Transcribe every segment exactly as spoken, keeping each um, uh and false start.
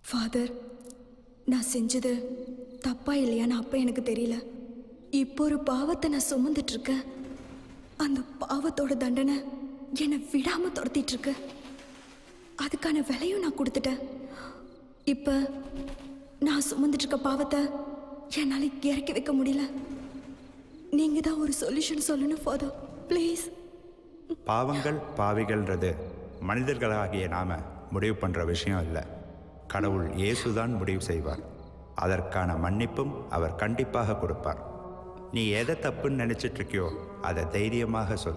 Father, நான் செஞ்சது தப்பா இல்லையான்னு அப்போ எனக்கு தெரியல. இப்போ ஒரு பாவத்தை நான் சுமந்துட்டு இருக்கேன். அந்த பாவத்தோட தண்டனை என்னை விடாம துரத்திட்டு இருக்கு. அதுக்கான விலையும் நான் கொடுத்துட்டேன். இப்ப நான் சுமந்துட்டு இருக்க பாவத்தை என்னால் இறக்கி வைக்க முடியல. நீங்க தான் ஒரு சொல்யூஷன் சொல்லணும் ஃபாதர், ப்ளீஸ். பாவங்கள் பாவிகள்ன்றது மனிதர்களாகிய நாம முடிவு பண்ற விஷயம் இல்லை. கடவுள் இயேசுதான் முடிவு செய்வார். அதற்கான மன்னிப்பும் அவர் கண்டிப்பாக கொடுப்பார். நீ எதை தப்புன்னு நினைச்சிட்டு இருக்கியோ அதை தைரியமாக சொல்.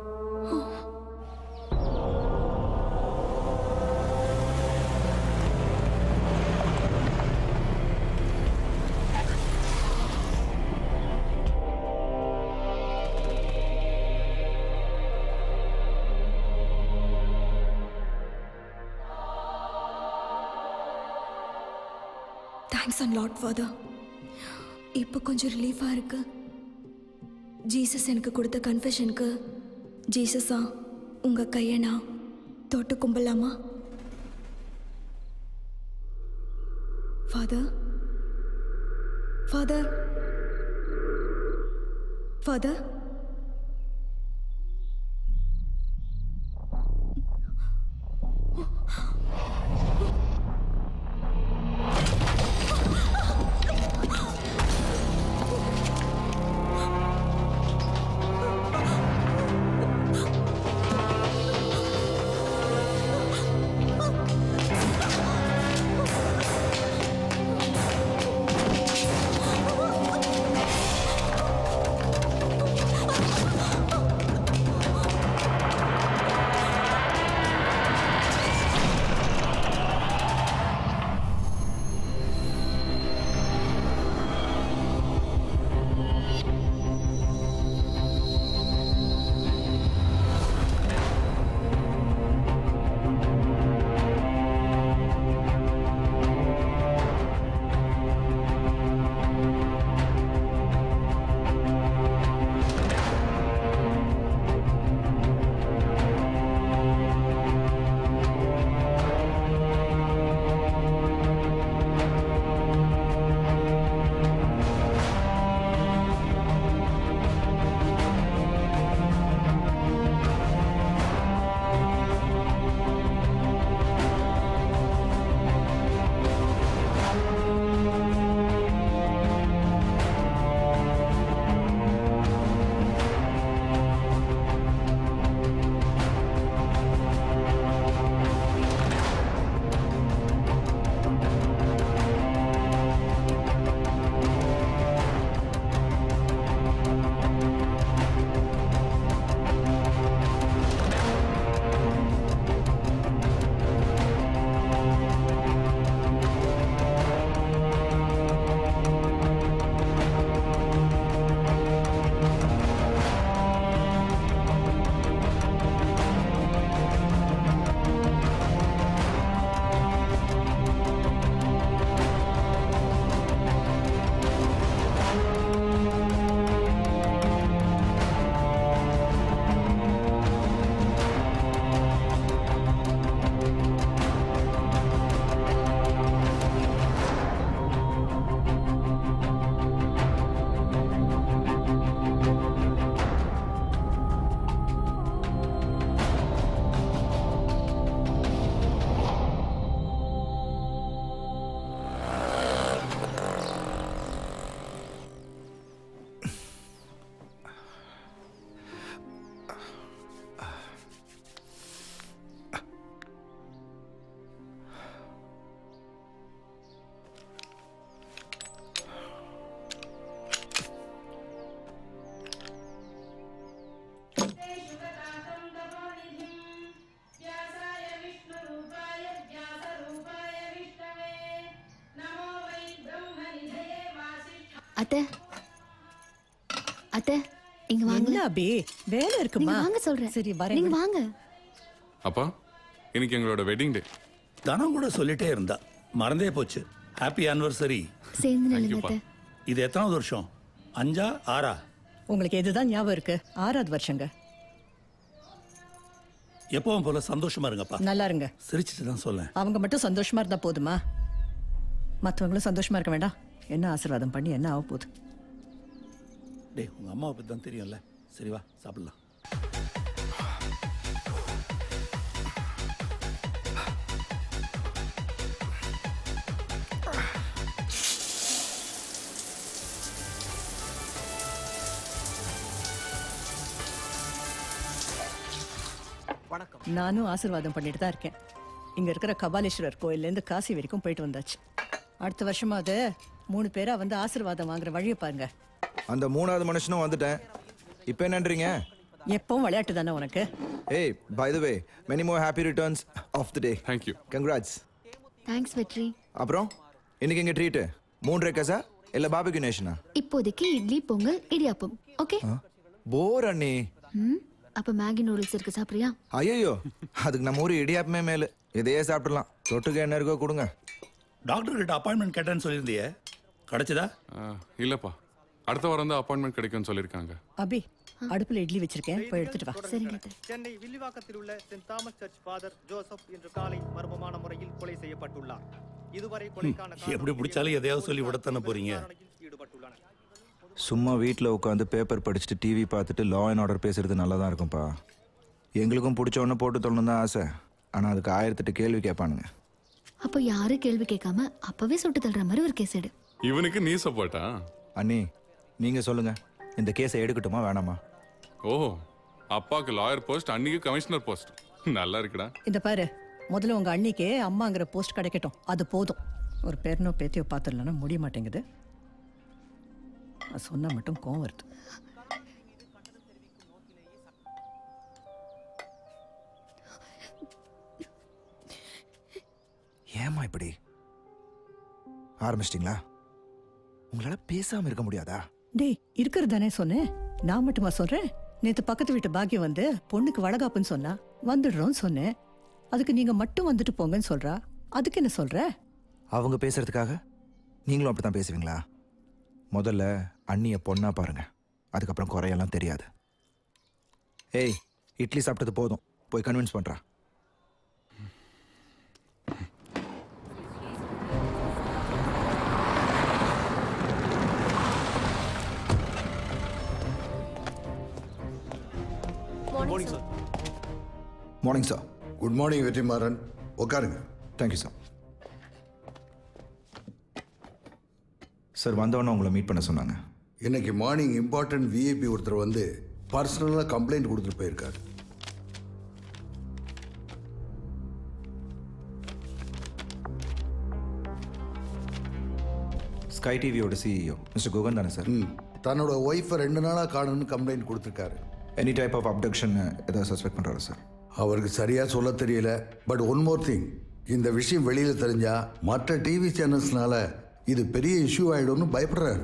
Thanks and lot father. இப்போ கொஞ்சம் ரிலீஃபாக இருக்கு. ஜீசஸ் எனக்கு கொடுத்த கன்ஃபெஷனுக்கு ஜீசஸா உங்க கையை நான் தொட்டு கும்பலாமா ஃபாதர்? ஃபாதர் ஃபாதர் அத்தை அத்தை இங்க வாங்க. என்ன அபி வேலை இருக்குமா? வாங்க சொல்றேன். சரி வரேன். நீங்க வாங்க. அப்பா இன்னைக்கு எங்களோட வெட்டிங் டே. தனம் கூட சொல்லிட்டே இருந்தா மறந்தே போச்சு. Happy anniversary. சேர்ந்து நில்லுங்க அத்தை. இது எத்தனாவது வருஷம்? அஞ்சா ஆறா? உங்களுக்கு எதுதான் ஞாபகம் இருக்கு? ஆறாவது வருஷங்க. எப்பவும் போல சந்தோஷமா இருங்கப்பா. நல்லா இருங்க. சிரிச்சிட்டு தான் சொல்லேன். அவங்க மட்டும் சந்தோஷமா இருந்தா போதுமா? மற்றவங்களும் சந்தோஷமா இருக்க வேண்டாம். என்ன ஆசீர்வாதம் பண்ணி என்ன ஆக போகுது? டேய் உங்க அம்மாவை பத்தி தான் தெரியும்ல. சரி வா சாப்பிடலாம். நானும் ஆசீர்வாதம் பண்ணிட்டு தான் இருக்கேன். இங்க இருக்கிற கபாலீஸ்வரர் கோயில்லேருந்து காசி வரைக்கும் போயிட்டு வந்தாச்சு. அடுத்த வருஷமா அது மூணு பேரா வந்து ஆசீர்வாதம் வாங்குற வழியை பாருங்க. அந்த மூணாவது மனுஷனும் வந்துட்டேன். இப்போ என்னன்றீங்க? எப்பவும் விளையாட்டு தானே உனக்கு. ஏய் by the way many more happy returns of the day. Thank you. Congrats. Thanks வெற்றி. அப்புறம் இன்னைக்கு எங்க ட்ரீட்? மூன்றரை கசா இல்ல பாபிக்யூ நேஷனா? இப்போதைக்கு இட்லி பொங்கல் இடியாப்பம். ஓகே. போர் அண்ணி. ம் அப்ப மேகி நூடுல்ஸ் இருக்கு, சாப்பிடுறியா? ஐயோ அதுக்கு நம்ம ஒரு இடியாப்பமே மேல. இதையே சாப்பிடலாம். தொட்டுக்க என்ன இருக்கோ கொடுங்க. டாக்டர் கிட்ட அப்பாயின்மெண்ட் கேட்டேன்னு சொல்லியிருந்தியே, கிடைச்சதா? ஆ, இல்லப்பா, அடுத்த வாரம் தான் அப்பாயின்மெண்ட் கிடைக்கும்னு சொல்லியிருக்காங்க. அபி அடுப்புல இட்லி வச்சிருக்கேன், போய் எடுத்துட்டு வா. சரிங்க அத்தை. சென்னை வில்லிவாக்கத்தில் உள்ள saint Thomas church father Joseph இன்று காலை மர்மமான முறையில் கொலை செய்யப்பட்டுள்ளார். இதுவரை கொலைக்கான காரணம் எப்படி பிடிச்சாலும் எதையாவது சொல்லி விடத்தானே போறீங்க. ஈடுபட்டுள்ளனர். சும்மா வீட்டில் உட்காந்து பேப்பர் படிச்சுட்டு டிவி பார்த்துட்டு லா அண்ட் ஆர்டர் பேசுறது நல்லா தான் இருக்கும்ப்பா. எங்களுக்கும் பிடிச்ச ஒன்று போட்டு சொல்லணும் தான் ஆசை. ஆனால் அதுக்கு ஆயிரத்தெட்டு கேள்வி கேட்பானுங்க. அப்போ யாரும் கேள்வி கேட்காம அப்பவே சுட்டு தள்ளுற மாதிரி ஒரு கேஸ் எடு. இவனுக்கு நீ சப்போர்ட்டா? அண்ணி நீங்கள் சொல்லுங்கள், இந்த கேஸை எடுக்கட்டுமா வேணாமா? ஓ, அப்பாவுக்கு லாயர் போஸ்ட், அன்னைக்கு கமிஷனர் போஸ்ட். நல்லா இருக்குடா. இந்த பாரு, முதல்ல உங்க அண்ணிக்கு அம்மாங்கிற போஸ்ட் கிடைக்கட்டும், அது போதும். ஒரு பேரனோ பேத்தியோ பார்த்துடலன்னா முடிய மாட்டேங்குது. சொன்னா மட்டும் கோவம் வருது. ஏமா இப்படி ஆரம்பிச்சிட்டிங்களா? உங்களால பேசாம இருக்க முடியாதா? டேய் இருக்கிறது தானே சொன்னேன், நான் மட்டுமா சொல்றேன்? நேத்து பக்கத்து வீட்டு பாக்கியம் வந்து பொண்ணுக்கு வளகாப்புன்னு சொன்னா வந்துடுறோம்னு சொன்னேன். அதுக்கு நீங்க மட்டும் வந்துட்டு போங்கன்னு சொல்றா. அதுக்கு என்ன சொல்ற? அவங்க பேசுறதுக்காக நீங்களும் அப்படித்தான் பேசுவீங்களா? முதல்ல அண்ணிய பொண்ணா பாருங்க, அதுக்கப்புறம் குறையெல்லாம் தெரியாது. ஏய் இட்லி சாப்பிட்டது போதும், போய் கன்வின்ஸ் பண்றா. Morning sir. Morning sir. Good morning Vetrimaaran, உட்காருங்க. Thank you sir. சார் வந்தவொன்னே உங்களை மீட் பண்ண சொன்னாங்க. இன்னைக்கு மார்னிங் இம்பார்ட்டன்ட் விஐபி ஒருத்தர் வந்து பர்சனலாக கம்ப்ளைண்ட் கொடுத்துட்டு போயிருக்காரு. ஸ்கை டிவியோட சிஇஓ மிஸ்டர் குகன் தானே சார்? ம் தன்னோட ஒய்ஃபை ரெண்டு நாளாக காணுன்னு கம்ப்ளைண்ட் கொடுத்துருக்காரு. எனி டைப் ஆஃப் அப்டக்ஷன் ஏதாவது சஸ்பெக்ட் பண்ணுறாரு சார்? அவருக்கு சரியாக சொல்ல தெரியல. பட் ஒன் மோர் திங், இந்த விஷயம் வெளியில் தெரிஞ்சால் மற்ற டிவி சேனல்ஸ்னால இது பெரிய இஷ்யூ ஆகிடும்னு பயப்படுறாரு.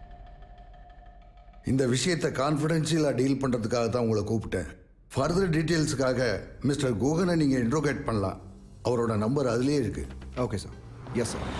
இந்த விஷயத்தை கான்ஃபிடென்ஷியலாக டீல் பண்ணுறதுக்காக தான் உங்களை கூப்பிட்டேன். ஃபர்தர் டீட்டெயில்ஸுக்காக மிஸ்டர் குகனை நீங்கள் இன்ட்ரோகேட் பண்ணலாம். அவரோட நம்பர் அதுலேயே இருக்குது. Okay sir. Yes sir.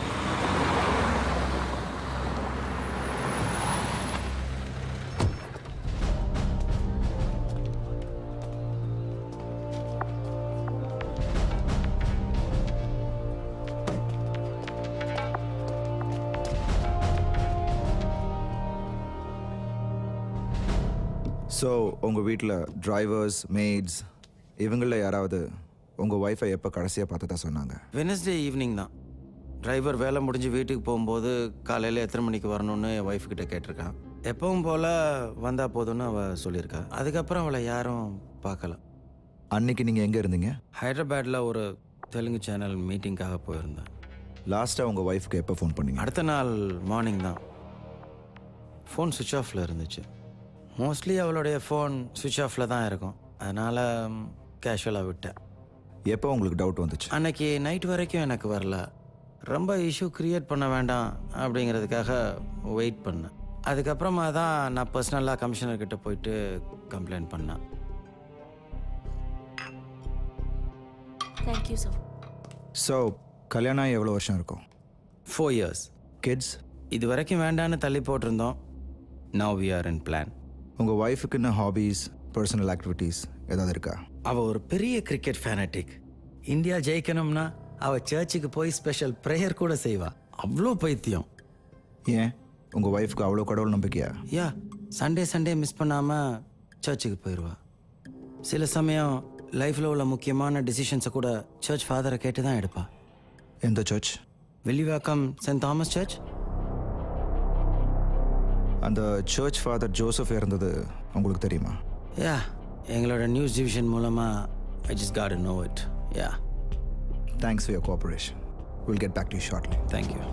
So உங்கள் வீட்டில் டிரைவர்ஸ், மெய்ட்ஸ் இவங்களில் யாராவது உங்கள் ஒய்ஃபை எப்போ கடைசியாக பார்த்ததா சொன்னாங்க? வெனஸ்டே ஈவினிங் தான். டிரைவர் வேலை முடிஞ்சு வீட்டுக்கு போகும்போது காலையில் எத்தனை மணிக்கு வரணும்னு என் ஒய்ஃப்கிட்ட கேட்டிருக்கான். எப்பவும் போல் வந்தால் போதும்னு அவள் சொல்லியிருக்கா. அதுக்கப்புறம் அவளை யாரும் பார்க்கல. அன்னைக்கு நீங்கள் எங்கே இருந்தீங்க? ஹைதராபாத்தில் ஒரு தெலுங்கு சேனல் மீட்டிங்காக போயிருந்தேன். லாஸ்ட்டாக உங்கள் ஒய்ஃப்க்கு எப்போ ஃபோன் பண்ணீங்க? அடுத்த நாள் மார்னிங் தான். ஃபோன் சுவிட்ச் ஆஃபில் இருந்துச்சு. மோஸ்ட்லி அவளுடைய ஃபோன் சுவிட்ச் ஆஃபில் தான் இருக்கும். அதனால் கேஷுவலாக விட்டேன். எப்போ உங்களுக்கு டவுட் வந்துச்சு? அன்னைக்கு நைட் வரைக்கும் எனக்கு வரல. ரொம்ப இஷ்யூ க்ரியேட் பண்ண வேண்டாம் அப்படிங்கிறதுக்காக வெயிட் பண்ணேன். அதுக்கப்புறமா தான் நான் பர்சனலாக கமிஷனர்கிட்ட போயிட்டு கம்ப்ளைண்ட் பண்ணேன். Thank you sir. ஸோ கல்யாணம் ஆகி எவ்வளோ வருஷம் இருக்கும்? Four years. கிட்ஸ்? இது வரைக்கும் வேண்டான்னு தள்ளி போட்டிருந்தோம். Now we are in plan. உங்கள் ஒய்ஃபுக்குன்னு ஹாபீஸ், பர்சனல் ஆக்டிவிட்டீஸ் ஏதாவது இருக்கா? அவள் ஒரு பெரிய கிரிக்கெட் ஃபேனட்டிக். இந்தியா ஜெயிக்கணும்னா அவள் சர்ச்சுக்கு போய் ஸ்பெஷல் ப்ரேயர் கூட செய்வா. அவ்வளோ பைத்தியம். ஏன் உங்கள் ஒய்ஃப்க்கு அவ்வளோ கடவுள் நம்பிக்கையா? யா, சண்டே சண்டே மிஸ் பண்ணாமல் சர்ச்சுக்கு போயிடுவா. சில சமயம் லைஃப்பில் உள்ள முக்கியமான டிசிஷன்ஸை கூட சர்ச் ஃபாதரை கேட்டு தான் எடுப்பா. எந்த church? Villivakkam saint Thomas church. அந்த சர்ச் ஃபாதர் ஜோசப் இறந்தது உங்களுக்கு தெரியுமா? யா, எங்களோட நியூஸ் டிவிஷன் மூலமாக I just got to know it. Yeah, thanks for your cooperation. Will get back to you shortly. Thank you.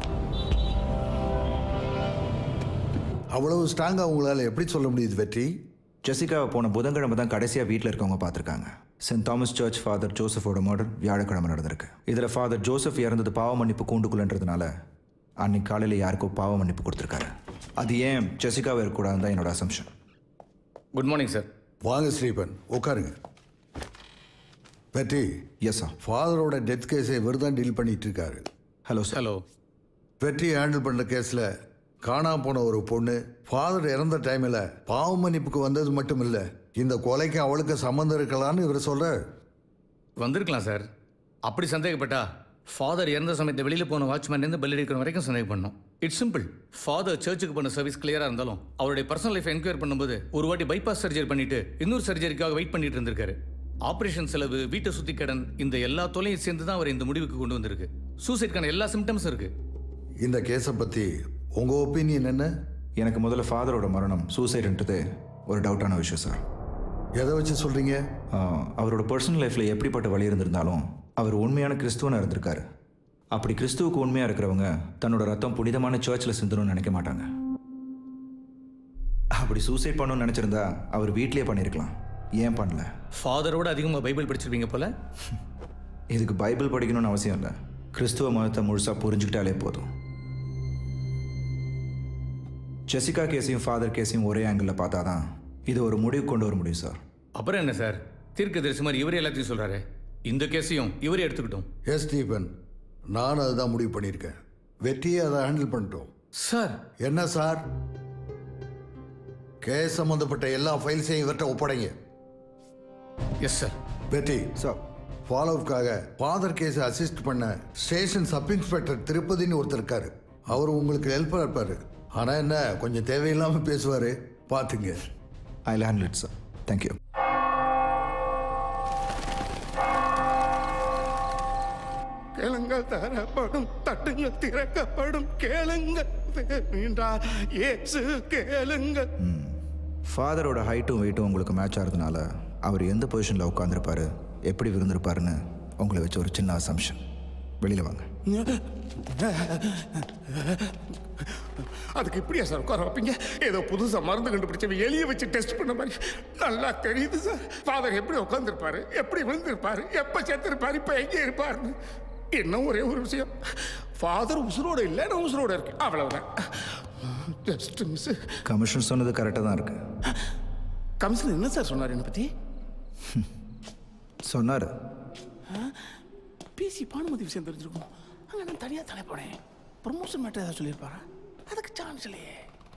அவ்வளவு ஸ்ட்ராங்காக உங்களால் எப்படி சொல்ல முடியுது வெற்றி? ஜெசிகாவை போன புதன்கிழமை தான் கடைசியாக வீட்டில் இருக்கவங்க பார்த்துருக்காங்க. சென்ட் தாமஸ் சர்ச் ஃபாதர் ஜோசஃபோட மர்டர் வியாழக்கிழமை நடந்திருக்கு. இதில் ஃபாதர் ஜோசப் இறந்தது பாவ மன்னிப்பு கூண்டுக்குள்ளன்றதுனால அன்னைக்கு காலையில் யாருக்கோ பாவ மன்னிப்பு கொடுத்துருக்காரு. அது ஏன் ஜெசிகாவை இருக்கக்கூடாதுன்னு தான் என்னோட அசம்ஷன். Good morning sir. வாங்க ஸ்ரீபன், உட்காருங்க. வெற்றி. Yes sir. ஃபாதரோட டெத் கேஸை இவர் தான் டீல் பண்ணிட்டு இருக்காரு. Hello sir. Hello. Vetri handle பண்ணுற கேஸில் காணாம போன ஒரு பொண்ணு ஃபாதர் இறந்த டைமில் பாவ மன்னிப்புக்கு வந்தது மட்டும் இல்லை, இந்த கொலைக்கு அவளுக்கு சம்மந்தம் இருக்கலான்னு இவர் சொல்கிறார். வந்திருக்கலாம் சார். அப்படி சந்தேகப்பட்டா ஃபாதர் இறந்த சமயத்தை வெளியில் போன வாட்ச்மேன்லேருந்து பெல் அடிக்கிற வரைக்கும் சந்தேகம் பண்ணோம். It's simple. ஃபாதர் சர்ச்சுக்கு பண்ண சர்வீஸ் கிளியராக இருந்தாலும் அவருடைய பர்சனல் லைஃப் என்கொயர் பண்ணும்போது ஒரு வாட்டி பைபாஸ் சர்ஜரி பண்ணிட்டு இன்னொரு சர்ஜரிக்காக வெயிட் பண்ணிட்டு இருந்திருக்காரு. ஆப்ரேஷன் செலவு, வீட்டை சுற்றி கடன், இந்த எல்லா தொலையும் சேர்ந்து தான் அவர் இந்த முடிவுக்கு கொண்டு வந்திருக்கு. சூசைட்கான எல்லா சிம்டம்ஸும் இருக்கு. இந்த கேஸை பற்றி உங்கள் ஒப்பீனியன் என்ன? எனக்கு முதல்ல ஃபாதரோட மரணம் சூசைடுன்றது ஒரு டவுட்டான விஷயம் சார். எதை வச்சு சொல்கிறீங்க? அவரோட பர்சனல் லைஃப்பில் எப்படிப்பட்ட வழி இருந்திருந்தாலும் அவர் உண்மையான கிறிஸ்துவனாக இருந்திருக்காரு. அப்படி கிறிஸ்துவுக்கு உண்மையாக இருக்கிறவங்க தன்னோட ரத்தம் புனிதமான சர்ச்சில் சிந்தணும்னு நினைக்க மாட்டாங்க. அப்படி சூசைட் பண்ணணும்னு நினச்சிருந்தா அவர் வீட்லேயே பண்ணியிருக்கலாம். ஏன் பண்ணல? ஃபாதரோட அதிகமாக பைபிள் படிச்சிருப்பீங்க போல. இதுக்கு பைபிள் படிக்கணும்னு அவசியம் இல்லை. கிறிஸ்துவ மதத்தை முழுசாக புரிஞ்சுக்கிட்டாலே போதும். ஜெசிகா கேஸையும் ஃபாதர் கேஸையும் ஒரே ஆங்கிளில் பார்த்தா தான் இது ஒரு முடிவு கொண்டு வர முடியும் சார். அப்புறம் என்ன சார், தீர்க்க தரிசி மாதிரி இவரே எல்லாத்தையும் சொல்கிறாரு. இந்த கேஸையும் இவரே எடுத்துக்கிட்டோம். எஸ் ஸ்டீபன், நான் அதுதான் முடிவு பண்ணியிருக்கேன். வெற்றியை அதை ஹேண்டில் பண்ணிட்டோம் சார். என்ன சார்? கேஸ் சம்மந்தப்பட்ட எல்லா ஃபைல்ஸையும் இவர்கிட்ட ஒப்படைங்க. Yes sir. வெற்றி சார், ஃபாலோவுக்காக ஃபாதர் கேஸை அசிஸ்ட் பண்ண ஸ்டேஷன் சப் இன்ஸ்பெக்டர் திருப்பதின்னு ஒருத்தர் இருக்காரு. அவர் உங்களுக்கு ஹெல்ப்பாக இருப்பார். ஆனால் என்ன, கொஞ்சம் தேவையில்லாமல் பேசுவார், பார்த்துங்க. I will handle it sir. Thank you. கேளுங்கள் தரப்படும், தட்டுங்கள் திறக்கப்படும், கேளுங்கள் வேண்டாம் இயேசு கேளுங்கள். ஃபாதரோட ஹைட்டும் வெயிட்டும் உங்களுக்கு மேட்ச் ஆகிறதுனால அவர் எந்த பொசிஷனில் உட்காந்துருப்பாரு, எப்படி விருந்திருப்பாருன்னு உங்களை வச்சு ஒரு சின்ன அசம்ஷன். வெளியில் வாங்க. அதுக்கு இப்படியா சார் உட்கார வைப்பீங்க? ஏதோ புதுசாக மருந்து கண்டுபிடிச்ச எலியை வச்சு டெஸ்ட் பண்ண மாதிரி நல்லா தெரியுது சார். ஃபாதர் எப்படி உட்காந்துருப்பாரு, எப்படி விழுந்திருப்பாரு, எப்போ சேர்த்திருப்பாரு, இப்போ எங்கே இருப்பாருன்னு. இன்னும் ஒரே ஒரு விஷயம், ஃபாதர் உசுரோட இல்லை, நான் உசுரோட இருக்கேன், அவ்வளவுதான். Just miss. கமிஷன் சொன்னது கரெக்டாக தான் இருக்கு. கமிஷன் என்ன சார் சொன்னார் என்னை பற்றி? சொன்னார். பிசி பானுமதி விஷயம் தெரிஞ்சிருக்கும். அங்கே நான் தனியாக தலை போனேன். ப்ரமோஷன் மேட்டர் ஏதாவது சொல்லியிருப்பாரா? அதுக்கு சான்ஸ் இல்லையே.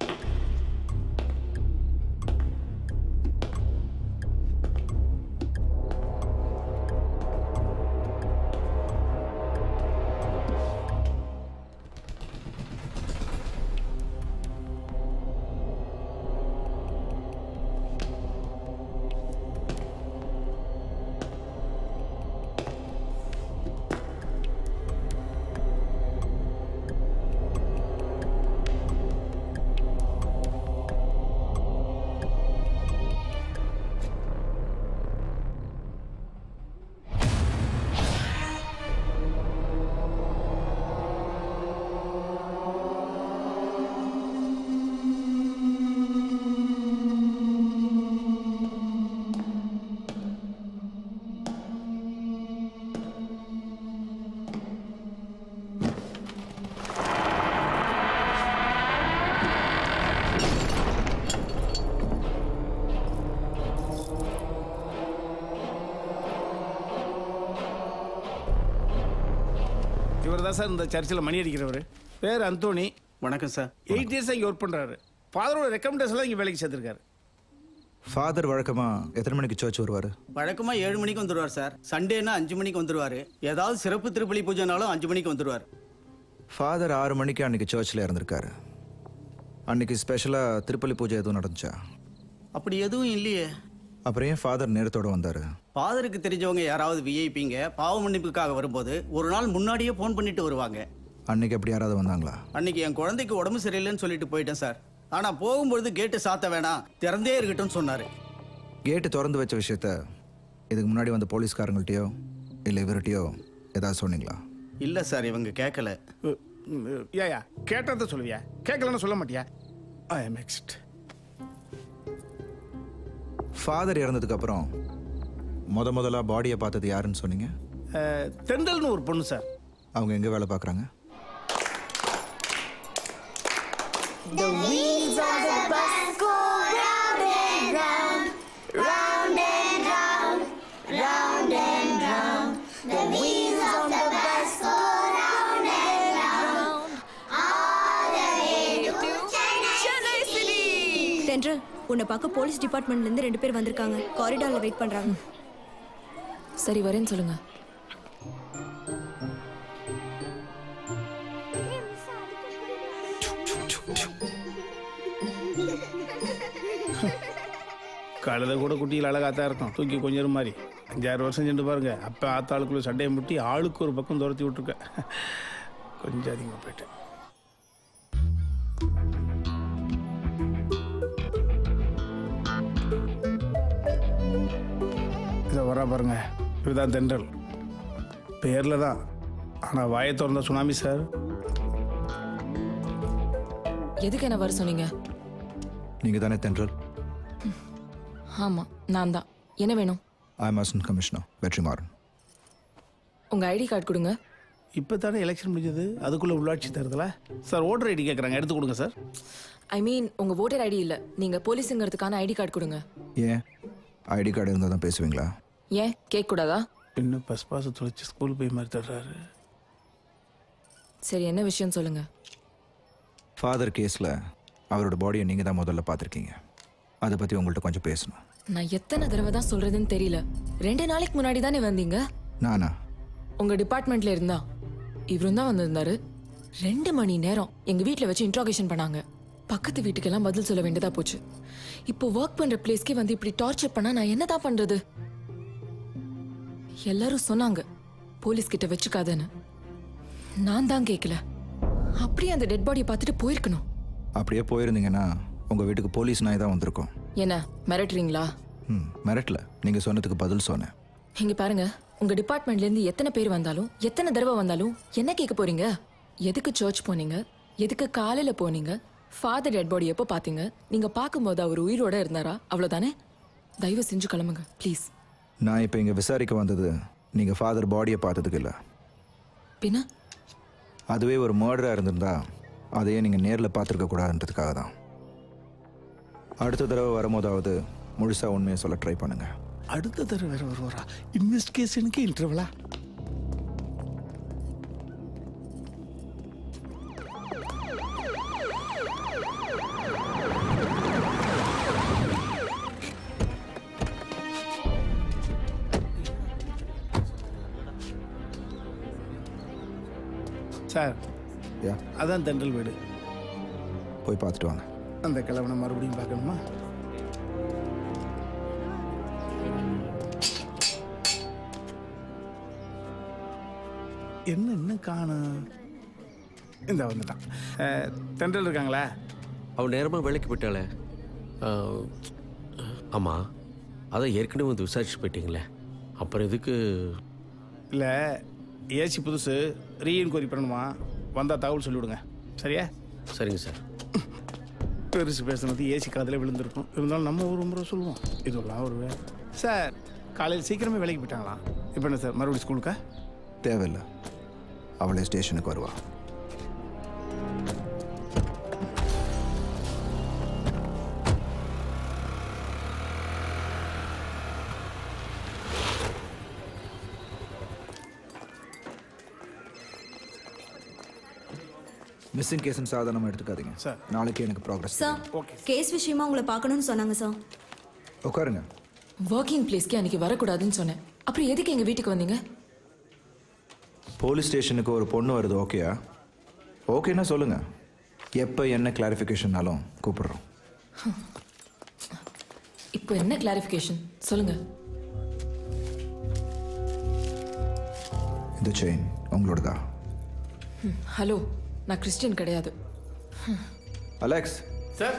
இவர் தான் சார் இந்த சர்ச்சில் மணி அடிக்கிறவர். பேர் அந்தோனி. வணக்கம் சார். எயிட் இயர்ஸ் இங்கே ஒர்க் பண்ணுறாரு. ஃபாதரோட ரெக்கமெண்டேஷன் இங்கே வேலைக்கு சேர்த்துருக்காரு. ஃபாதர் வழக்கமாக எத்தனை மணிக்கு சர்ச் வருவார்? வழக்கமாக ஏழு மணிக்கு வந்துடுவார் சார். சண்டேனா அஞ்சு மணிக்கு வந்துடுவார். ஏதாவது சிறப்பு திருப்பலி பூஜைனாலும் அஞ்சு மணிக்கு வந்துடுவார். ஃபாதர் ஆறு மணிக்கு அன்னைக்கு சர்ச்சில் இருந்திருக்காரு. அன்னைக்கு ஸ்பெஷலாக திருப்பலி பூஜை எதுவும் நடந்துச்சா? அப்படி எதுவும் இல்லையே. அப்புறம் ஏன் ஃபாதர் நேரத்தோடு வந்தார்? ஃபாதருக்கு தெரிஞ்சவங்க யாராவது விஐபிங்க பாவ மன்னிப்புக்காக வரும்போது ஒரு நாள் முன்னாடியே ஃபோன் பண்ணிட்டு வருவாங்க. அன்னைக்கு அப்படி யாராவது வந்தாங்களா? அன்னைக்கு என் குழந்தைக்கு உடம்பு சரியில்லைன்னு சொல்லிட்டு போயிட்டேன் சார். ஆனால் போகும்பொழுது கேட்டு சாத்த வேணாம், திறந்தே இருக்கட்டும்னு சொன்னார். கேட்டு திறந்து வச்ச விஷயத்த இதுக்கு முன்னாடி வந்த போலீஸ்காரங்கள்ட்டையோ இல்லை இவர்கிட்டயோ ஏதாவது சொன்னீங்களா? இல்லை சார், இவங்க கேட்கல. ஏயா கேட்டதை சொல்லுவியா, கேட்கலன்னு சொல்ல மாட்டியா? I am எக்ஸ்ட். ஃபாதர் இறந்ததுக்கு அப்புறம் முத முதலாக பாடியை பார்த்தது யாருன்னு சொன்னீங்க? தெண்டல்னு ஒரு பொண்ணு சார். அவங்க எங்கே வேலை பார்க்குறாங்க? The wheels of the bus go round and round, round and round, round and round. The wheels of the bus go round and round, all the way to Chennai City. தென்றல், உன்னை பார்க்க police டிபார்ட்மெண்ட்ல இருந்து ரெண்டு பேர் வந்திருக்காங்க. காரிடார்ல wait பண்றாங்க. சரி, வரேன்னு சொல்லுங்க. கழுத கூட குட்டியில் அழகாத்தான் இருக்கும், தூக்கி கொஞ்சம் மாதிரி. அஞ்சாறு வருஷம் சென்று பாருங்க, அப்போ ஆத்தாளுக்குள்ள சண்டையை முட்டி ஆளுக்கு ஒரு பக்கம் துரத்தி விட்டுருக்கேன். கொஞ்சம் அதிகமாக போயிட்டேன். இதை வரா பாருங்க, இதுதான் தென்றல். பேரில் தான், ஆனால் வாயை திறந்த சுனாமி சார். எதுக்கு என்ன வர சொன்னீங்க? நீங்கள் தானே தென்றல்? ஆமாம், நான் தான். என்ன வேணும்? I am assistant commissioner Vetrimaaran. உங்கள் ஐடி கார்டு கொடுங்க. இப்போ தானே எலெக்ஷன் முடிஞ்சது, அதுக்குள்ளே உள்ளாட்சி தருதல சார். ஓட்டர் ஐடி கேட்குறாங்க, எடுத்து கொடுங்க சார். ஐ மீன் உங்கள் ஓட்டர் ஐடி இல்லை, நீங்கள் போலீஸுங்கிறதுக்கான ஐடி கார்டு கொடுங்க. ஏன் ஐடி கார்டு இருந்தால் தான் பேசுவீங்களா? ஏன் கேட்கக்கூடாதா? இன்னும் பஸ் பாச தொலைச்சி ஸ்கூல் போய் மாதிரி தர்றாரு. சரி, என்ன விஷயம் சொல்லுங்கள். ஃபாதர் கேஸில் அவரோட பாடியை நீங்கள் தான் முதல்ல பார்த்துருக்கீங்க. அதை பற்றி உங்கள்கிட்ட கொஞ்சம் பேசணும். நான் எத்தனை தடவை தான் சொல்கிறதுன்னு தெரியல. ரெண்டு நாளைக்கு முன்னாடி தானே வந்தீங்க. நானா? உங்கள் டிபார்ட்மெண்ட்டில் இருந்தா இவரும் தான் வந்திருந்தாரு. ரெண்டு மணி நேரம் எங்கள் வீட்டில் வச்சு இன்ட்ராகேஷன் பண்ணாங்க. பக்கத்து வீட்டுக்கெல்லாம் பதில் சொல்ல வேண்டியதாக போச்சு. இப்போ ஒர்க் பண்ணுற பிளேஸ்க்கே வந்து இப்படி டார்ச்சர் பண்ணால் நான் என்ன தான் பண்ணுறது? எல்லாரும் சொன்னாங்க போலீஸ்கிட்ட வச்சுக்காதன்னு. நான் தான் கேட்கல. அப்படியே அந்த டெட் பாடியை பார்த்துட்டு போயிருக்கணும். அப்படியே போயிருந்தீங்கன்னா உங்கள் வீட்டுக்கு போலீஸ் நாய் தான் வந்திருக்கும். என்ன மிரட்டுறீங்களா? ம், மிரட்டல. நீங்கள் சொன்னதுக்கு பதில் சொன்னேன். இங்கே பாருங்க, உங்கள் டிபார்ட்மெண்ட்லேருந்து எத்தனை பேர் வந்தாலும் எத்தனை தடவை வந்தாலும் என்ன கேட்க போறீங்க? எதுக்கு சர்ச் போனீங்க? எதுக்கு காலையில் போனீங்க? ஃபாதர் டெட் பாடி எப்போ பார்த்தீங்க? நீங்கள் பார்க்கும்போது அவர் உயிரோட இருந்தாரா? அவ்வளோதானே. தயவு செஞ்சு கிளம்புங்க ப்ளீஸ். நான் இப்போ இங்கே விசாரிக்க வந்தது நீங்கள் ஃபாதர் பாடியை பார்த்ததுக்கு இல்லை. பின்ன அதுவே ஒரு மர்டராக இருந்திருந்தா அதையே நீங்கள் நேரில் பார்த்துருக்க கூடாதுன்றதுக்காக தான். அடுத்த தடவை வரும்போதாவது முழுசாக உண்மையை சொல்ல ட்ரை பண்ணுங்க. அடுத்த தடவை வேற வருவாரா? இன்வெஸ்டிகேஷனுக்கு இன்டர்வலா? சார், அதான் தென்றல் வீடு. போய் பார்த்துட்டு வாங்க. அந்த கிழவனை மறுபடியும் பார்க்கணுமா? என்ன இன்னும் காணும்? இந்த வந்துட்டான். தென்றல் இருக்காங்களா? அவன் நேரமாக வேலைக்கு போயிட்டாளே. ஆமாம், அதான் ஏற்கனவே வந்து விசாரிச்சு போயிட்டீங்களே, அப்புறம் எதுக்கு? இல்லை, ஏசி புதுசு ரீஎன்கொயரி பண்ணணுமா? வந்தால் தகவல் சொல்லிவிடுங்க. சரியா? சரிங்க சார். பெருசு பேசுனது ஏசி காதில் விழுந்திருக்கும். இருந்தாலும் நம்ம ஒரு முறை சொல்லுவோம், இதெல்லாம் ஒரு வேலை. சார், காலையில் சீக்கிரமே வேலைக்கு போயிட்டாங்களா? இப்போ என்ன சார், மறுபடியும் ஸ்கூலுக்கா? தேவையில்லை, அவளே ஸ்டேஷனுக்கு வருவா. மிஸ்ஸிங் கேஸ்ன்னு சாதாரணமாக எடுத்துக்காதீங்க சார். நாளைக்கு எனக்கு ப்ராக்ரஸ். சார், கேஸ் விஷயமா உங்களை பார்க்கணும்னு சொன்னாங்க சார். உட்காருங்க. ஒர்க்கிங் பிளேஸ்க்கு அன்னைக்கு வரக்கூடாதுன்னு சொன்னேன். அப்புறம் எதுக்கு எங்கள் வீட்டுக்கு வந்தீங்க? போலீஸ் ஸ்டேஷனுக்கு ஒரு பொண்ணு வருது, ஓகேயா? ஓகேன்னா சொல்லுங்க, எப்போ என்ன கிளாரிஃபிகேஷன்னாலும் கூப்பிடுறோம். இப்போ என்ன கிளாரிஃபிகேஷன் சொல்லுங்க. இந்த செயின் உங்களோடதா? ஹலோ, நான் கிறிஸ்டியன் கிடையாது. அலெக்ஸ். சார்.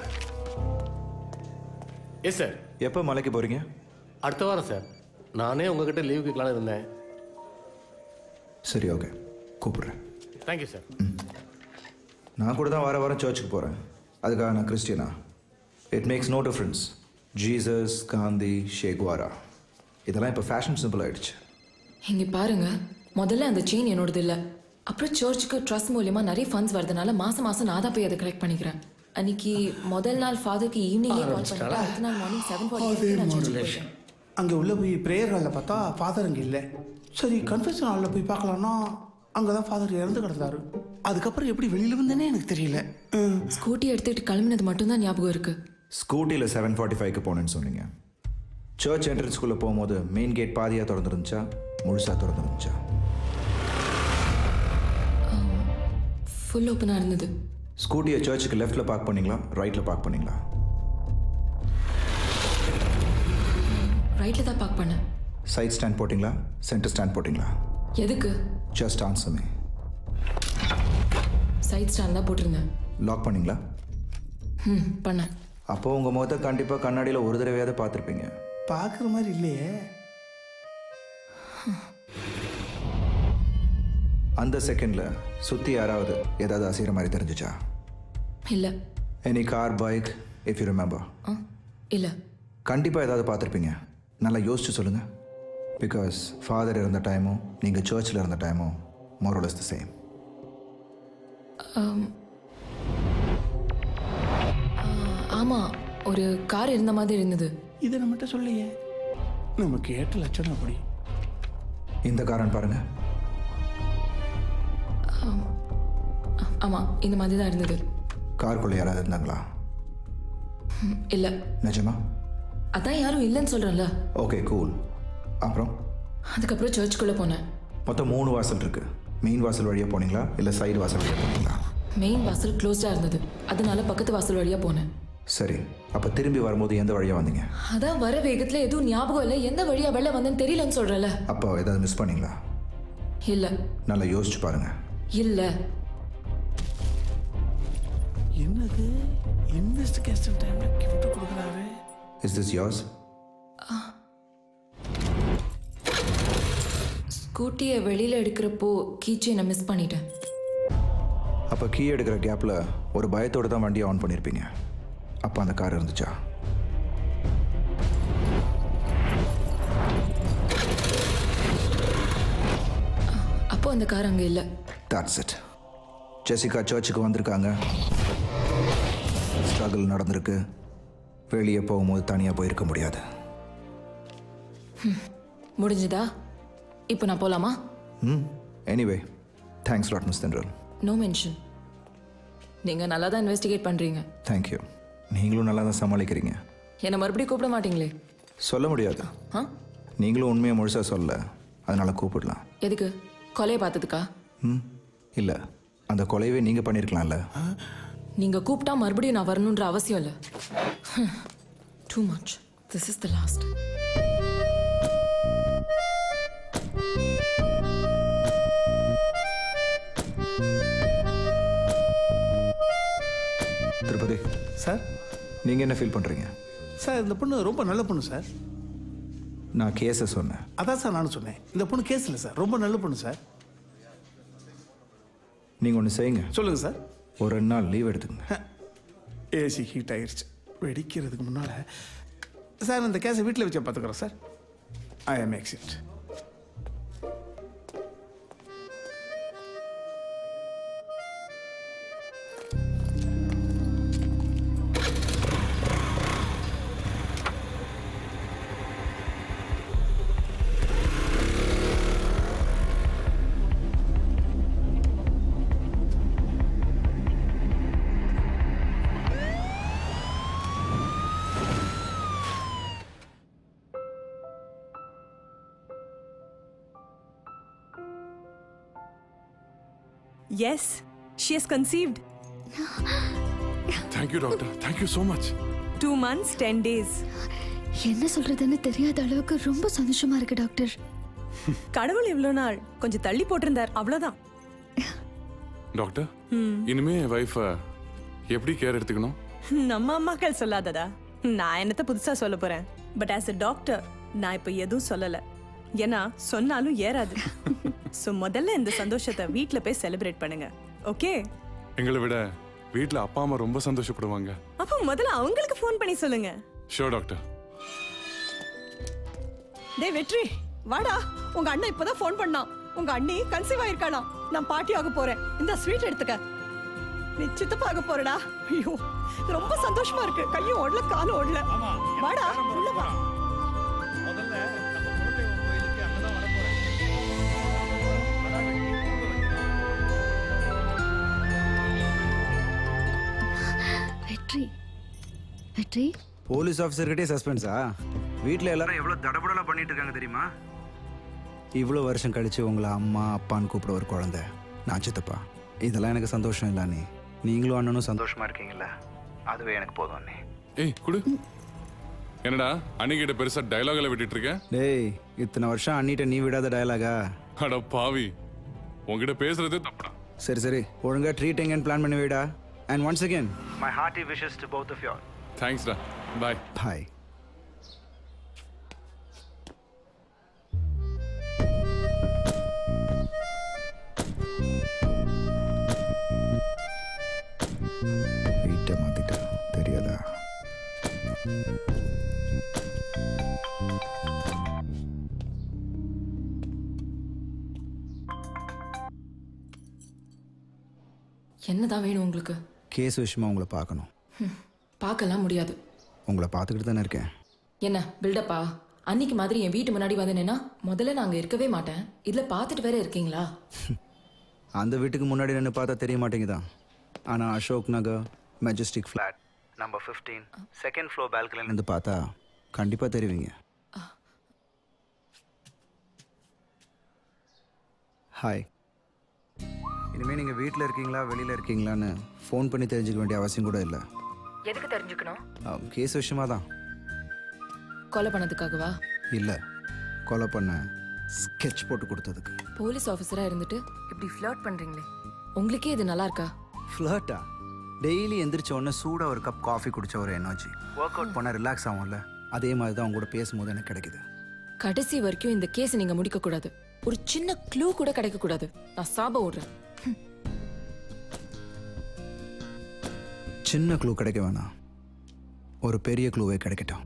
Yes sir. எப்போ மலைக்கு போகிறீங்க? அடுத்த வாரம் சார். நானே உங்ககிட்ட லீவ் கேட்கலான்னு இருந்தேன். சரி, ஓகே, கூப்பிடுறேன். Thank you sir. நான் கூட தான் வார வாரம் சர்ச்சுக்கு போகிறேன். அதுக்காக நான் கிறிஸ்டியனா? It makes no difference. Jesus, Gandhi, Che Guevara இதெல்லாம் இப்போ ஃபேஷன் சிம்பிள் ஆயிடுச்சு. இங்கே பாருங்க, முதல்ல அந்த செயின் என்னோடது இல்லை. அப்புறம் சர்ச்சுக்கு ட்ரஸ்ட் மூலியமா நிறைய ஃபண்ட்ஸ் வரதுனால மாசம் மாசம் நான் தான் போய் அதை கலெக்ட் பண்ணிக்கிறேன். அன்னைக்கு முதல் நாள் ஃபாதருக்கு ஈவினிங்கே கால் பண்ணிட்டு அடுத்த நாள் மார்னிங் செவன் ஃபார்ட்டி அங்கே உள்ள போய் ப்ரேயர் ஹாலில் பார்த்தா ஃபாதர் அங்கே இல்லை. சரி, கன்ஃபெஷன் ஹாலில் போய் பார்க்கலான்னா அங்கே தான் ஃபாதர் இறந்து கிடந்தாரு. அதுக்கப்புறம் எப்படி வெளியில் வந்தேனே எனக்கு தெரியல. ஸ்கூட்டி எடுத்துக்கிட்டு கிளம்பினது மட்டும்தான் ஞாபகம் இருக்கு. ஸ்கூட்டியில் செவன் ஃபார்ட்டி ஃபைவ்க்கு போனேன்னு சொன்னீங்க. சர்ச் என்ட்ரன்ஸ்குள்ளே போகும்போது மெயின் கேட் பாதியாக திறந்துருந்துச்சா முழுசாக திறந்துருந்துச்சா? ஃபுல் ஓப்பனாக இருந்தது. ஸ்கூட்டியை சர்ச்சுக்கு லெஃப்ட்டில் பார்க் பண்ணீங்களா ரைட்டில் பார்க் பண்ணீங்களா? ரைட்டில் தான் பார்க் பண்ணேன். சைட் ஸ்டாண்ட் போட்டிங்களா சென்டர் ஸ்டாண்ட் போட்டிங்களா? எதுக்கு? Just answer me. Side stand தான் போட்டிருந்தேன். லாக் பண்ணீங்களா? ம், பண்ணேன். அப்போது உங்கள் முகத்தை கண்டிப்பாக கண்ணாடியில் ஒரு தடவையாவது பார்த்துருப்பீங்க. பார்க்குற மாதிரி இல்லையே. அந்த செகண்டில் சுற்றி யாராவது ஏதாவது அசைகிற மாதிரி தெரிஞ்சிச்சா? இல்லை. Any car, bike, if you remember? இல்லை. கண்டிப்பாக ஏதாவது பார்த்துருப்பீங்க. நல்லா யோசிச்சு சொல்லுங்கள். பிகாஸ் ஃபாதர் இருந்த டைமும் நீங்கள் சர்ச்சில் இருந்த டைமும் மோர் இஸ் தி சேம். ஆமாம், ஒரு கார் இருந்த மாதிரி இருந்தது. இதை நம்மகிட்ட சொல்லையே. நம்ம கேட்ட லட்சணம் அப்படி. இந்த காரன் பாருங்க. ஆமாம், இந்த மாதிரி தான் இருந்தது. காருக்குள்ளே யாராவது இருந்தாங்களா? இல்லை. நிஜமா? அதான் யாரும் இல்லைன்னு சொல்கிறேன்ல. Okay, cool. அப்புறம்? அதுக்கப்புறம் சர்ச்சுக்குள்ளே போனேன். மொத்தம் மூணு வாசல் இருக்கு. மெயின் வாசல் வழியாக போனீங்களா இல்லை சைடு வாசல் வழியாக போனீங்களா? மெயின் வாசல் க்ளோஸ்டாக இருந்தது, அதனால பக்கத்து வாசல் வழியாக போனேன். சரி, அப்போ திரும்பி வரும்போது எந்த வழியாக வந்தீங்க? அதான் வர வேகத்தில் எதுவும் ஞாபகம் இல்லை, எந்த வழியாக வெளில வந்தேன்னு தெரியலன்னு சொல்கிறல. அப்போ ஏதாவது மிஸ் பண்ணீங்களா? இல்லை. நல்லா யோசிச்சு பாருங்க. இல்லை. என்னது இன்வெஸ்டிகேஷன் டைம்ல கிஃப்ட் கொடுக்குறாரு. Is this yours? ஸ்கூட்டியை வெளியில் எடுக்கிறப்போ கீச்செயினை மிஸ் பண்ணிட்டேன். அப்போ கீ எடுக்கிற கேப்பில் ஒரு பயத்தோடு தான் வண்டியை ஆன் பண்ணியிருப்பீங்க. அப்போ அந்த கார் இருந்துச்சா? அப்போ அந்த கார் அங்கே இல்லை. That's it. ஜெசிகா சர்ச்சுக்கு வந்திருக்காங்க, ஸ்ட்ரகிள் நடந்திருக்கு, வெளியே போகும்போது தனியாக போயிருக்க முடியாது. முடிஞ்சுதா? இப்போ நான் போகலாமா? ம், anyway thanks lot miss Thendral. No mention. நீங்கள் நல்லா தான் இன்வெஸ்டிகேட் பண்ணுறீங்க. தேங்க்யூ. நீங்களும் நல்லா தான் சமாளிக்கிறீங்க. என்னை மறுபடியும் கூப்பிட மாட்டீங்களே? சொல்ல முடியாது. ஆ, நீங்களும் உண்மையை முழுசாக சொல்ல, அதனால் கூப்பிடலாம். எதுக்கு? கொலையை பார்த்ததுக்கா? ம், இல்லை, அந்த கொலையவே நீங்கள் பண்ணியிருக்கலாம்ல. நீங்கள் கூப்பிட்டா மறுபடியும் நான் வரணுன்ற அவசியம் இல்லை. Too much. This is the last. Tirupati sir, நீங்கள் என்ன ஃபீல் பண்ணுறீங்க? சார், இந்த பொண்ணு ரொம்ப நல்ல பொண்ணு சார். நான் கேஸை சொன்னேன். அதான் சார் நானும் சொன்னேன். இந்த பொண்ணு கேஸ் இல்லை சார், ரொம்ப நல்ல பொண்ணு சார். நீங்கள் ஒன்று செய்யுங்க. சொல்லுங்கள் சார். ஒரு ரெண்டு நாள் லீவ் எடுத்துக்கங்க. ஏசி ஹீட் ஆயிடுச்சு. வெடிக்கிறதுக்கு முன்னால் சார் இந்த கேஸை வீட்டில் வச்சு பார்த்துக்குறோம் சார். I am exit. Yes, She has conceived. Thank you, doctor. Thank you so much. Two months, ten days. என்ன சொல்றதுன்னு தெரியாத அளவுக்கு ரொம்ப சந்தோஷமா இருக்கு டாக்டர். கடவுள் இவ்வளவு நாள் கொஞ்சம் தள்ளி போட்டிருந்தார், அவ்வளவுதான். டாக்டர், இனிமே வைஃப எப்படி கேர் எடுத்துக்கணும்? நம்ம அம்மாக்கள் சொல்லாததா, நான் என்னத்த புதுசா சொல்ல போறேன். பட் ஆஸ் a டாக்டர் நான் இப்ப எதுவும் சொல்லல, ஏன்னா சொன்னாலும் ஏறாது. சோ முதல்ல இந்த சந்தோஷத்தை வீட்ல போய் செலிப்ரேட் பண்ணுங்க, ஓகே? எங்களை விட வீட்ல அப்பா அம்மா ரொம்ப சந்தோஷப்படுவாங்க. அப்ப முதல்ல அவங்களுக்கு ஃபோன் பண்ணி சொல்லுங்க. Sure doctor. டேய் வெற்றி, வாடா. உங்க அண்ணன் இப்பதான் ஃபோன் பண்ணான். உங்க அண்ணி கன்சீவ் ஆயிருக்கானா. நான் பாட்டி ஆக போறேன். இந்த ஸ்வீட் எடுத்துக்க. நீ சித்தப்பாக போறடா. ஐயோ ரொம்ப சந்தோஷமா இருக்கு. கையும் ஓடல காலும் ஓடல. வாடா உள்ள வா. முதல்ல நம்ம குலதெய்வம் கோயிலுக்கு அங்கதான் வர போறேன். வெற்றி வெற்றி போலீஸ் ஆஃபீஸர்கிட்டே சஸ்பென்ஸா? வீட்டில் எல்லாரும் எவ்வளோ தடபடலாம் பண்ணிட்டு இருக்காங்க தெரியுமா? இவ்வளோ வருஷம் கழிச்சு உங்களை அம்மா அப்பான்னு கூப்பிட ஒரு குழந்தை, நான் சித்தப்பா. இதெல்லாம் எனக்கு சந்தோஷம் இல்லை அண்ணி. நீங்களும் அண்ணனும் சந்தோஷமா இருக்கீங்களா? அதுவே எனக்கு போதும் அண்ணி. ஏய் குடு. என்னடா அன்னிக்கிட்ட பெருசா டயலாக்ல விட்டுட்டு இருக்க? டேய், இத்தனை வருஷம் அண்ணிட்ட நீ விடாத டயலாகா? அட பாவி, உங்ககிட்ட பேசுறதே தப்புடா. சரி சரி, ஒழுங்கா ட்ரீட் எங்கன்னு பிளான் பண்ணி வைடா. And once again my hearty wishes to both of you. Thanks டா. Bye bye. வீட்டை மாத்திட்டா தெரியாதா? என்னதான் வேணும் உங்களுக்கு? கேஸ் விஷயமா உங்களை பார்க்கணும். பார்க்கலாம் முடியாது. உங்களை பார்த்துக்கிட்டு தானே இருக்கேன். என்ன பில்டப்பா? அன்னைக்கு மாதிரி என் வீட்டு முன்னாடி வந்தேன்னா முதல்ல நாங்க இருக்கவே மாட்டேன். இதுல பார்த்துட்டு வேற இருக்கீங்களா? அந்த வீட்டுக்கு முன்னாடி நின்று பார்த்தா தெரிய மாட்டேங்குதான். ஆனால் Ashok Nagar majestic flat number fifteen second floor பால்கனிலேருந்து பார்த்தா கண்டிப்பாக தெரிவிங்க. ஹாய். இனிமேல் நீங்கள் வீட்டில் இருக்கீங்களா வெளியில் இருக்கீங்களான்னு ஃபோன் பண்ணி தெரிஞ்சுக்க வேண்டிய அவசியம் கூட இல்லை. எதுக்கு தெரிஞ்சுக்கணும்? கேஸ் விஷயமா தான். கொலை பண்ணதுக்காகவா? இல்லை, கொலை பண்ண ஸ்கெட்ச் போட்டு கொடுத்ததுக்கு. போலீஸ் ஆஃபீஸரா இருந்துட்டு இப்படி ஃப்ளர்ட் பண்றீங்களே, உங்களுக்கே இது நல்லா இருக்கா? ஃப்ளர்ட்டா? டெய்லி எந்திரிச்ச உடனே சூடாக ஒரு கப் காஃபி குடிச்ச ஒரு எனர்ஜி, ஒர்க் அவுட் பண்ணால் ரிலாக்ஸ் ஆகும்ல, அதே மாதிரி தான் அவங்க கூட பேசும்போது எனக்கு கிடைக்குது. கடைசி வரைக்கும் இந்த கேஸ் நீங்க முடிக்க கூடாது. ஒரு சின்ன க்ளூ கூட கிடைக்க கூடாது. நான் சாப விடுறேன். சின்ன க்ளூ கிடைக்க வேணாம், ஒரு பெரிய க்ளூவே கிடைக்கட்டும்.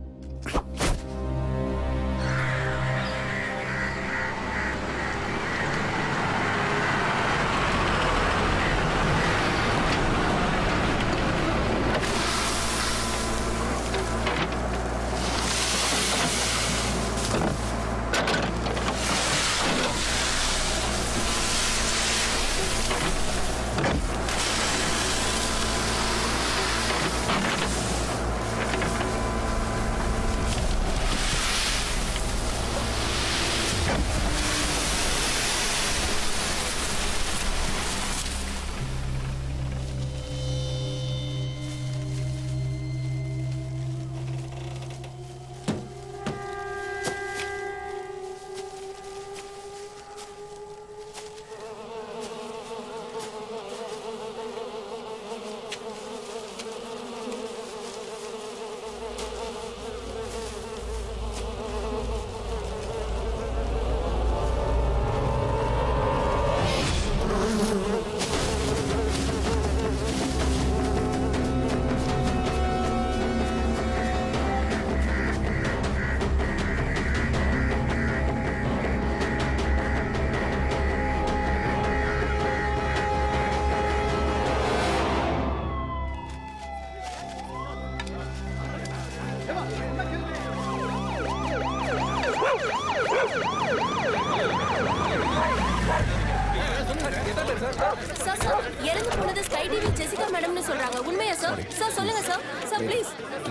சார் சார் இறந்து போனது ஸ்கை டிவி ஜெசிகா மேடம்னு சொல்றாங்க. உண்மையா சார்? சார் சொல்லுங்க sir. Sir please.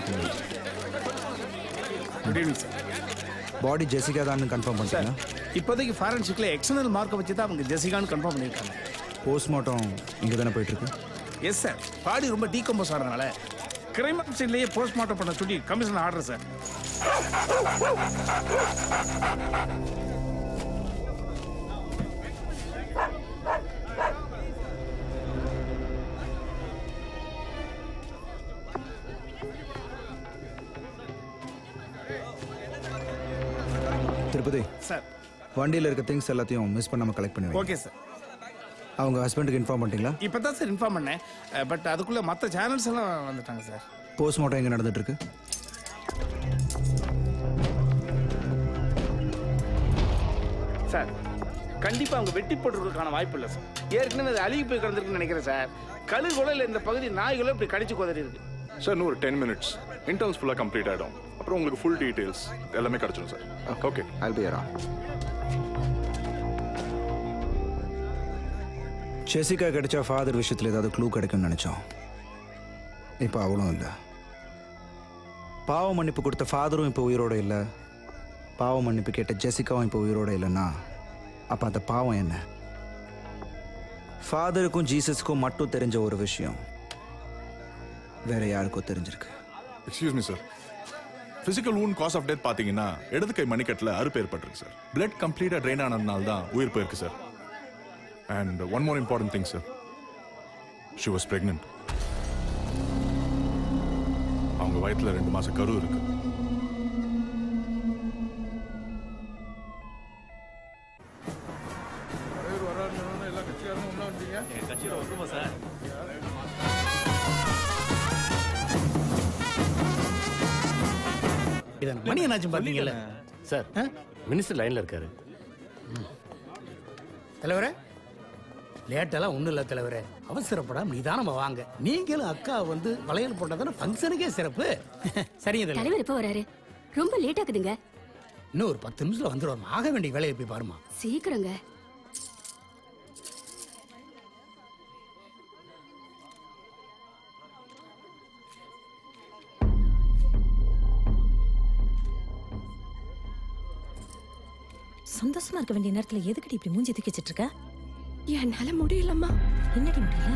Good evening sir. Body Jessica தான் கன்ஃபார்ம் பண்ணிட்டீங்களா? இப்போதைக்கு ஃபாரன்சிக்ல எக்ஸ்டர்னல் மார்க்கை வச்சு தான் அவங்க ஜெசிகான்னு கன்ஃபார்ம் பண்ணியிருக்காங்க. போஸ்ட்மார்ட்டம் இங்கே தானே போயிட்டுருக்கு? Yes sir. பாடி ரொம்ப டீகம்போஸ் ஆகிறதுனால கிரைம் சீன்லேயே போஸ்ட்மார்ட்டம் பண்ண சொல்லி commission order sir. Tirupati sir, வண்டியில் இருக்க திங்ஸ் எல்லாத்தையும் மிஸ் பண்ணாமல் கலெக்ட் பண்ணுவேன். Okay sir. அவங்க ஹஸ்பண்டுக்கு இன்ஃபார்ம் பண்ணிட்டீங்களா? இப்போ தான் சார் இன்ஃபார்ம் பண்ணேன். பட் அதுக்குள்ளே மற்ற சேனல்ஸ் எல்லாம் வந்துட்டாங்க சார். போஸ்ட்மார்ட்டம் எங்கே நடந்துட்டு இருக்கு? சார், கண்டிப்பாக அவங்க வெட்டி போட்டுருக்கான வாய்ப்பு இல்லை சார். ஏற்கனவே அது அழுகி போய் கிடந்திருக்குன்னு நினைக்கிறேன் சார். கழுகுல இல்லை இந்த பகுதி நாய்களும் இப்படி கடிச்சு குதறி இருக்கு சார். இன்னும் ஒரு டென் மினிட்ஸ் இன்டர்ன்ஸ் ஃபுல்லாக கம்ப்ளீட் ஆகிடும். அப்புறம் உங்களுக்கு ஃபுல் டீட்டெயில்ஸ் எல்லாமே கிடச்சிடும் sir. Okay, I'll be around. Jessica கிடைச்சா ஃபாதர் விஷயத்தில் ஏதாவது க்ளூ கிடைக்கும்னு நினச்சோம். இப்போ அவளும் இல்லை. பாவ மன்னிப்பு கொடுத்த ஃபாதரும் இப்போ உயிரோடு இல்லை. பாவ மன்னிப்பு கேட்ட ஜெசிகாவும் இப்போ உயிரோடு இல்லைன்னா அப்போ அந்த பாவம் என்ன? ஃபாதருக்கும் ஜீசஸுக்கும் மட்டும் தெரிஞ்ச ஒரு விஷயம் வேற யாருக்கும் தெரிஞ்சிருக்கு. Excuse me sir, physical wound cause of death பார்த்தீங்கன்னா இடது கை மணிக்கட்டில் அறுப்பு ஏற்பட்டிருக்கு சார். பிளட் கம்ப்ளீட்டாக ட்ரெயின் ஆனதுனால தான் உயிர் போயிருக்கு sir. And one more important thing sir, she was pregnant. அவங்க வயிற்றில் ரெண்டு மாசம் கரு இருக்கு. மணி என்னாச்சு பாத்தீங்கல்ல சார்? மினிஸ்டர் லைன்ல இருக்காரு. தலைவரே, லேட்டெல்லாம் ஒன்றும் இல்லை தலைவரே. அவசரப்படாம நிதானமா வாங்க. நீங்களும் அக்கா வந்து வளையல் போட்டதான ஃபங்க்ஷனுக்கே சிறப்பு. சரிங்க தலைவர் எப்போ வராரு? ரொம்ப லேட் ஆகுதுங்க. இன்னும் ஒரு பத்து நிமிஷத்துல வந்துடுவோம். ஆக வேண்டிய வேலையை போய் பாருமா. சீக்கிரங்க. சந்தோஷமா இருக்க வேண்டிய நேரத்துல எதுக்கிட்ட இப்படி மூஞ்சி தூக்கி வச்சிட்டு இருக்க? என்னால முடியலம்மா. என்னடி முடியல?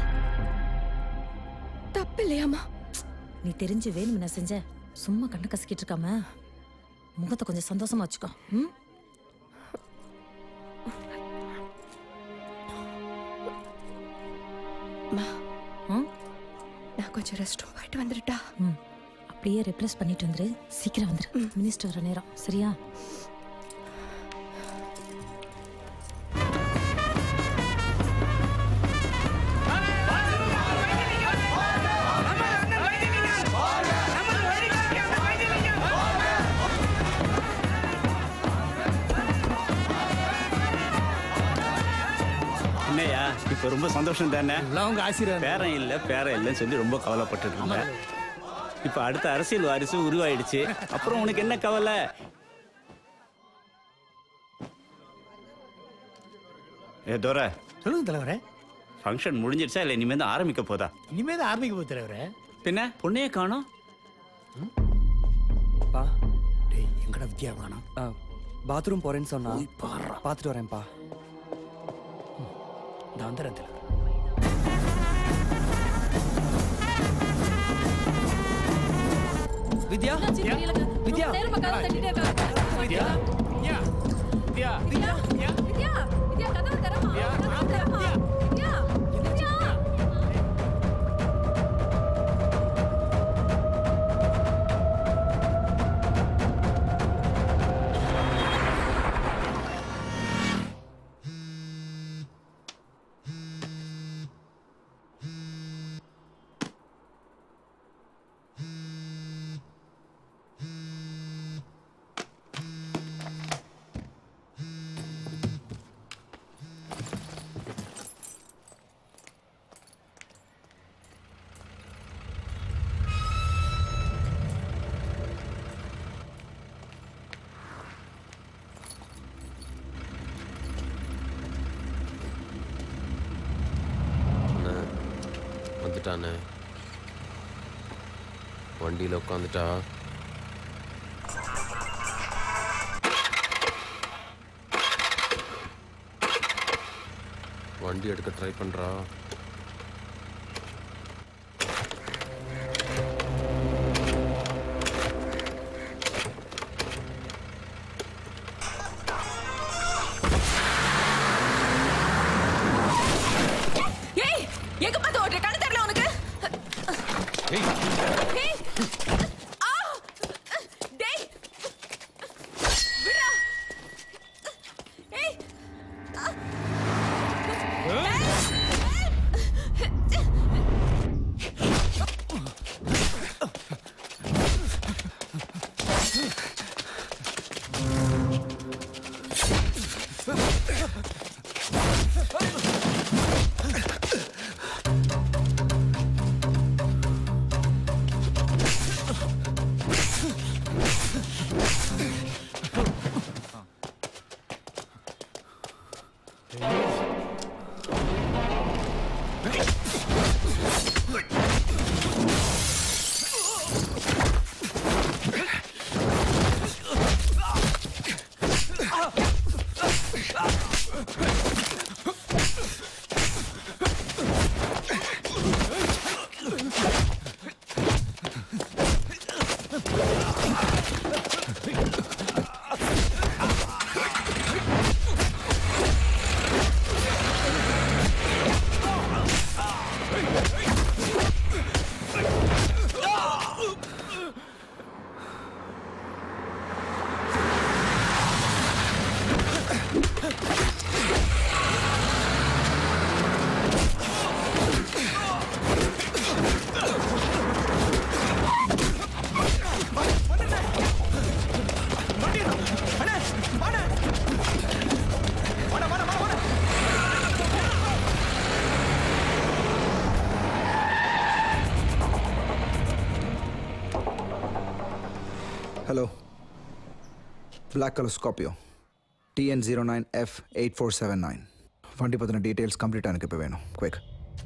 தப்பு இல்லையாம்மா? நீ தெரிஞ்சு வேணும்னு நான் செஞ்ச. சும்மா கண்ணு கசக்கிட்டு இருக்காம முகத்தை கொஞ்சம் சந்தோஷமா வச்சுக்கோ. ம்? நான் கொஞ்சம் ரெஸ்ட் ரூம் போயிட்டு வந்துட்டா. ம். அப்படியே ரெப்ளேஸ் பண்ணிட்டு வந்துரு. சீக்கிரம் வந்துரு. மினிஸ்டர் வர நேரம். சரியா? என்னையா இப்போ ரொம்ப சந்தோஷம் தானே? உங்க ஆசீர்வாதம். பேரன் இல்லை பேரன் இல்லைன்னு சொல்லி ரொம்ப கவலைப்பட்டு இருந்தேன். இப்போ அடுத்த அரசியல் வாரிசு உருவாயிடுச்சு. அப்புறம் உனக்கு என்ன கவலை? ஏ தோர, சொல்லுங்க தலைவரே. ஃபங்க்ஷன் முடிஞ்சிடுச்சா இல்லை இனிமேல் தான் ஆரம்பிக்க போதா? இனிமேல் தான் ஆரம்பிக்க போகுது தலைவரே. பின்ன பொண்ணையே காணோம். பா டேய், எங்கடா வித்யா காணோம்? பாத்ரூம் போறேன்னு சொன்னா பார்த்துட்டு வரேன்ப்பா. நான் வந்துடுறேன் தலைவர். வித்யா வித்யா வித்யா வித்யா வித்யா வந்துட்டானே, வண்டியில் உட்காந்துட்டா. வண்டி எடுக்க ட்ரை பண்ணுறா. ஏய் எங்க பார்த்து ஓடுற கண்ணு தெரியல உனக்கு? ஏய் ஏய் ஆ டேய் விடா. ஏய் ஆ. Hello, black colour Scorpio TN zero nine F eight four seven nine. வண்டி பற்றின டீட்டெயில்ஸ் கம்ப்ளீட்டாக எனக்கு இப்போ வேணும். குயிக்.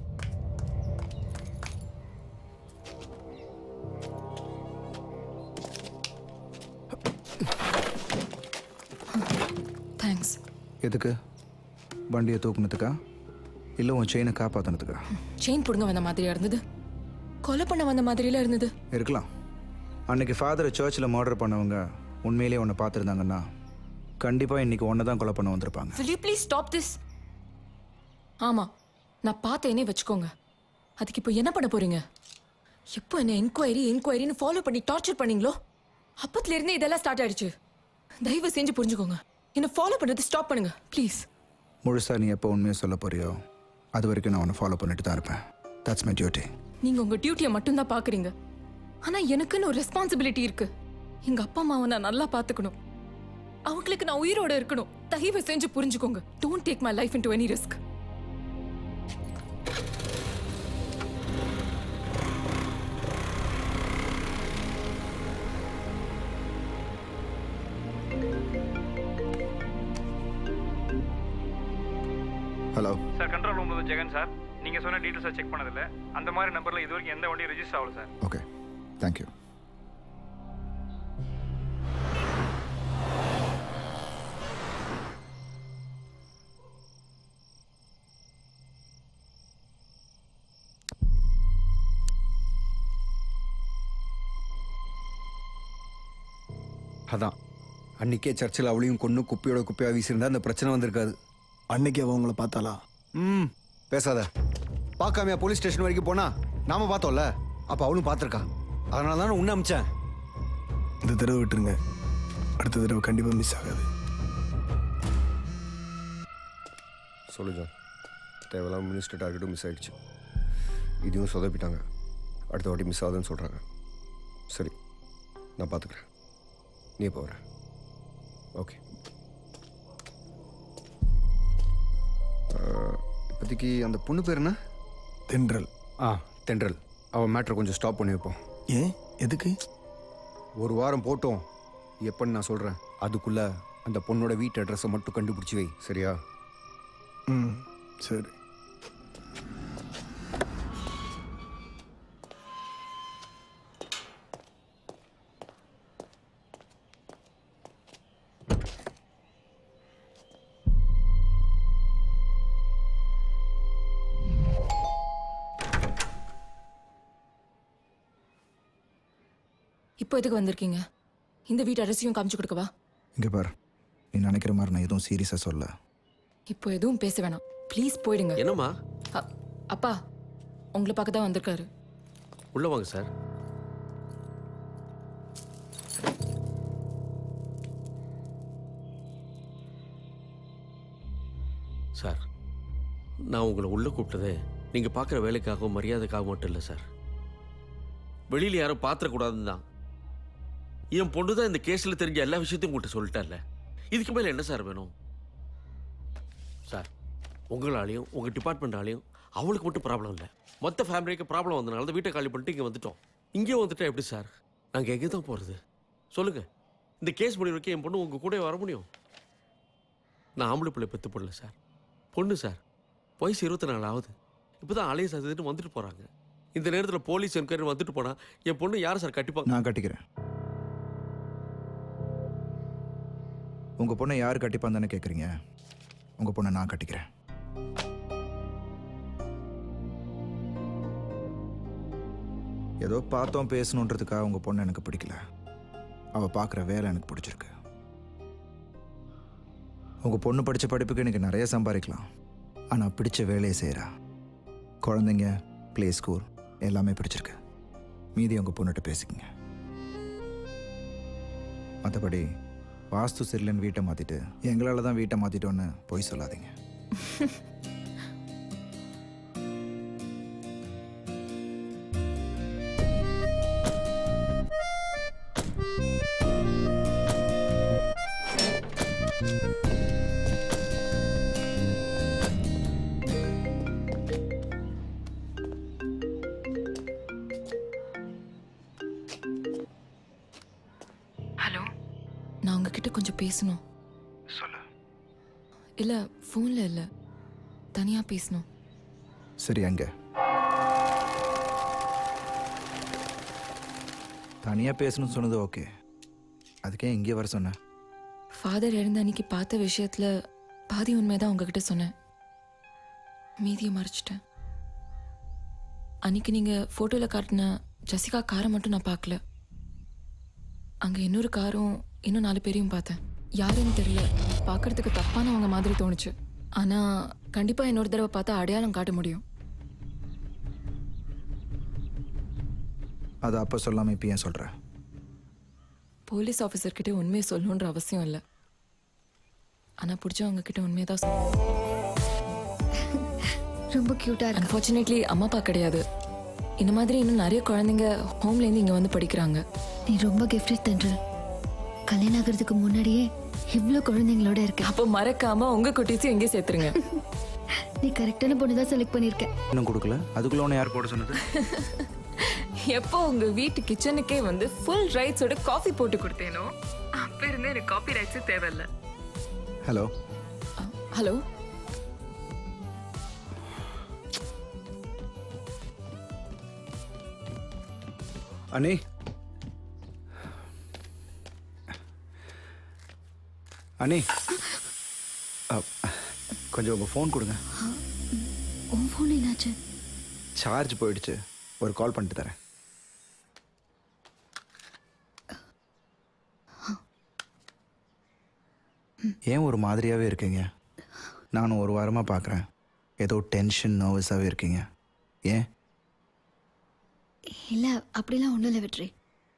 தேங்க்ஸ். எதுக்கு? வண்டியை தூக்குனதுக்கா இல்லை உன் செயினை காப்பாற்றினதுக்கா? செயின் பிடுங்க வந்த மாதிரியா இருந்தது, கொலை பண்ண வந்த மாதிரில இருந்தது. இருக்கலாம். அன்னைக்கு ஃபாதரை சர்ச்சில் மர்டர் பண்ணவங்க உண்மையிலேயே உன்னை பார்த்துருந்தாங்கன்னா கண்டிப்பாக இன்னைக்கு ஒன்றை தான் கொலை பண்ண வந்திருப்பாங்க. Will you please stop this? ஆமா, நான் பார்த்தேனே வச்சுக்கோங்க. அதுக்கு இப்போ என்ன பண்ண போறீங்க? எப்போ என்ன என்கொயரி என்கொயரின்னு ஃபாலோ பண்ணி டார்ச்சர் பண்ணீங்களோ அப்பத்துல இருந்தே இதெல்லாம் ஸ்டார்ட் ஆயிடுச்சு. தயவு செஞ்சு புரிஞ்சுக்கோங்க. என்ன ஃபாலோ பண்ணது ஸ்டாப் பண்ணுங்க ப்ளீஸ். முழுசா நீ எப்போ உண்மையை சொல்ல போறியோ அது வரைக்கும் நான் உன்னை ஃபாலோ பண்ணிட்டு தான் இருப்பேன். That's my duty. நீங்க உங்க டியூட்டியை மட்டும்தான் பாக்குறீங்க. ஆனா எனக்குன்னு ஒரு ரெஸ்பான்சிபிலிட்டி இருக்கு. எங்க அப்பா அம்மாவை நான் நல்லா பாத்துக்கணும். அவங்களுக்கு நான் உயிரோட இருக்கணும். தயவு செஞ்சு புரிஞ்சுக்கோங்க. Don't take my life into any risk. Hello sir, control room Jagan sir. நீங்க சொன்ன டீடைல்ஸை செக் பண்ணதில்ல. அந்த மாதிரி நம்பர்ல இது வரைக்கும் எந்த வண்டியும் ரெஜிஸ்டர் ஆகல சார். Okay, thank you. அதான் அன்னைக்கே சர்ச்சில் அவளையும் கொண்டு குப்பையோட குப்பையாக வீசியிருந்தா அந்த பிரச்சனை வந்திருக்காது. அன்னைக்கு அவன் உங்களை பார்த்தாளா? ம், பேசாத. பார்க்காமையா போலீஸ் ஸ்டேஷன் வரைக்கும் போனா? நாம பார்த்தோம்ல, அப்போ அவளும் பார்த்துருக்கா. அதனால தான் உன்னை அமிச்சேன். இந்த தடவை விட்டுருங்க, அடுத்த தடவை கண்டிப்பாக மிஸ் ஆகாது. சொல்லு ஜான். தேவையில்லாம மினிஸ்டர் டார்கெட்டும் மிஸ் ஆயிடுச்சு. இதையும் சொதப்பிட்டாங்க. அடுத்த வாட்டி மிஸ் ஆகுதுன்னு சொல்கிறாங்க. சரி, நான் பார்த்துக்கிறேன். நீ எப்போ வர? ஓகே. இப்போதைக்கு அந்த பொண்ணு பேர் என்ன? தென்றல். ஆ, தென்றல். அவன் மேட்ரை கொஞ்சம் ஸ்டாப் பண்ணி வைப்போம். ஏன்? எதுக்கு? ஒரு வாரம் போட்டோம். எப்போன்னு நான் சொல்கிறேன். அதுக்குள்ளே அந்த பொண்ணோட வீட்டு அட்ரஸை மட்டும் கண்டுபிடிச்சி வை. சரியா? ம், சரி. இப்போ எதுக்கு வந்திருக்கீங்க? இந்த வீட்டு அரிசியும் காமிச்சு கொடுக்கவா? இங்கே பார், நீ நினைக்கிற மாதிரி நான் எதுவும் சீரியஸாக சொல்ல. இப்போ எதுவும் பேச வேணாம், ப்ளீஸ் போயிடுங்க. என்னம்மா? அப்பா உங்களை பார்க்க தான் வந்திருக்காரு. உள்ள வாங்க சார். சார், நான் உங்களை உள்ள கூப்பிட்டதே நீங்கள் பார்க்குற வேலைக்காகவும் மரியாதைக்காகவும் மட்டும் இல்லை சார். வெளியில் யாரும் பார்த்துடக்கூடாதுன்னு தான். என் பொண்ணு தான் இந்த கேஸில் தெரிஞ்ச எல்லா விஷயத்தையும் உங்கள்கிட்ட சொல்லிட்டார்ல. இதுக்கு மேலே என்ன சார் வேணும்? சார், உங்களாலையும் உங்கள் டிபார்ட்மெண்ட்டாலையும் அவளுக்கு மட்டும் ப்ராப்ளம் இல்லை, மொத்த ஃபேமிலிக்கு ப்ராப்ளம் வந்தனால தான் வீட்டை காலி பண்ணிட்டு இங்கே வந்துட்டோம். இங்கே வந்துட்டா எப்படி சார்? நாங்கள் எங்கே தான் போகிறது சொல்லுங்கள்? இந்த கேஸ் முடிவுக்கு என் பொண்ணு உங்கள் கூட வர முடியும்? நான் ஆம்பளை பிள்ளை பெற்று போடல சார், பொண்ணு சார். வயசு இருபத்தி நாலு ஆகுது. இப்போ தான் அலைய சாதிட்டு வந்துட்டு போகிறாங்க. இந்த நேரத்தில் போலீஸ் என்கொயரி வந்துட்டு போனால் என் பொண்ணு யார் சார் கட்டிப்பாங்க? நான் கட்டிக்கிறேன். உங்கள் பொண்ணை யார் கட்டிப்பான்னு தானே கேட்குறீங்க? உங்கள் பொண்ணை நான் கட்டிக்கிறேன். ஏதோ பார்த்தோம் பேசணுன்றதுக்காக உங்கள் பொண்ணு எனக்கு பிடிக்கல. அவள் பார்க்குற வேலை எனக்கு பிடிச்சிருக்கு. உங்கள் பொண்ணு படித்த படிப்புக்கு எனக்கு நிறைய சம்பாதிக்கலாம், ஆனால் பிடிச்ச வேலையை செய்கிறா. குழந்தைங்க, ப்ளே ஸ்கூல் எல்லாமே பிடிச்சிருக்கு. மீதி உங்கள் பொண்ணுகிட்ட பேசிக்கங்க. மற்றபடி வாஸ்து சரியில்லைன்னு வீட்டை மாற்றிட்டு எங்களால் தான் வீட்டை மாற்றிட்டோன்னு பொய் சொல்லாதீங்க. ஹலோ, நான் உங்ககிட்ட கொஞ்சம் பேசணும். சொல்லு. இல்லை, ஃபோனில் இல்லை, தனியாக பேசணும். சரி, அங்கே தனியாக பேசணும்னு சொன்னது ஓகே. அதுக்கே இங்கே வர சொன்னேன். ஃபாதர் இறந்த அன்னைக்கு பார்த்த விஷயத்தில் பாதி உண்மைதான் உங்ககிட்ட சொன்னேன், மீதியை மறைச்சிட்டேன். அன்னைக்கு நீங்கள் ஃபோட்டோவில் காட்டின ஜெசிகா காரை மட்டும் நான் பார்க்கல. அங்கே இன்னொரு காரும் இன்னும் நாலு பேரையும் பார்த்தேன். யாருன்னு தெரியல, பார்க்கறதுக்கு தப்பானவங்க மாதிரி தோணுச்சு. ஆனால் கண்டிப்பாக இன்னொரு தடவை பார்த்தா அடையாளம் காட்ட முடியும். அது அப்போ சொல்லாமல் இப்போ ஏன் சொல்கிற? போலீஸ் ஆஃபீஸர்கிட்ட உண்மையை சொல்லணுன்ற அவசியம் இல்லை, ஆனால் பிடிச்சவங்க கிட்ட உண்மையை தான் சொல்ல. ரொம்ப க்யூட்டாக இருக்கு. அன்ஃபார்ச்சுனேட்லி அம்மா அப்பா கிடையாது. இந்த மாதிரி இன்னும் நிறைய குழந்தைங்க ஹோம்லேருந்து இங்கே வந்து படிக்கிறாங்க. நீ ரொம்ப கிஃப்டட் தென்றல். கல்யாணம் ஆகிறதுக்கு முன்னாடியே இவ்வளோ குழந்தைங்களோட இருக்கு. அப்போ மறக்காம உங்க குட்டீஸையும் எங்கே சேர்த்துருங்க. நீ கரெக்டான பொண்ணு தான் செலக்ட் பண்ணியிருக்க. இன்னும் கொடுக்கல, அதுக்குள்ள ஒன்று யார் போட சொன்னது? எப்போ உங்க வீட்டு கிச்சனுக்கே வந்து ஃபுல் ரைட்ஸோட காஃபி போட்டு கொடுத்தேனோ அப்ப இருந்து எனக்கு காஃபி ரைட்ஸ் தேவையில்லை. ஹலோ ஹலோ, அண்ணே, அண்ணே கொஞ்சம் உங்கள் ஃபோன் கொடுங்க. உன் ஃபோன் என்னாச்சு? சார்ஜ் போயிடுச்சு, ஒரு கால் பண்ணிட்டு தரேன். ஏன் ஒரு மாதிரியாகவே இருக்கீங்க? நானும் ஒரு வாரமாக பார்க்குறேன், ஏதோ டென்ஷன் நர்வஸாகவே இருக்கீங்க. ஏன்? இல்லை, அப்படிலாம் ஒன்றும் இல்லை வெற்றி.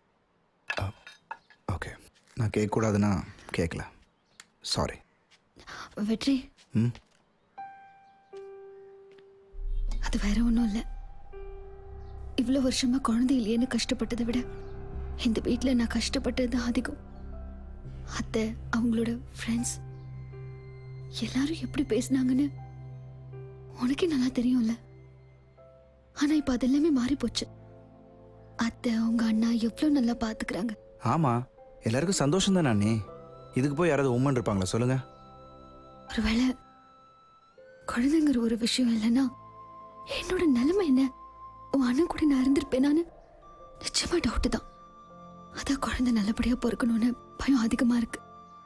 ஓகே, நான் கேட்கக்கூடாதுன்னா கேட்கல, சாரி. வெற்றி, ம் அது வேற ஒன்றும் இல்லை. இவ்வளோ வருஷமா குழந்தை இல்லையேன்னு கஷ்டப்பட்டதை விட இந்த வீட்டில் நான் கஷ்டப்பட்டது தான் அதிகம். அத்தை, அவங்களோட ஃப்ரெண்ட்ஸ் எல்லாரும் எப்படி பேசினாங்கன்னு உனக்கே நல்லா தெரியும்ல. ஆனால் இப்போ அதெல்லாமே மாறி போச்சு. அத்தை, அவங்க அண்ணா எவ்வளோ நல்லா பார்த்துக்கிறாங்க. ஆமாம், எல்லாருக்கும் சந்தோஷம் தானே அண்ணே. இதுக்கு போய் யாராவது உம்மன் இருப்பாங்களா சொல்லுங்க? ஒருவேளை குழந்தைங்கிற ஒரு விஷயம் இல்லைன்னா என்னோட நிலைமை என்ன? உன் அண்ணன் கூட நான் இருந்திருப்பேனான்னு நிச்சயமா டவுட்டு தான். அதான் குழந்தை நல்லபடியாக பொறுக்கணும்னு பயம் அதிகமாக இருக்கு.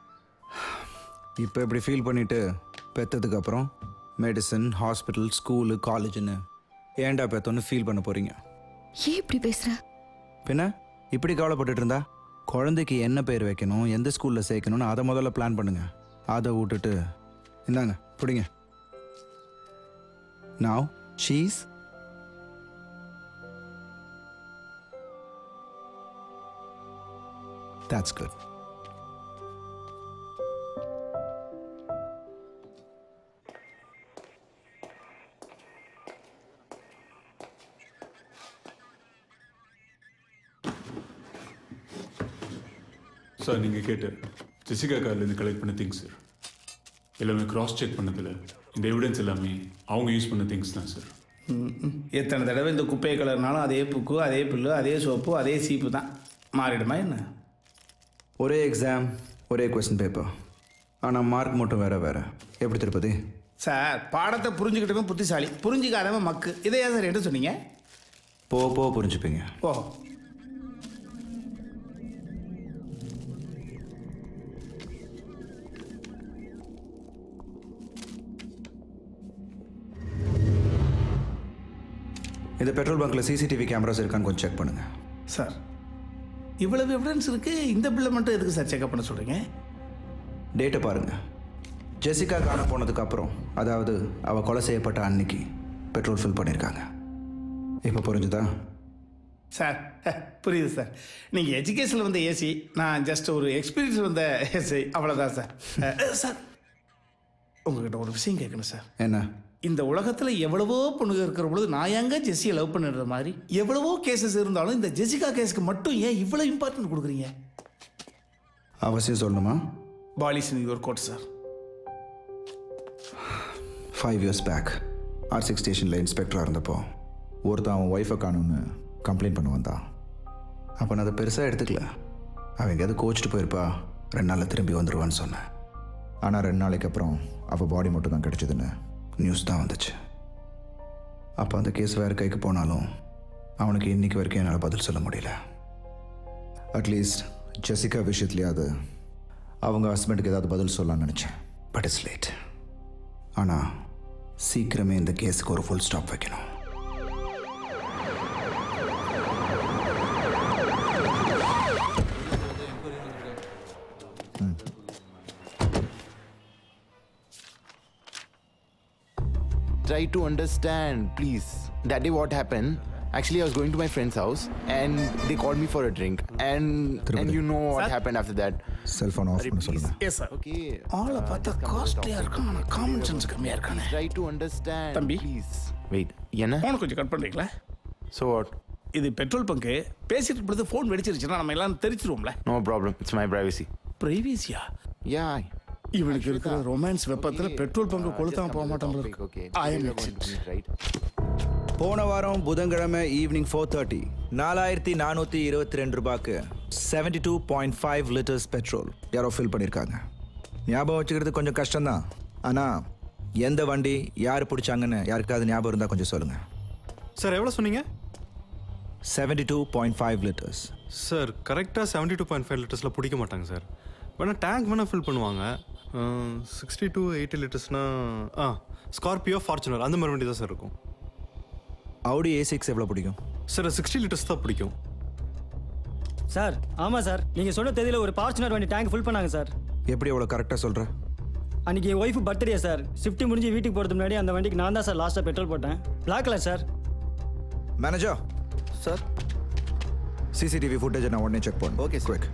இப்போ இப்படி ஃபீல் பண்ணிட்டு பெற்றதுக்கு அப்புறம் மெடிசன், ஹாஸ்பிட்டல், ஸ்கூலு, காலேஜுன்னு ஏன்டா பெற்றோன்னு ஃபீல் பண்ண போறீங்க? ஏன் இப்படி பேசுற? பின்ன இப்படி கவலைப்பட்டுட்டு இருந்தா குழந்தைக்கு என்ன பேர் வைக்கணும், எந்த ஸ்கூலில் சேர்க்கணும்னு அதை முதல்ல பிளான் பண்ணுங்க. அதை விட்டுட்டு இந்தாங்க பிடிங்க. Now, cheese. That's good. Sir நீங்கள் கேட்டு ஜெசிகா கார்லேருந்து கலெக்ட் பண்ண திங்ஸ் சார். எல்லாமே கிராஸ் செக் பண்ணதில் இந்த எவிடன்ஸ் எல்லாமே அவங்க யூஸ் பண்ண திங்ஸ் தான் சார். எத்தனை தடவை இந்த குப்பையை கலர்னாலும் அதே புக்கு, அதே புல்லு, அதே சோப்பு, அதே சீப்பு தான். மாறிடுமா என்ன? ஒரே எக்ஸாம், ஒரே கொஸ்டின் பேப்பர், ஆனால் மார்க் மட்டும் வேறு வேறு. எப்படி திருப்பதி? சார் பாடத்தை புரிஞ்சுக்கிட்டவன் புத்திசாலி, புரிஞ்சிக்காதவன் மக்கு. இதை ஏன் சார் என்ன சொன்னீங்க? போ போ புரிஞ்சுப்பீங்க. ஓ இந்த பெட்ரோல் பங்க்ல சிசிடிவி கேமராஸ் இருக்கான்னு கொஞ்சம் செக் பண்ணுங்க. சார் இவ்வளவு எவிடன்ஸ் இருக்கு, இந்த பில்லை மட்டும் எதுக்கு சார் செக்அப் பண்ண சொல்றீங்க? டேட்டை பாருங்க. ஜெசிகா காண போனதுக்கு அப்புறம், அதாவது அவ கொலை செய்யப்பட்ட அன்னைக்கு பெட்ரோல் ஃபில் பண்ணியிருக்காங்க. இப்போ புரிஞ்சுதா? சார் புரியுது சார். நீங்கள் எஜுகேஷனில் வந்த ஏசி, நான் ஜஸ்ட் ஒரு எக்ஸ்பீரியன்ஸ் வந்த ஏசி, அவ்வளோதான் சார். சார் உங்ககிட்ட ஒரு விஷயம் கேட்கணும் சார். என்ன? இந்த உலகத்தில் எவ்வளவோ பொண்ணுங்க இருக்கிற பொழுது நான் எங்க ஜெஸ்ஸியை லவ் பண்ணுற மாதிரி எவ்வளவோ கேசஸ் இருந்தாலும் இந்த ஜெசிகா கேஸுக்கு மட்டும் ஏன் இவ்வளோ இம்பார்ட்டன்ட் கொடுக்குறீங்க? அவசியம் சொல்லணுமா? Polish in your coat sir. Five years back ஆர்சிக் ஸ்டேஷனில் இன்ஸ்பெக்டராக இருந்தப்போ ஒருத்தன் அவன் ஒய்ஃபை காணும்னு கம்ப்ளைண்ட் பண்ண வந்தான். அப்போ நான் அதை பெருசாக எடுத்துக்கல. அவன் எங்கேயாவது கோச்சிட்டு போயிருப்பா, ரெண்டு நாளில் திரும்பி வந்துடுவான்னு சொன்னேன். ஆனால் ரெண்டு நாளைக்கு அப்புறம் அவள் பாடி மட்டும் தான் கிடச்சிதுன்னு நியூஸ் தான் வந்துச்சு. அப்போ அந்த கேஸ் வேறு கைக்கு போனாலும் அவனுக்கு இன்னைக்கு வரைக்கும் என்னால் பதில் சொல்ல முடியல. அட்லீஸ்ட் ஜெசிகா விஷயத்துலையாவது அவங்க ஹஸ்பண்டுக்கு ஏதாவது பதில் சொல்லலாம்னு நினச்சேன். But it's late. ஆனால் சீக்கிரமே இந்த கேஸுக்கு ஒரு ஃபுல் ஸ்டாப் வைக்கணும். Try to understand, please. That day what happened, actually I was going to my friend's house and they called me for a drink and and you know what Sir? happened after that. Cell phone off பண்ண சொல்லுங்க. Yes sir. Okay. ஆளை பார்த்தா காஸ்ட்லியாக இருக்கும், ஆனால் common sense கம்மியாக இருக்கானே. Try to understand, தம்பி please. Wait, என்ன? ஃபோனை கொஞ்சம் கட் பண்ணுறீங்களா? So what? இது பெட்ரோல் பங்கு. பேசிட்டு பொழுது ஃபோன் வெடிச்சிருச்சுன்னா நம்ம எல்லாம் தெரிச்சிருவோம்ல. No problem, it's my privacy. பிரைவேசியா? Yeah. இவனுக்கு இருக்கிற ரொமான்ஸ் வெப்பத்தில் பெட்ரோல் பங்கு கொளுத்தாம போக மாட்டோம். I am exit. போன வாரம் புதன்கிழமை ஈவினிங் ஃபோர் தேர்ட்டி நாலாயிரத்தி நானூற்றி இருபத்தி ரெண்டு ரூபாய்க்கு seventy two point five litres petrol யாரோ ஃபில் பண்ணியிருக்காங்க. ஞாபகம் வச்சுக்கிறது கொஞ்சம் கஷ்டம்தான், ஆனால் எந்த வண்டி யார் பிடிச்சாங்கன்னு யாருக்காவது ஞாபகம் இருந்தால் கொஞ்சம் சொல்லுங்கள். சார் எவ்வளோ சொன்னீங்க? Seventy two point five litres. Sir கரெக்டாக செவன்டி டூ பாயிண்ட் ஃபைவ் லிட்டர்ஸில் பிடிக்க மாட்டாங்க சார். வேணால் டேங்க் வேணால் ஃபில் பண்ணுவாங்க. சிக்ஸ்டி டூ எயிட்டி லிட்டர்ஸ்னால் ஆ ஸ்கார்பியோ ஃபார்ச்சுனர் அந்த மாதிரி வண்டி தான் சார் இருக்கும். ஆடி ஏ சிக்ஸ் எவ்வளோ பிடிக்கும்? சார் சிக்ஸ்டி லிட்டர்ஸ் தான் பிடிக்கும். சார் ஆமாம் சார், நீங்கள் சொன்ன தேதியில் ஒரு ஃபார்ச்சுனர் வண்டி டேங்க் ஃபுல் பண்ணாங்க சார். எப்படி எவ்வளோ கரெக்டாக சொல்கிறேன்? அன்றைக்கி என் ஒய்ஃபு பர்த்டே சார். ஷிஃப்ட் முடிஞ்சு வீட்டுக்கு போகிறதுக்கு முன்னாடி அந்த வண்டிக்கு நான் தான் சார் லாஸ்ட்டாக பெட்ரோல் போட்டேன். Black colour sir. Manager sir, CCTV ஃபுட்டேஜை நான் உடனே செக் பண்ணேன். Okay quick.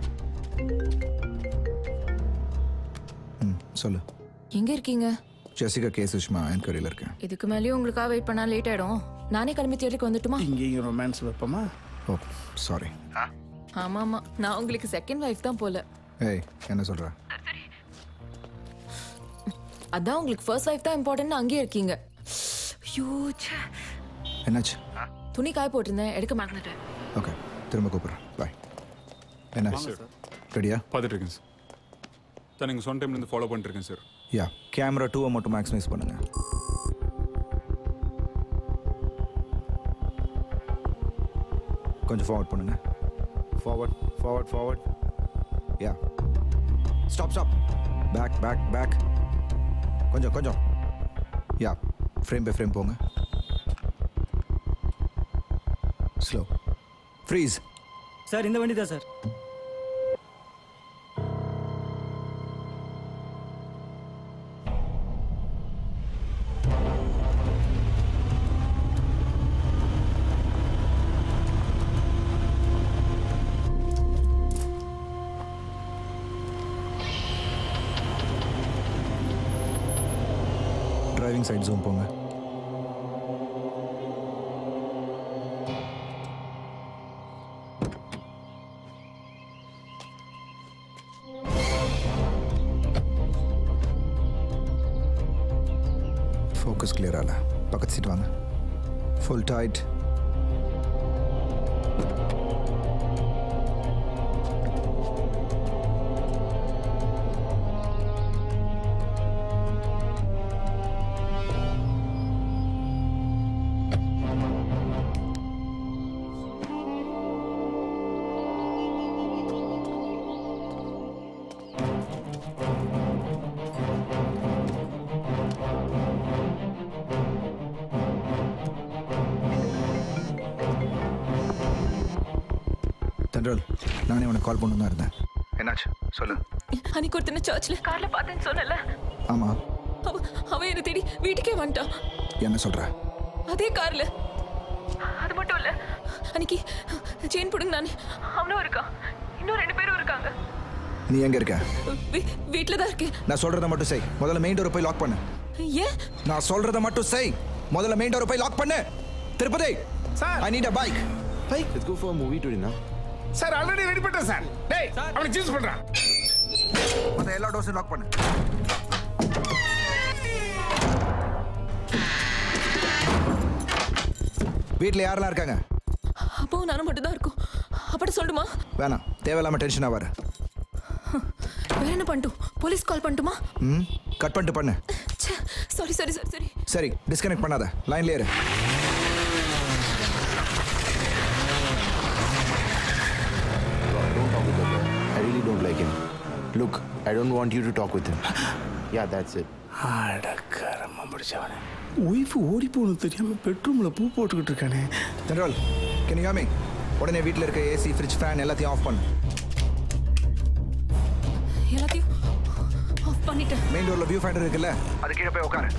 ம் சொல்லு. எங்க இருக்கீங்க? ஜெசிகா கேஸ் விஷயமா என்கொயரியில் இருக்கேன். இதுக்கு மேலேயும் உங்களுக்காக வெயிட் பண்ணா லேட் ஆயிடும். நானே கிளம்பி தேடிக்கு வந்துட்டுமா? இங்கேயும் ரொமான்ஸ் வைப்போமா? ஓ சாரி. ஆமா ஆமா, நான் உங்களுக்கு செகண்ட் வைஃப் தான் போல. ஏய் என்ன சொல்ற? அதான் உங்களுக்கு ஃபர்ஸ்ட் வைஃப் தான் இம்பார்ட்டன்ட் அங்கேயே இருக்கீங்க. ஐயோ என்னாச்சு? துணி காய போட்டிருந்தேன், எடுக்க மறந்துட்டேன். ஓகே திரும்ப கூப்பிட்றேன். பாய். என்ன ரெடியா? பார்த்துட்டு இருக்கேன் சார். சார் நீங்கள் சொன்ன டைம்லேருந்து ஃபாலோ பண்ணிட்டுருக்கேன் சார். யா கேமரா டூவை மட்டும் மேக்ஸிமைஸ் பண்ணுங்க. கொஞ்சம் ஃபார்வர்ட் பண்ணுங்க. Forward forward forward. Yeah stop stop. Back back back. கொஞ்சம் கொஞ்சம். யா ஃப்ரேம் பை ஃப்ரேம் போங்க. ஸ்லோ. ஃப்ரீஸ். சார் இந்த வண்டி தான் சார். டிரைவிங் சைட் ஜோன் போங்க. ஃபோக்கஸ் கிளியர் ஆகல. பக்கத்து சீட் வாங்க. Full tight. தென்றல், நானே உனக்கு கால் பண்ணு தான் இருந்தேன். என்னாச்சு சொல்லு. அன்னைக்கு ஒருத்தனை சர்ச்சில் கார்ல பார்த்தேன்னு சொன்னல. ஆமா, அவ அவன் என்ன தேடி வீட்டுக்கே வந்துட்டான். என்ன சொல்ற? அதே கார்ல. அது மட்டும் இல்ல, அன்னைக்கு செயின் புடுங்க நானே அவனும் இருக்கான், இன்னும் ரெண்டு பேரும் இருக்காங்க. நீ எங்க இருக்க? வீட்டில் தான் இருக்கேன். நான் சொல்றத மட்டும் செய். முதல்ல மெயின் டோரை போய் லாக் பண்ணு. ஏன்? நான் சொல்றத மட்டும் செய். முதல்ல மெயின் டோரை போய் லாக் பண்ணு. Tirupati, sir, I need a bike. Bike. Let's go for a movie today now. Sir already ready பண்ணிட்டேன் சார். டேய், அவனை சூஸ் பண்றான். மொத எல்லா டோர்ஸையும் லாக் பண்ணு. வீட்ல யாரெல்லாம் இருக்காங்க? அப்போ நானும் மட்டும் தான் இருக்கும். அப்படி சொல்லட்டுமா? வேணாம், தேவையில்லாம டென்ஷன் ஆவாரு. வேற என்ன பண்ணிட்டோம்? போலீஸ் கால் பண்ணட்டுமா? ம், கட் பண்ணிட்டு பண்ணு. Sorry sorry sorry sorry. சரி, டிஸ்கனெக்ட் பண்ணாத, லைன்ல இரு. I really don't like him. Look, I don't want you to talk with him. Yeah, that's it. அடக்கரமா முடிச்சவனே. ஒய்ஃப் ஓடி போகணும் தெரியாம பெட்ரூம்ல பூ போட்டுக்கிட்டு இருக்கானே. General, can you hear me? உடனே வீட்டில் இருக்க ஏசி, ஃப்ரிட்ஜ், ஃபேன் எல்லாத்தையும் ஆஃப் பண்ணு. எல்லாத்தையும் ஆஃப் பண்ணிட்டேன். மெயின் டோர்ல வியூ ஃபைண்டர் இருக்குல்ல, அது கீழே போய் உட்காரு.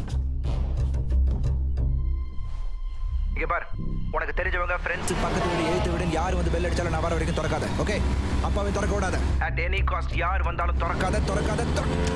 இங்க பார், உனக்கு தெரிஞ்சவங்க, ஃப்ரெண்ட்ஸ், பக்கத்து வீடு, எழுத்து வீடுன்னு யார் வந்து பெல் அடிச்சாலும் நான் வர வரைக்கும் திறக்காத. ஓகே? அப்பாவே திறக்க விடாத. அட் எனி காஸ்ட் யார் வந்தாலும் திறக்காத, திறக்காத.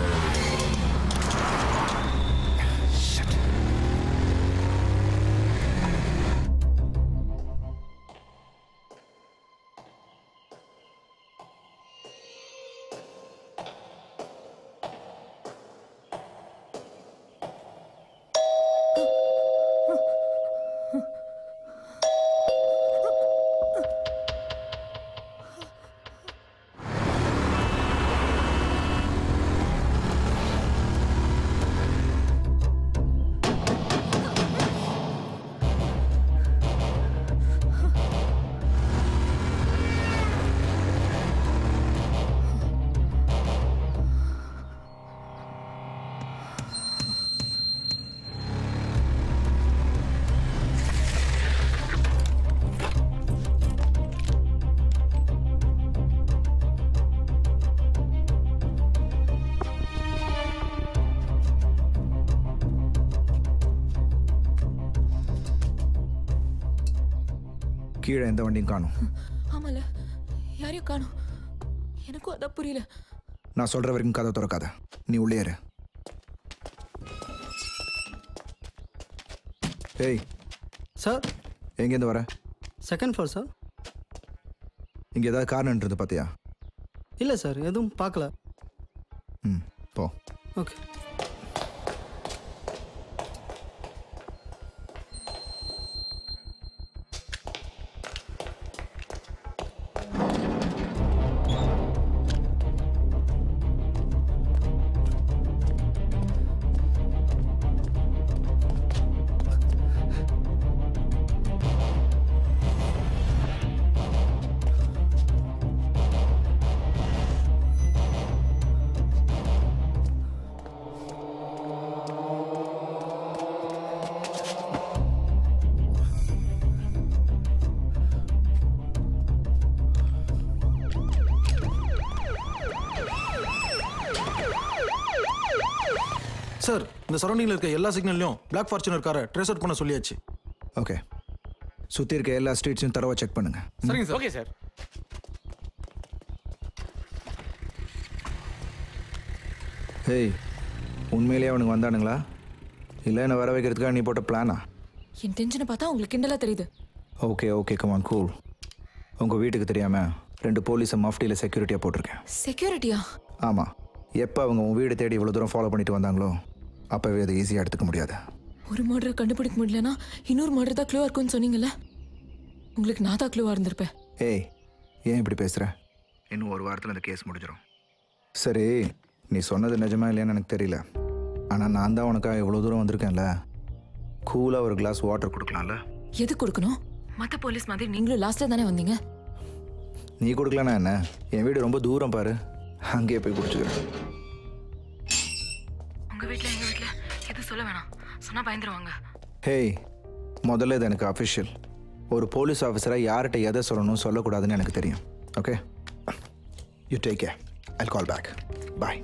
கீழே எந்த வண்டியும் காணும். ஆமால, யாரையும் காணும். எனக்கும் அதான் புரியல. நான் சொல்ற வரைக்கும் கதை திறக்காத, நீ உள்ளே இரு. ஏய் சார், எங்கேருந்து வர? Second floor sir. இங்கே ஏதாவது காரணன்றது பார்த்தியா? இல்லை சார், எதுவும் பார்க்கல. ம், போ. ஓகே. சார் இந்த சரௌண்டிங்கில் இருக்க எல்லா சிக்னல்லையும் பிளாக் ஃபார்ச்சுனர் காரை ட்ரேஸ் அவுட் பண்ண சொல்லியாச்சு. ஓகே, சுற்றி இருக்க எல்லா ஸ்ட்ரீட்ஸையும் தரவா செக் பண்ணுங்க. சரிங்க சார். Okay sir. ஏய், உண்மையிலேயே அவனுக்கு வந்தானுங்களா இல்லை என்ன வர வைக்கிறதுக்காக நீ போட்ட பிளானா? என் டென்ஷனை பார்த்தா உங்களுக்கு கிண்டலா தெரியுது. Okay okay come on cool. உங்கள் வீட்டுக்கு தெரியாமல் ரெண்டு போலீஸை மஃப்டியில் செக்யூரிட்டியாக போட்டிருக்கேன். செக்யூரிட்டியா? ஆமாம், எப்போ அவங்க உன் வீடு தேடி இவ்வளோ தூரம் ஃபாலோ பண்ணிட்டு வந்தாங்களோ அப்போவே அதை ஈஸியாக எடுத்துக்க முடியாது. ஒரு மர்டரை கண்டுபிடிக்க முடியலன்னா இன்னொரு மர்டர் தான் க்ளூவாக இருக்கும்னு சொன்னீங்கல்ல, உங்களுக்கு நான் தான் க்ளூவாக இருந்திருப்பேன். ஏய், ஏன் இப்படி பேசுகிற? இன்னும் ஒரு வாரத்தில் இந்த கேஸ் முடிஞ்சிடும். சரி, நீ சொன்னது நிஜமா இல்லையான்னு எனக்கு தெரியல, ஆனால் நான் தான் உனக்காக இவ்வளோ தூரம் வந்திருக்கேன்ல, கூலாக ஒரு கிளாஸ் வாட்டர் கொடுக்கலாம்ல? எது கொடுக்கணும்? மற்ற போலீஸ் மாதிரி நீங்களும் லாஸ்ட்டில் தானே வந்தீங்க. நீ கொடுக்கலனா என்ன? என் வீடு ரொம்ப தூரம் பாரு, அங்கேயே போய் குடிச்சுக்கிறேன். உங்கள் வீட்டில் எங்கள் வீட்டில் எதுவும் சொல்ல வேணாம், சொன்னால் பயந்துருவாங்க. ஹேய், முதல்ல இது எனக்கு அஃபிஷியல். ஒரு போலீஸ் ஆஃபீஸராக யார்கிட்ட எதை சொல்லணும் சொல்லக்கூடாதுன்னு எனக்கு தெரியும். Okay, you take care. I'll call back. Bye.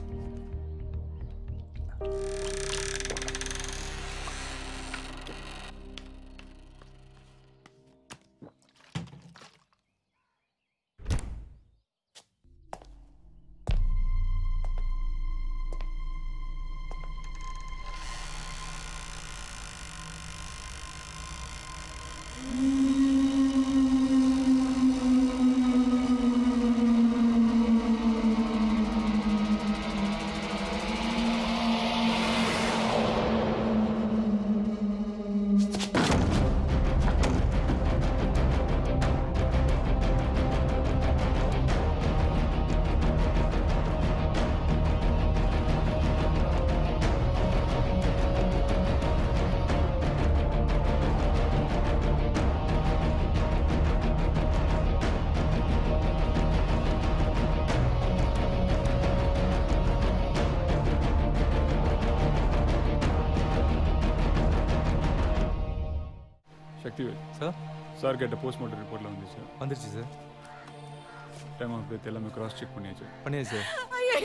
Sakthivel sir, sir கேட்ட போஸ்ட்மார்ட்டம் ரிப்போர்ட்டில் வந்துச்சு. வந்துருச்சு சார். டைம் ஆஃப் டெத் எல்லாமே கிராஸ் செக் பண்ணியாச்சு. பண்ணியாச்சு சார்.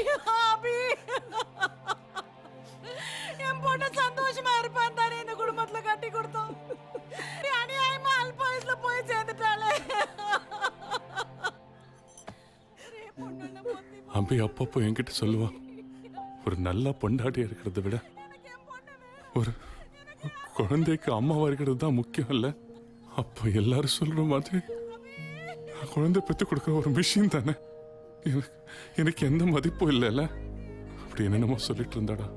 என் பொண்ணு சந்தோஷமா இருப்பான் தானே இந்த குடும்பத்துல கட்டி கொடுத்தோம். அநியாயமா அல்ப வயசுல போய் சேர்ந்துட்டாளே. அம்பி அப்பப்போ என்கிட்ட சொல்லுவான், ஒரு நல்ல பொண்டாட்டியா இருக்கிறத விட ஒரு குழந்தைக்கு அம்மாவா இருக்கிறது தான் முக்கியம் இல்லை. அப்போ எல்லாரும் சொல்ற மாதிரி குழந்தை பெற்று கொடுக்குற ஒரு மிஷின் தானே, எனக்கு எனக்கு எந்த மதிப்பும் இல்லைல்ல. அப்படி என்னென்னமோ சொல்லிட்டு இருந்தாடா,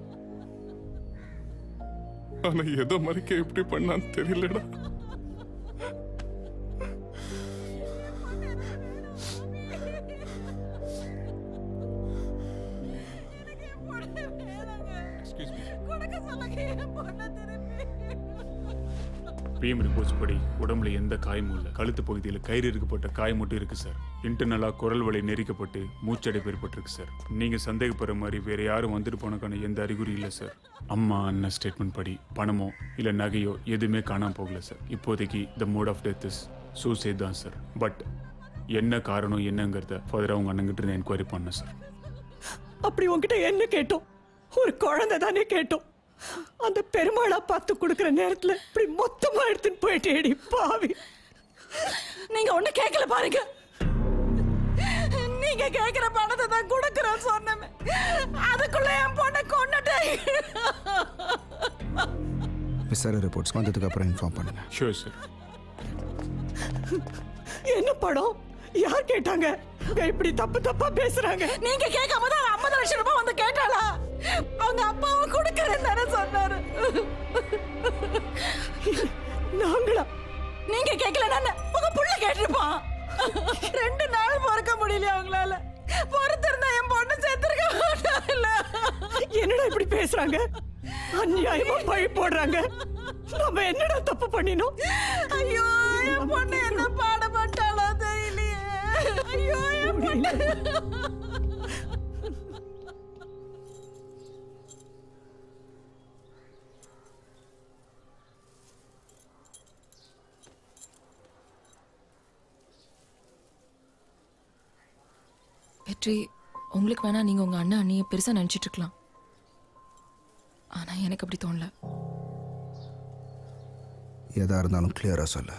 ஆனா எதை மறைக்க எப்படி பண்ணான்னு தெரியலடா. பிஎம் ரிப்போர்ட்ஸ் படி உடம்புல எந்த காயமும் இல்லை. கழுத்து பகுதியில் கயிறு இருக்கப்பட்ட காயம் மட்டும் இருக்கு சார். இன்டர்னலாக குரல் வலை நெரிக்கப்பட்டு மூச்சடைப்பு ஏற்பட்டிருக்கு சார். நீங்கள் சந்தேகப்படுற மாதிரி வேற யாரும் வந்துட்டு போனக்கான எந்த அறிகுறி இல்லை சார். அம்மா அண்ணன் ஸ்டேட்மெண்ட் படி பணமோ இல்லை நகையோ எதுவுமே காணாமல் போகல சார். இப்போதைக்கு the mode of death is suicide தான் சார். பட் என்ன காரணம் என்னங்கிறத ஃபர்தராக உங்கள் அண்ணங்கிட்ட இருந்து என்கொயரி பண்ணேன் சார். அப்படி உங்ககிட்ட என்ன கேட்டோம்? ஒரு குழந்தை தானே கேட்டோம். அந்த பெருமாளா பார்த்து கொடுக்கிற நேரத்துல இப்படி மொத்தமா எடுத்துன்னு போயிட்டேடி பாவி. நீங்க ஒண்ணு கேட்கல பாருங்க. நீங்க கேட்கிற பணத்தை தான் கொடுக்கறேன்னு சொன்னமே, அதுக்குள்ள என் பொண்ணை கொன்னுட்டேன். மிஸ்டர் ரிப்போர்ட்ஸ் வந்ததுக்கு அப்புறம் இன்ஃபார்ம் பண்ணுங்க. Sure sir. என்ன படம்? யார் கேட்டாங்க? இப்படி தப்பு தப்பா பேசுறாங்க. நீங்க கேட்காம தான் ஐம்பது லட்சம் ரூபாய் வந்து கேட்டாளா? அவங்க அப்பாவை கொடுக்கறேன்னு தானே சொன்னாரு. நாங்களா? நீங்க கேட்கல, உங்க புள்ள கேட்டிருப்பான். ரெண்டு நாள் பொறுக்க முடியல அவங்களால. பொறுத்திருந்தா என் பொண்ணு சேர்த்திருக்க மாட்டாங்கல்ல. என்னடா இப்படி பேசுறாங்க? அநியாயமா பழி போடுறாங்க. நம்ம என்னடா தப்பு பண்ணினோம்? ஐயோ, என் பொண்ணு என்ன பாடப்பட்டாளோ தெரியலையே. ஐயோ, என் பொண்ணு. வெற்றி, உங்களுக்கு வேணா நீங்க உங்க அண்ணன் அண்ணியை பெருசா நினைச்சிட்டு இருக்கலாம். ஆனா எனக்கு அப்படி தோணல. எதா இருந்தாலும் கிளியரா சொல்ல.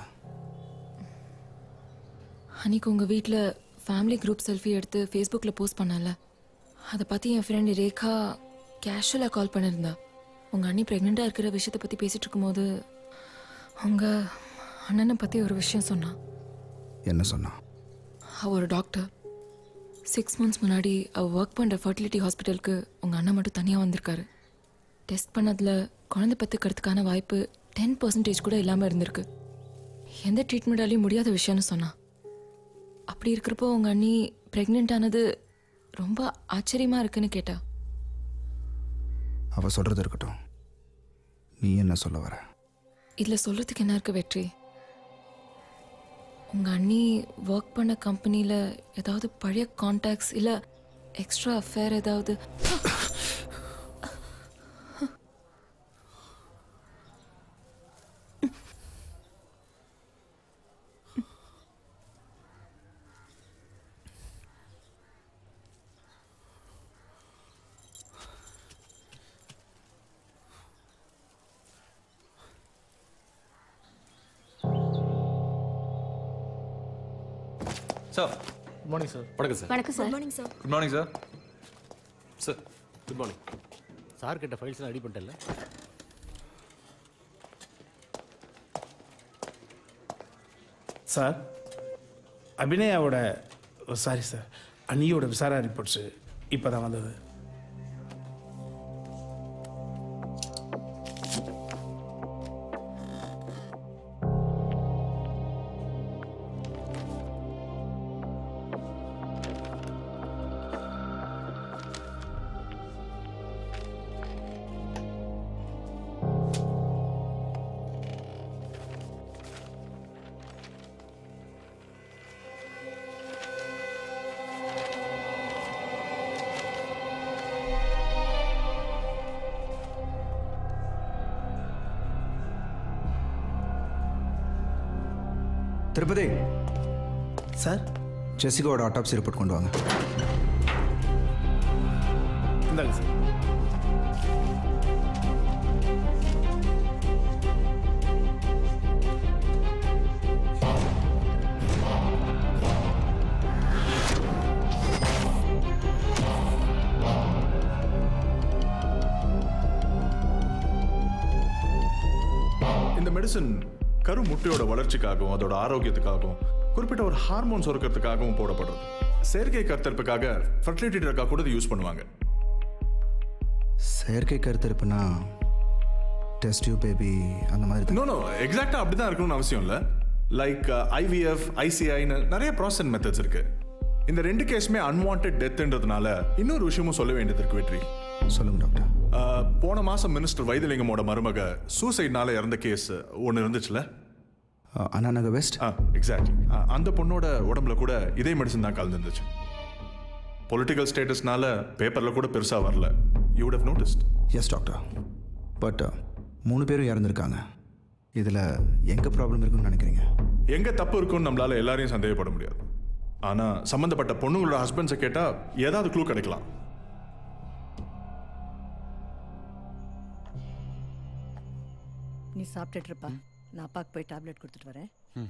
அன்னைக்கு உங்க வீட்டில் ஃபேமிலி குரூப் செல்ஃபி எடுத்து ஃபேஸ்புக்கில் போஸ்ட் பண்ணல, அதை பற்றி என் ஃப்ரெண்டு ரேகா கேஷுவலாக கால் பண்ணியிருந்தா. உங்கள் அண்ணி ப்ரெக்னெண்ட்டாக இருக்கிற விஷயத்தை பற்றி பேசிகிட்டு இருக்கும்போது உங்கள் அண்ணனை பற்றி ஒரு விஷயம் சொன்னான். என்ன சொன்னான்? அவள் ஒரு டாக்டர். சிக்ஸ் மந்த்ஸ் முன்னாடி அவள் ஒர்க் பண்ணுற ஃபர்டிலிட்டி ஹாஸ்பிட்டலுக்கு உங்கள் அண்ணன் மட்டும் தனியாக வந்திருக்காரு. டெஸ்ட் பண்ணதில் குழந்தை பெற்றுக்கிறதுக்கான வாய்ப்பு டென் பர்சன்டேஜ் கூட இல்லாமல் இருந்திருக்கு. எந்த ட்ரீட்மெண்ட்டாலையும் முடியாத விஷயம்னு சொன்னான். அப்படி இருக்கிறப்போ உங்கள் அண்ணி ப்ரெக்னென்ட் ஆனது ரொம்ப ஆச்சரியமாக இருக்குன்னு கேட்டா. அவ சொல்றது இருக்கட்டும், நீ என்ன சொல்ல வர? இதில் சொல்கிறதுக்கு என்ன இருக்கு வெற்றி? உங்கள் அண்ணி ஒர்க் பண்ண கம்பெனியில் ஏதாவது பழைய கான்டாக்ட்ஸ் இல்லை எக்ஸ்ட்ரா அஃபேர் ஏதாவது? Sir good morning sir. வணக்கம் சார். வணக்கம் sir. Good morning sir. Good morning sir. Sir good morning. Sir கிட்ட ஃபைல்ஸ்லாம் ரெடி பண்ணிட்டல? சார், அபிநயாவோட சாரி சார் அண்ணியோட விசாரணை ரிப்போர்ட்ஸு இப்போ தான் வந்தது. திருப்பதி சார், ஜெசிகாவோட ஆட்டாப்சி ரிப்போர்ட் கொண்டு வாங்க. இந்தாங்க சார். இந்த மெடிசன் கரு முட்டையோட வளர்ச்சிக்காகவும் அதோட ஆரோக்கியத்துக்காகவும் குறிப்பிட்ட ஒரு ஹார்மோன் சுரக்கிறதுக்காகவும் போடப்படுறது. செயற்கை கருத்தரிப்புக்காக ஃபர்டிலிட்டி ட்ரக்காக கூட யூஸ் பண்ணுவாங்க. செயற்கை கருத்தரிப்புனா டெஸ்ட் டியூப் பேபி அந்த மாதிரி? நோ நோ எக்ஸாக்டா அப்படிதான் இருக்கணும்னு அவசியம் இல்லை. லைக் ஐவிஎஃப், ஐசிஐன்னு நிறைய ப்ராசஸ் அண்ட் மெத்தட்ஸ் இருக்கு. இந்த ரெண்டு கேஸுமே அன்வான்ட் டெத்ன்றதுனால இன்னொரு விஷயமும் சொல்ல வேண்டியது இருக்கு வெற்றி. சொல்லுங்க டாக்டர். போன மாசம் மினிஸ்டர் வைத்தியலிங்கமோட மருமக சூசைட்னால இறந்த கேஸ் ஒன்று இருந்துச்சுல, அண்ணாநகர் வெஸ்ட். எக்ஸாக்ட்லி. அந்த பொண்ணோட உடம்புல கூட இதே மெடிசன் தான் கலந்துருந்துச்சு. பொலிட்டிக்கல் ஸ்டேட்டஸ்னால பேப்பர்ல கூட பெருசா வரல. You would have noticed. Yes doctor. But மூணு பேரும் இறந்துருக்காங்க. இதில் எங்க ப்ராப்ளம் இருக்குன்னு நினைக்கிறீங்க? எங்க தப்பு இருக்குன்னு நம்மளால எல்லாரையும் சந்தேகப்பட முடியாது. ஆனா சம்பந்தப்பட்ட பொண்ணுங்களோட ஹஸ்பண்ட்ஸை கேட்டா ஏதாவது க்ளூ கிடைக்கலாம். நீ சாப்பிட்டுட்டு இருப்பா, நான் அப்பாவுக்கு போய் டேப்லெட் கொடுத்துட்டு வரேன்.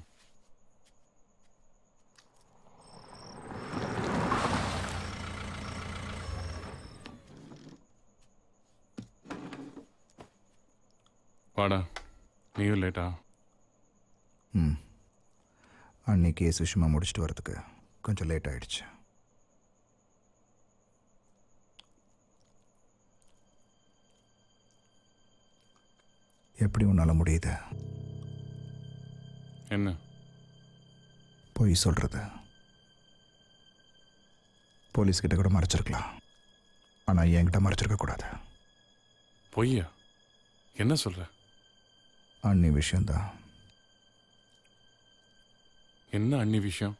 வாடா, நீயும் லேட்டா? ம், அன்னைக்கு கேஸ் விஷயமா முடிச்சுட்டு வரதுக்கு கொஞ்சம் லேட் ஆயிடுச்சு. எப்படி உன்னால முடியுது? என்ன பொய் சொல்றது? போலீஸ் கிட்ட கூட மறைச்சிருக்கலாம், ஆனா என்கிட்ட மறைச்சிருக்க கூடாது. பொய்யா? என்ன சொல்ற? அன்னி விஷயம்தான். என்ன அன்னி விஷயம்?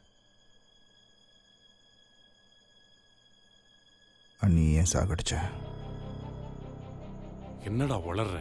அன்னி ஏன் சாகடிச்ச? என்னடா வளர்ற?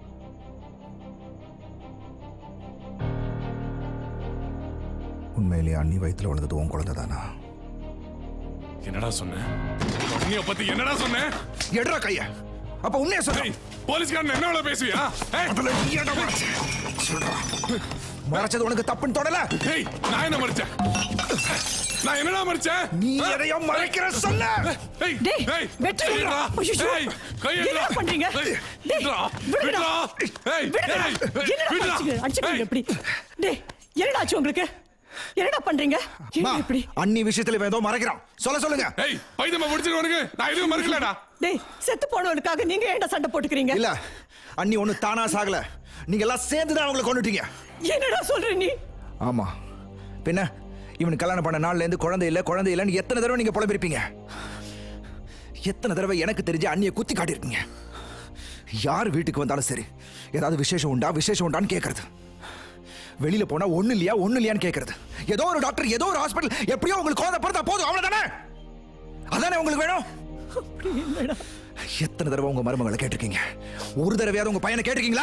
உண்மையிலேயே அன்னி வயிற்றுல வளர்ந்தது உன் குழந்தை தானா? என்னடா சொன்ன? அண்ணிய பத்தி என்னடா சொன்ன? எடுறா கைய. அப்ப உண்மையா சொல்றேன். போலீஸ்காரன் என்ன வேலை பேசுவியா? அதுல நீ என்ன மறைச்ச? சொல்றா. மறைச்சது உனக்கு தப்புன்னு தோணல? ஏய், நான் என்ன மறைச்சேன்? நான் என்னடா மறைச்சேன்? நீ எதையோ மறைக்கிற சொல்ல. ஏய், டேய், ஏய், வெட்டுடா. ஏய், ஏய், கையை என்ன விடுடா. பண்றீங்க? ஏய், டேய், விடுடா, விடுடா. விடுடா. ஏய், விடுடா. ஏய், என்னடா விடுடா. அடிச்சுக்க- அடிச்சுக்கிறீங்க ஏய். இப்படி? டேய், என்னடா ஆச்சு உங்களுக்கு? என்னடா பண்றீங்க? அம்மா, அண்ணி விஷயத்துல இவன் ஏதோ மறைக்கிறான். சொல்ல சொல்லுங்க. ஏய், பைத்தியமா முடிச்சிருவனுக்கு நான் எதுவும் மறைக்கலடா. டேய், செத்து போனவனுக்காக நீங்க ஏன்டா சண்டை போட்டுக்கிறீங்க? இல்ல, அண்ணி ஒண்ணு தானா சாகல. நீங்க எல்லாம் சேர்ந்து தான் அவங்களை கொண்டுட்டீங்க. என்னடா சொல்ற நீ? ஆமா, பின்ன இவனுக்கு கல்யாணம் பண்ண நாள்ல இருந்து குழந்தை இல்ல குழந்தை இல்லன்னு எத்தனை தடவை நீங்க புலம்பிருப்பீங்க. எத்தனை தடவை எனக்கு தெரிஞ்ச அண்ணியை குத்தி காட்டியிருக்கீங்க. யார் வீட்டுக்கு வந்தாலும் சரி, ஏதாவது விசேஷம் உண்டா விசேஷம் உண்டான்னு கேட்கறது. வெளியில போனா ஒண்ணு இல்லையா ஒண்ணு இல்லையான்னு கேட்கறது. ஏதோ ஒரு டாக்டர் ஏதோ ஒரு ஹாஸ்பிட்டல் எப்படியோ உங்களுக்கு குழந்தை பிறந்தா போதும், அவ்வளவுதானே? அதானே உங்களுக்கு வேணும்? எத்தனை தடவை உங்க மருமகளை கேட்டிருக்கீங்க? ஒரு தடவையாவது உங்க பையனை கேட்டிருக்கீங்களா?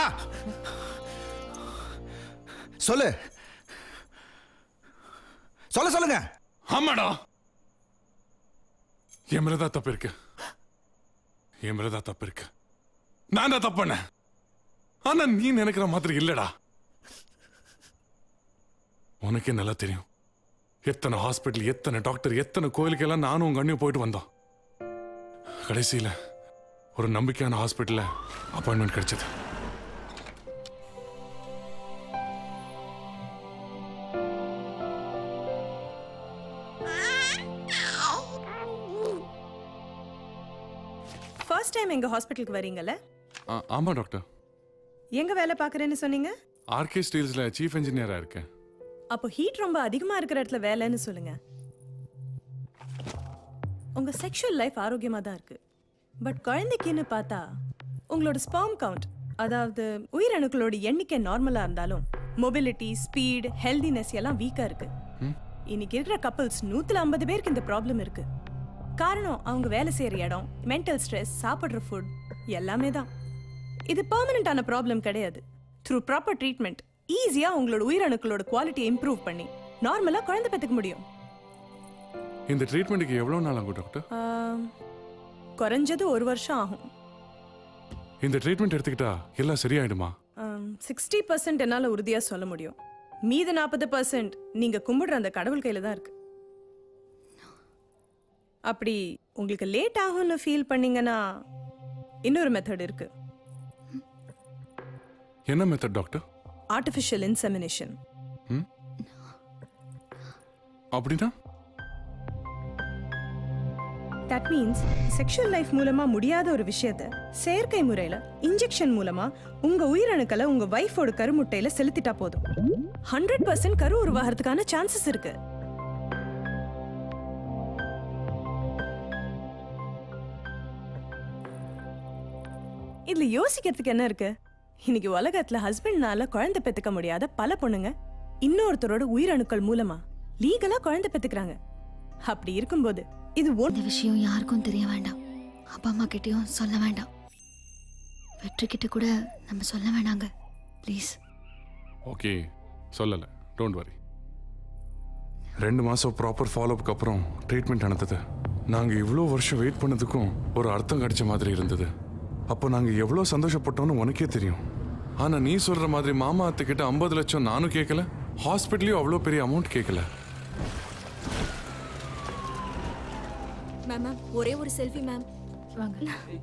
சொல்லு சொல்ல சொல்லுங்க. ஆமாடா, என் மேலதான் தப்பு இருக்கு. என் மேலதான் தப்பு இருக்கு. நான் தான் தப்பு பண்ணேன். ஆனா நீ நினைக்கிற மாதிரி இல்லடா. உனக்கே நல்லா தெரியும், எத்தனை ஹாஸ்பிட்டல் எத்தனை டாக்டர் எத்தனை கோயிலுக்கு எல்லாம் நானும் உங்க அண்ணியும் போயிட்டு வந்தோம். கடைசியில ஒரு நம்பிக்கையான ஹாஸ்பிட்டல்ல அப்பாயின்மெண்ட் கிடைச்சது. ஃபர்ஸ்ட் டைம் எங்க ஹாஸ்பிட்டலுக்கு வரீங்கல்ல? ஆ- ஆமா டாக்டர். எங்க வேலை பார்க்கறேன்னு சொன்னீங்க? ஆர்கே ஸ்டீல்ஸ்ல சீஃப் இன்ஜினியரா இருக்கேன். அப்போ ஹீட் ரொம்ப அதிகமா இருக்கிற இடத்துல வேலைன்னு சொல்லுங்க. உங்க செக்ஷுவல் லைஃப் ஆரோக்கியமா தான் இருக்கு. பட் குழந்தைக்குன்னு பார்த்தா உங்களோட ஸ்பெர்ம் கவுண்ட், அதாவது உயிரணுக்களோட எண்ணிக்கை நார்மலா இருந்தாலும் மொபிலிட்டி, ஸ்பீட், ஹெல்தினஸ் எல்லாம் வீக்கா இருக்கு. இன்னைக்கு இருக்கிற கப்பல்ஸ் நூத்துல ஐம்பது பேருக்கு இந்த ப்ராப்ளம் இருக்கு. காரணம் அவங்க வேலை செய்யற இடம், மென்டல் ஸ்ட்ரெஸ், சாப்பிடுற ஃபுட் எல்லாமே தான். இது பெர்மனன்டான ப்ராப்ளம் கிடையாது. த்ரூ ப்ராப்பர் ட்ரீட்மெண்ட் ஈஸியா உங்களோட உயிரணுக்களோட குவாலிட்டியை இம்ப்ரூவ் பண்ணி நார்மலா குழந்தை பெற்றுக்க முடியும். இந்த ட்ரீட்மெண்ட்டுக்கு எவ்வளவு நாள் ஆகும் டாக்டர்? ஆம், குறைஞ்சது ஒரு வருஷம் ஆகும். இந்த ட்ரீட்மெண்ட் எடுத்துக்கிட்டா எல்லாம் சரியாயிடுமா? சிக்ஸ்டி பர்சன்ட் என்னால் உறுதியாக சொல்ல முடியும். மீது நாற்பது பர்சன்ட் நீங்கள் கும்பிடுற அந்த கடவுள் கையில் தான் இருக்கு. அப்படி உங்களுக்கு லேட் ஆகும்னு ஃபீல் பண்ணீங்கன்னா இன்னொரு மெத்தட் இருக்கு. என்ன மெத்தட் டாக்டர்? Artificial insemination. அப்படின்னா? தட் மீன்ஸ் செக்ஷுவல் லைஃப் மூலமா முடியாத ஒரு விஷயத்த செயற்கை முறையில இன்ஜெக்ஷன் மூலமா உங்க உயிரணுக்களை உங்க வைஃபோட கருமுட்டையில செலுத்திட்டா போதும். ஹண்ட்ரட் பர்சன்ட் கரு உருவாகிறதுக்கான சான்சஸ் இருக்கு. இதுல யோசிக்கிறதுக்கு என்ன இருக்கு? இன்னைக்கு உலகத்துல ஹஸ்பண்ட்னால குழந்தை பெத்துக்க முடியாத பல பொண்ணுங்க இன்னொருத்தரோட உயிரணுக்கள் மூலமா லீகலா குழந்தை பெத்துக்கிறாங்க. அப்படி இருக்கும்போது இது இந்த விஷயம் யாருக்கும் தெரிய வேண்டாம். அப்பா அம்மா கிட்டயும் சொல்ல வேண்டாம். வெற்றி கிட்ட கூட நம்ம சொல்ல வேணாங்க ப்ளீஸ். ஓகே, சொல்லலை, டோன்ட் வரி. ரெண்டு மாதம் ப்ராப்பர் ஃபாலோஅப்க்கு அப்புறம் ட்ரீட்மெண்ட் நடந்தது. நாங்கள் இவ்வளோ வருஷம் வெயிட் பண்ணதுக்கும் ஒரு அர்த்தம் கிடைச்ச மாதிரி இருந்தது. அப்போ நாங்கள் எவ்வளோ சந்தோஷப்பட்டோம்னு உனக்கே தெரியும். ஆனால் நீ சொல்கிற மாதிரி மாமா அத்தைக்கிட்ட ஐம்பது லட்சம் நானும் கேட்கல, ஹாஸ்பிட்டலையும் அவ்வளோ பெரிய அமௌண்ட் கேட்கல. மேம் மேம் ஒரே ஒரு செல்ஃபி மேம். வாங்க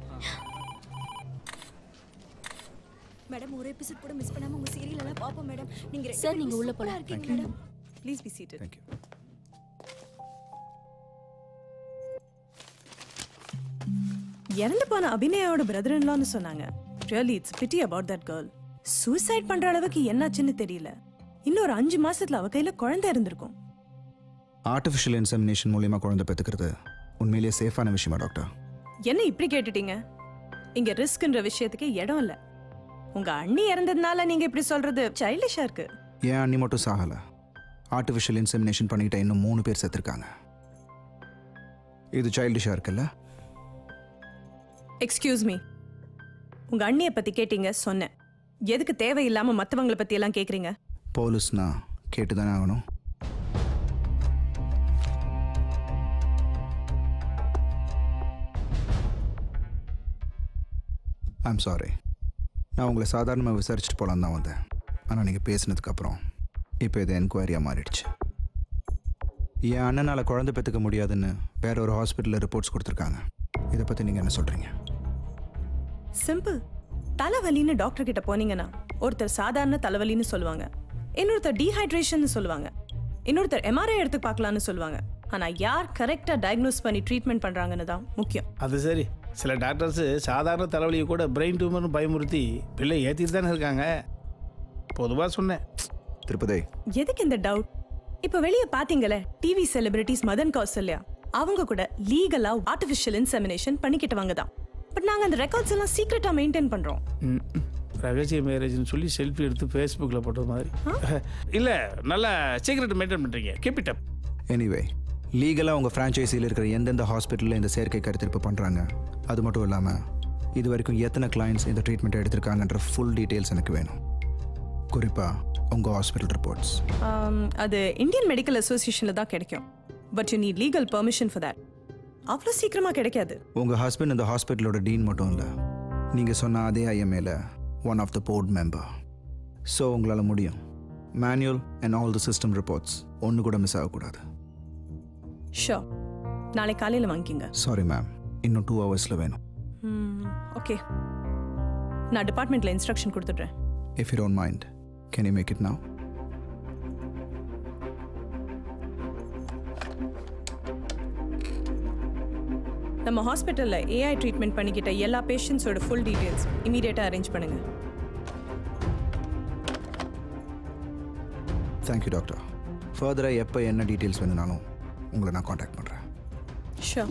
மேடம். ஒரு எபிசோட் கூட மிஸ் பண்ணாம உங்க சீரியல் எல்லாம் பாப்போம் மேடம். நீங்க சார் நீங்க உள்ள போலாம் இருக்கீங்க madam. Please be seated. Thank you. இறந்து போன அபிநயாவோட பிரதர் இன்லான்னு சொன்னாங்க. Really it's pity about that girl. Suicide பண்ற அளவுக்கு என்னாச்சுன்னு தெரியல. இன்னொரு அஞ்சு மாசத்துல அவ கையில குழந்தை இருந்திருக்கும். ஆர்டிஃபிஷியல் இன்செமினேஷன் மூலியமா குழந்தை பெற்றுக்கிறது உண்மையிலேயே சேஃபான விஷயமா டாக்டர்? என்ன இப்படி கேட்டுட்டீங்க? இங்க ரிஸ்க்ன்ற விஷயத்துக்கு இடம் இல்ல. உங்க அண்ணி இறந்ததுனால நீங்க இப்படி சொல்றது சைல்டிஷா இருக்கு. ஏன் அண்ணி மட்டும் சாகல, ஆர்டிஃபிஷியல் இன்செமினேஷன் பண்ணிட்ட இன்னும் மூணு பேர் செத்துருக்காங்க. இது சைல்டிஷா இருக்குல்ல? எக்ஸ்கியூஸ் மீ, உங்க அண்ணியை பத்தி கேட்டீங்க, சொன்னேன். எதுக்கு தேவையில்லாம மத்தவங்களை பத்தி எல்லாம் கேக்குறீங்க? போலீஸ்னா கேட்டுதானே ஆகணும். I'm sorry. நான் உங்களை சாதாரணமாக விசாரிச்சுட்டு போகலான்னு தான் வந்தேன். ஆனால் நீங்கள் பேசினதுக்கப்புறம் இப்போ இது என்கொயரியாக மாறிடுச்சு. என் அண்ணனால் குழந்தை பெற்றுக்க முடியாதுன்னு வேற ஒரு ஹாஸ்பிட்டலில் ரிப்போர்ட்ஸ் கொடுத்துருக்காங்க. இதை பற்றி நீங்கள் என்ன சொல்கிறீங்க? சிம்பிள். தலைவலின்னு டாக்டர் கிட்ட போனீங்கன்னா ஒருத்தர் சாதாரண தலைவலின்னு சொல்லுவாங்க, இன்னொருத்தர் டீஹைட்ரேஷன் சொல்லுவாங்க, இன்னொருத்தர் எம்ஆர்ஐ எடுத்து பார்க்கலான்னு சொல்லுவாங்க. ஆனால் யார் கரெக்டாக டயக்னோஸ் பண்ணி ட்ரீட்மெண்ட் பண்ணுறாங்கன்னு தான் முக்கியம். அது சரி, சில டாக்டர்ஸ் சாதாரண தலைவலியை கூட பிரெயின் டியூமர்னு பயமுறுத்தி பிள்ளை ஏற்றிட்டு தானே இருக்காங்க. பொதுவாக சொன்னேன். திருப்பதி, எதுக்கு இந்த டவுட்? இப்போ வெளியே பார்த்தீங்களே டிவி செலிபிரிட்டிஸ் மதன் கௌசல்யா, அவங்க கூட லீகலாக ஆர்டிஃபிஷியல் இன்செமினேஷன் பண்ணிக்கிட்டவங்க தான். பட் நாங்கள் அந்த ரெக்கார்ட்ஸ் எல்லாம் சீக்ரெட்டாக மெயின்டைன் பண்ணுறோம். ரகசிய மேரேஜ்னு சொல்லி செல்ஃபி எடுத்து ஃபேஸ்புக்கில் போட்ட மாதிரி. இல்லை, நல்லா சீக்ரெட் மெயின்டைன் பண்ணுறீங்க. Keep it up. எனிவே, லீகலாக உங்கள் ஃப்ரான்ச்சைஸியில் இருக்கிற எந்தெந்த ஹாஸ்பிட்டலில் இந்த செயற்கை கருத்திருப்பு பண்ணுறாங்க, அது மட்டும் இல்லாமல் இது வரைக்கும் எத்தனை கிளைண்ட்ஸ் இந்த ட்ரீட்மெண்ட்டை எடுத்திருக்காங்கன்ற ஃபுல் டீட்டெயில்ஸ் எனக்கு வேணும். குறிப்பாக உங்கள் ஹாஸ்பிட்டல் ரிப்போர்ட்ஸ். அது இந்தியன் மெடிக்கல் அசோசியேஷனில் தான் கிடைக்கும். But you need legal permission for that. அவ்வளோ சீக்கிரமாக கிடைக்காது. உங்கள் ஹஸ்பண்ட் இந்த ஹாஸ்பிட்டலோட டீன் மட்டும் இல்லை, நீங்கள் சொன்ன அதே ஐஎம்ஏல one of the board member. So உங்களால் முடியும். Manual and all the system reports ஒன்று கூட மிஸ் ஆகக்கூடாது. ஷோ, நாளை காலையில் வாங்கிக்கிங்க. சாரி மேம், இன்னும் டூ ஹவர்ஸில் வேணும். ஓகே, நான் டிபார்ட்மெண்ட்டில் இன்ஸ்ட்ரக்ஷன் கொடுத்துட்றேன். If you don't mind, can you make it now? நம்ம ஹாஸ்பிட்டலில் ஏஐ ட்ரீட்மெண்ட் பண்ணிக்கிட்ட எல்லா பேஷண்ட்ஸோட ஃபுல் டீட்டெயில்ஸ் இமீடியட்டாக அரேஞ்ச் பண்ணுங்க. Thank you doctor. ஃபர்தராக எப்போ என்ன டீட்டெயில்ஸ் வேணும்னாலும் உங்களை நான் காண்டாக்ட் பண்ணுறேன். ஷூர்.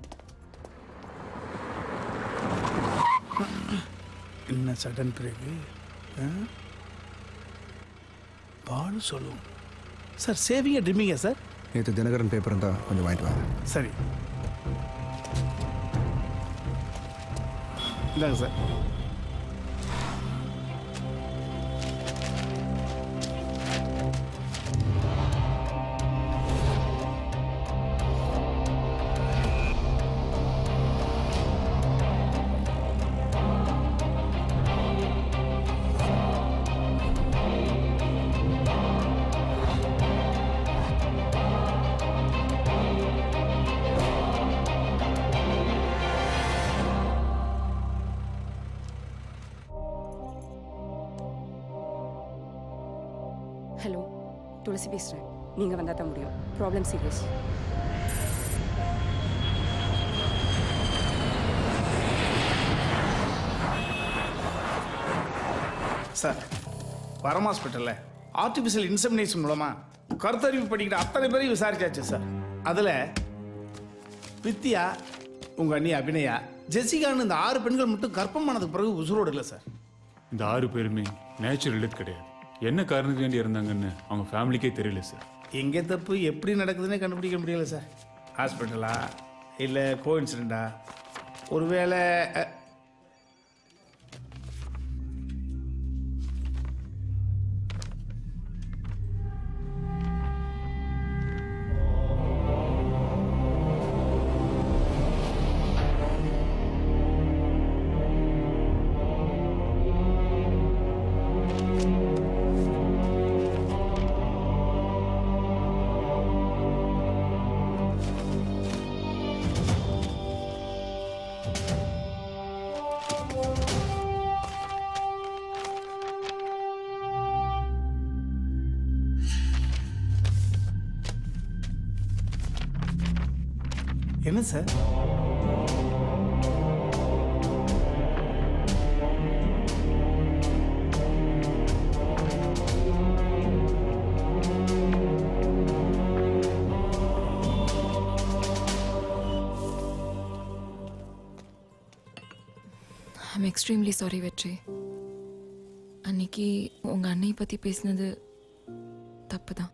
என்ன சடன் பிரேக்கு? பாலு சொல்லுவோம் சார். சேவிங்க ட்ரிம்மிங்க சார்? நேற்று தினகரன் பேப்பர் இருந்தால் கொஞ்சம் வாங்கிட்டு வாங்க. சரி, இந்தாங்க சார். ஹலோ, துளசி பேசுகிறேன். நீங்கள் வந்தால் தான் முடியும். Problem serious. சார், பரம் ஹாஸ்பிட்டலில் ஆர்டிஃபிஷியல் இன்செமினேஷன் மூலமாக கருத்தறிவு பண்ணிக்கிட்ட அத்தனை பேரையும் விசாரிச்சாச்சு சார். அதில் வித்யா, உங்கள் அண்ணி அபிநயா, ஜெசிகான்னு இந்த ஆறு பெண்கள் மட்டும் கர்ப்பமானதுக்கு பிறகு உசுரோடு இல்லை சார். இந்த ஆறு பேருமே நேச்சுரல் டெத் கிடையாது. என்ன காரணத்துக்கு வேண்டி இருந்தாங்கன்னு அவங்க ஃபேமிலிக்கே தெரியல சார். எங்கே தப்பு எப்படி நடக்குதுன்னே கண்டுபிடிக்க முடியல சார். ஹாஸ்பிட்டலா இல்லை கோ இன்சிடெண்டா? ஒருவேளை என்ன சார்? ஐம் எக்ஸ்ட்ரீம்லி சாரி வெற்றி. அன்னைக்கு உங்கள் அன்னையை பற்றி பேசினது தப்பு தான்.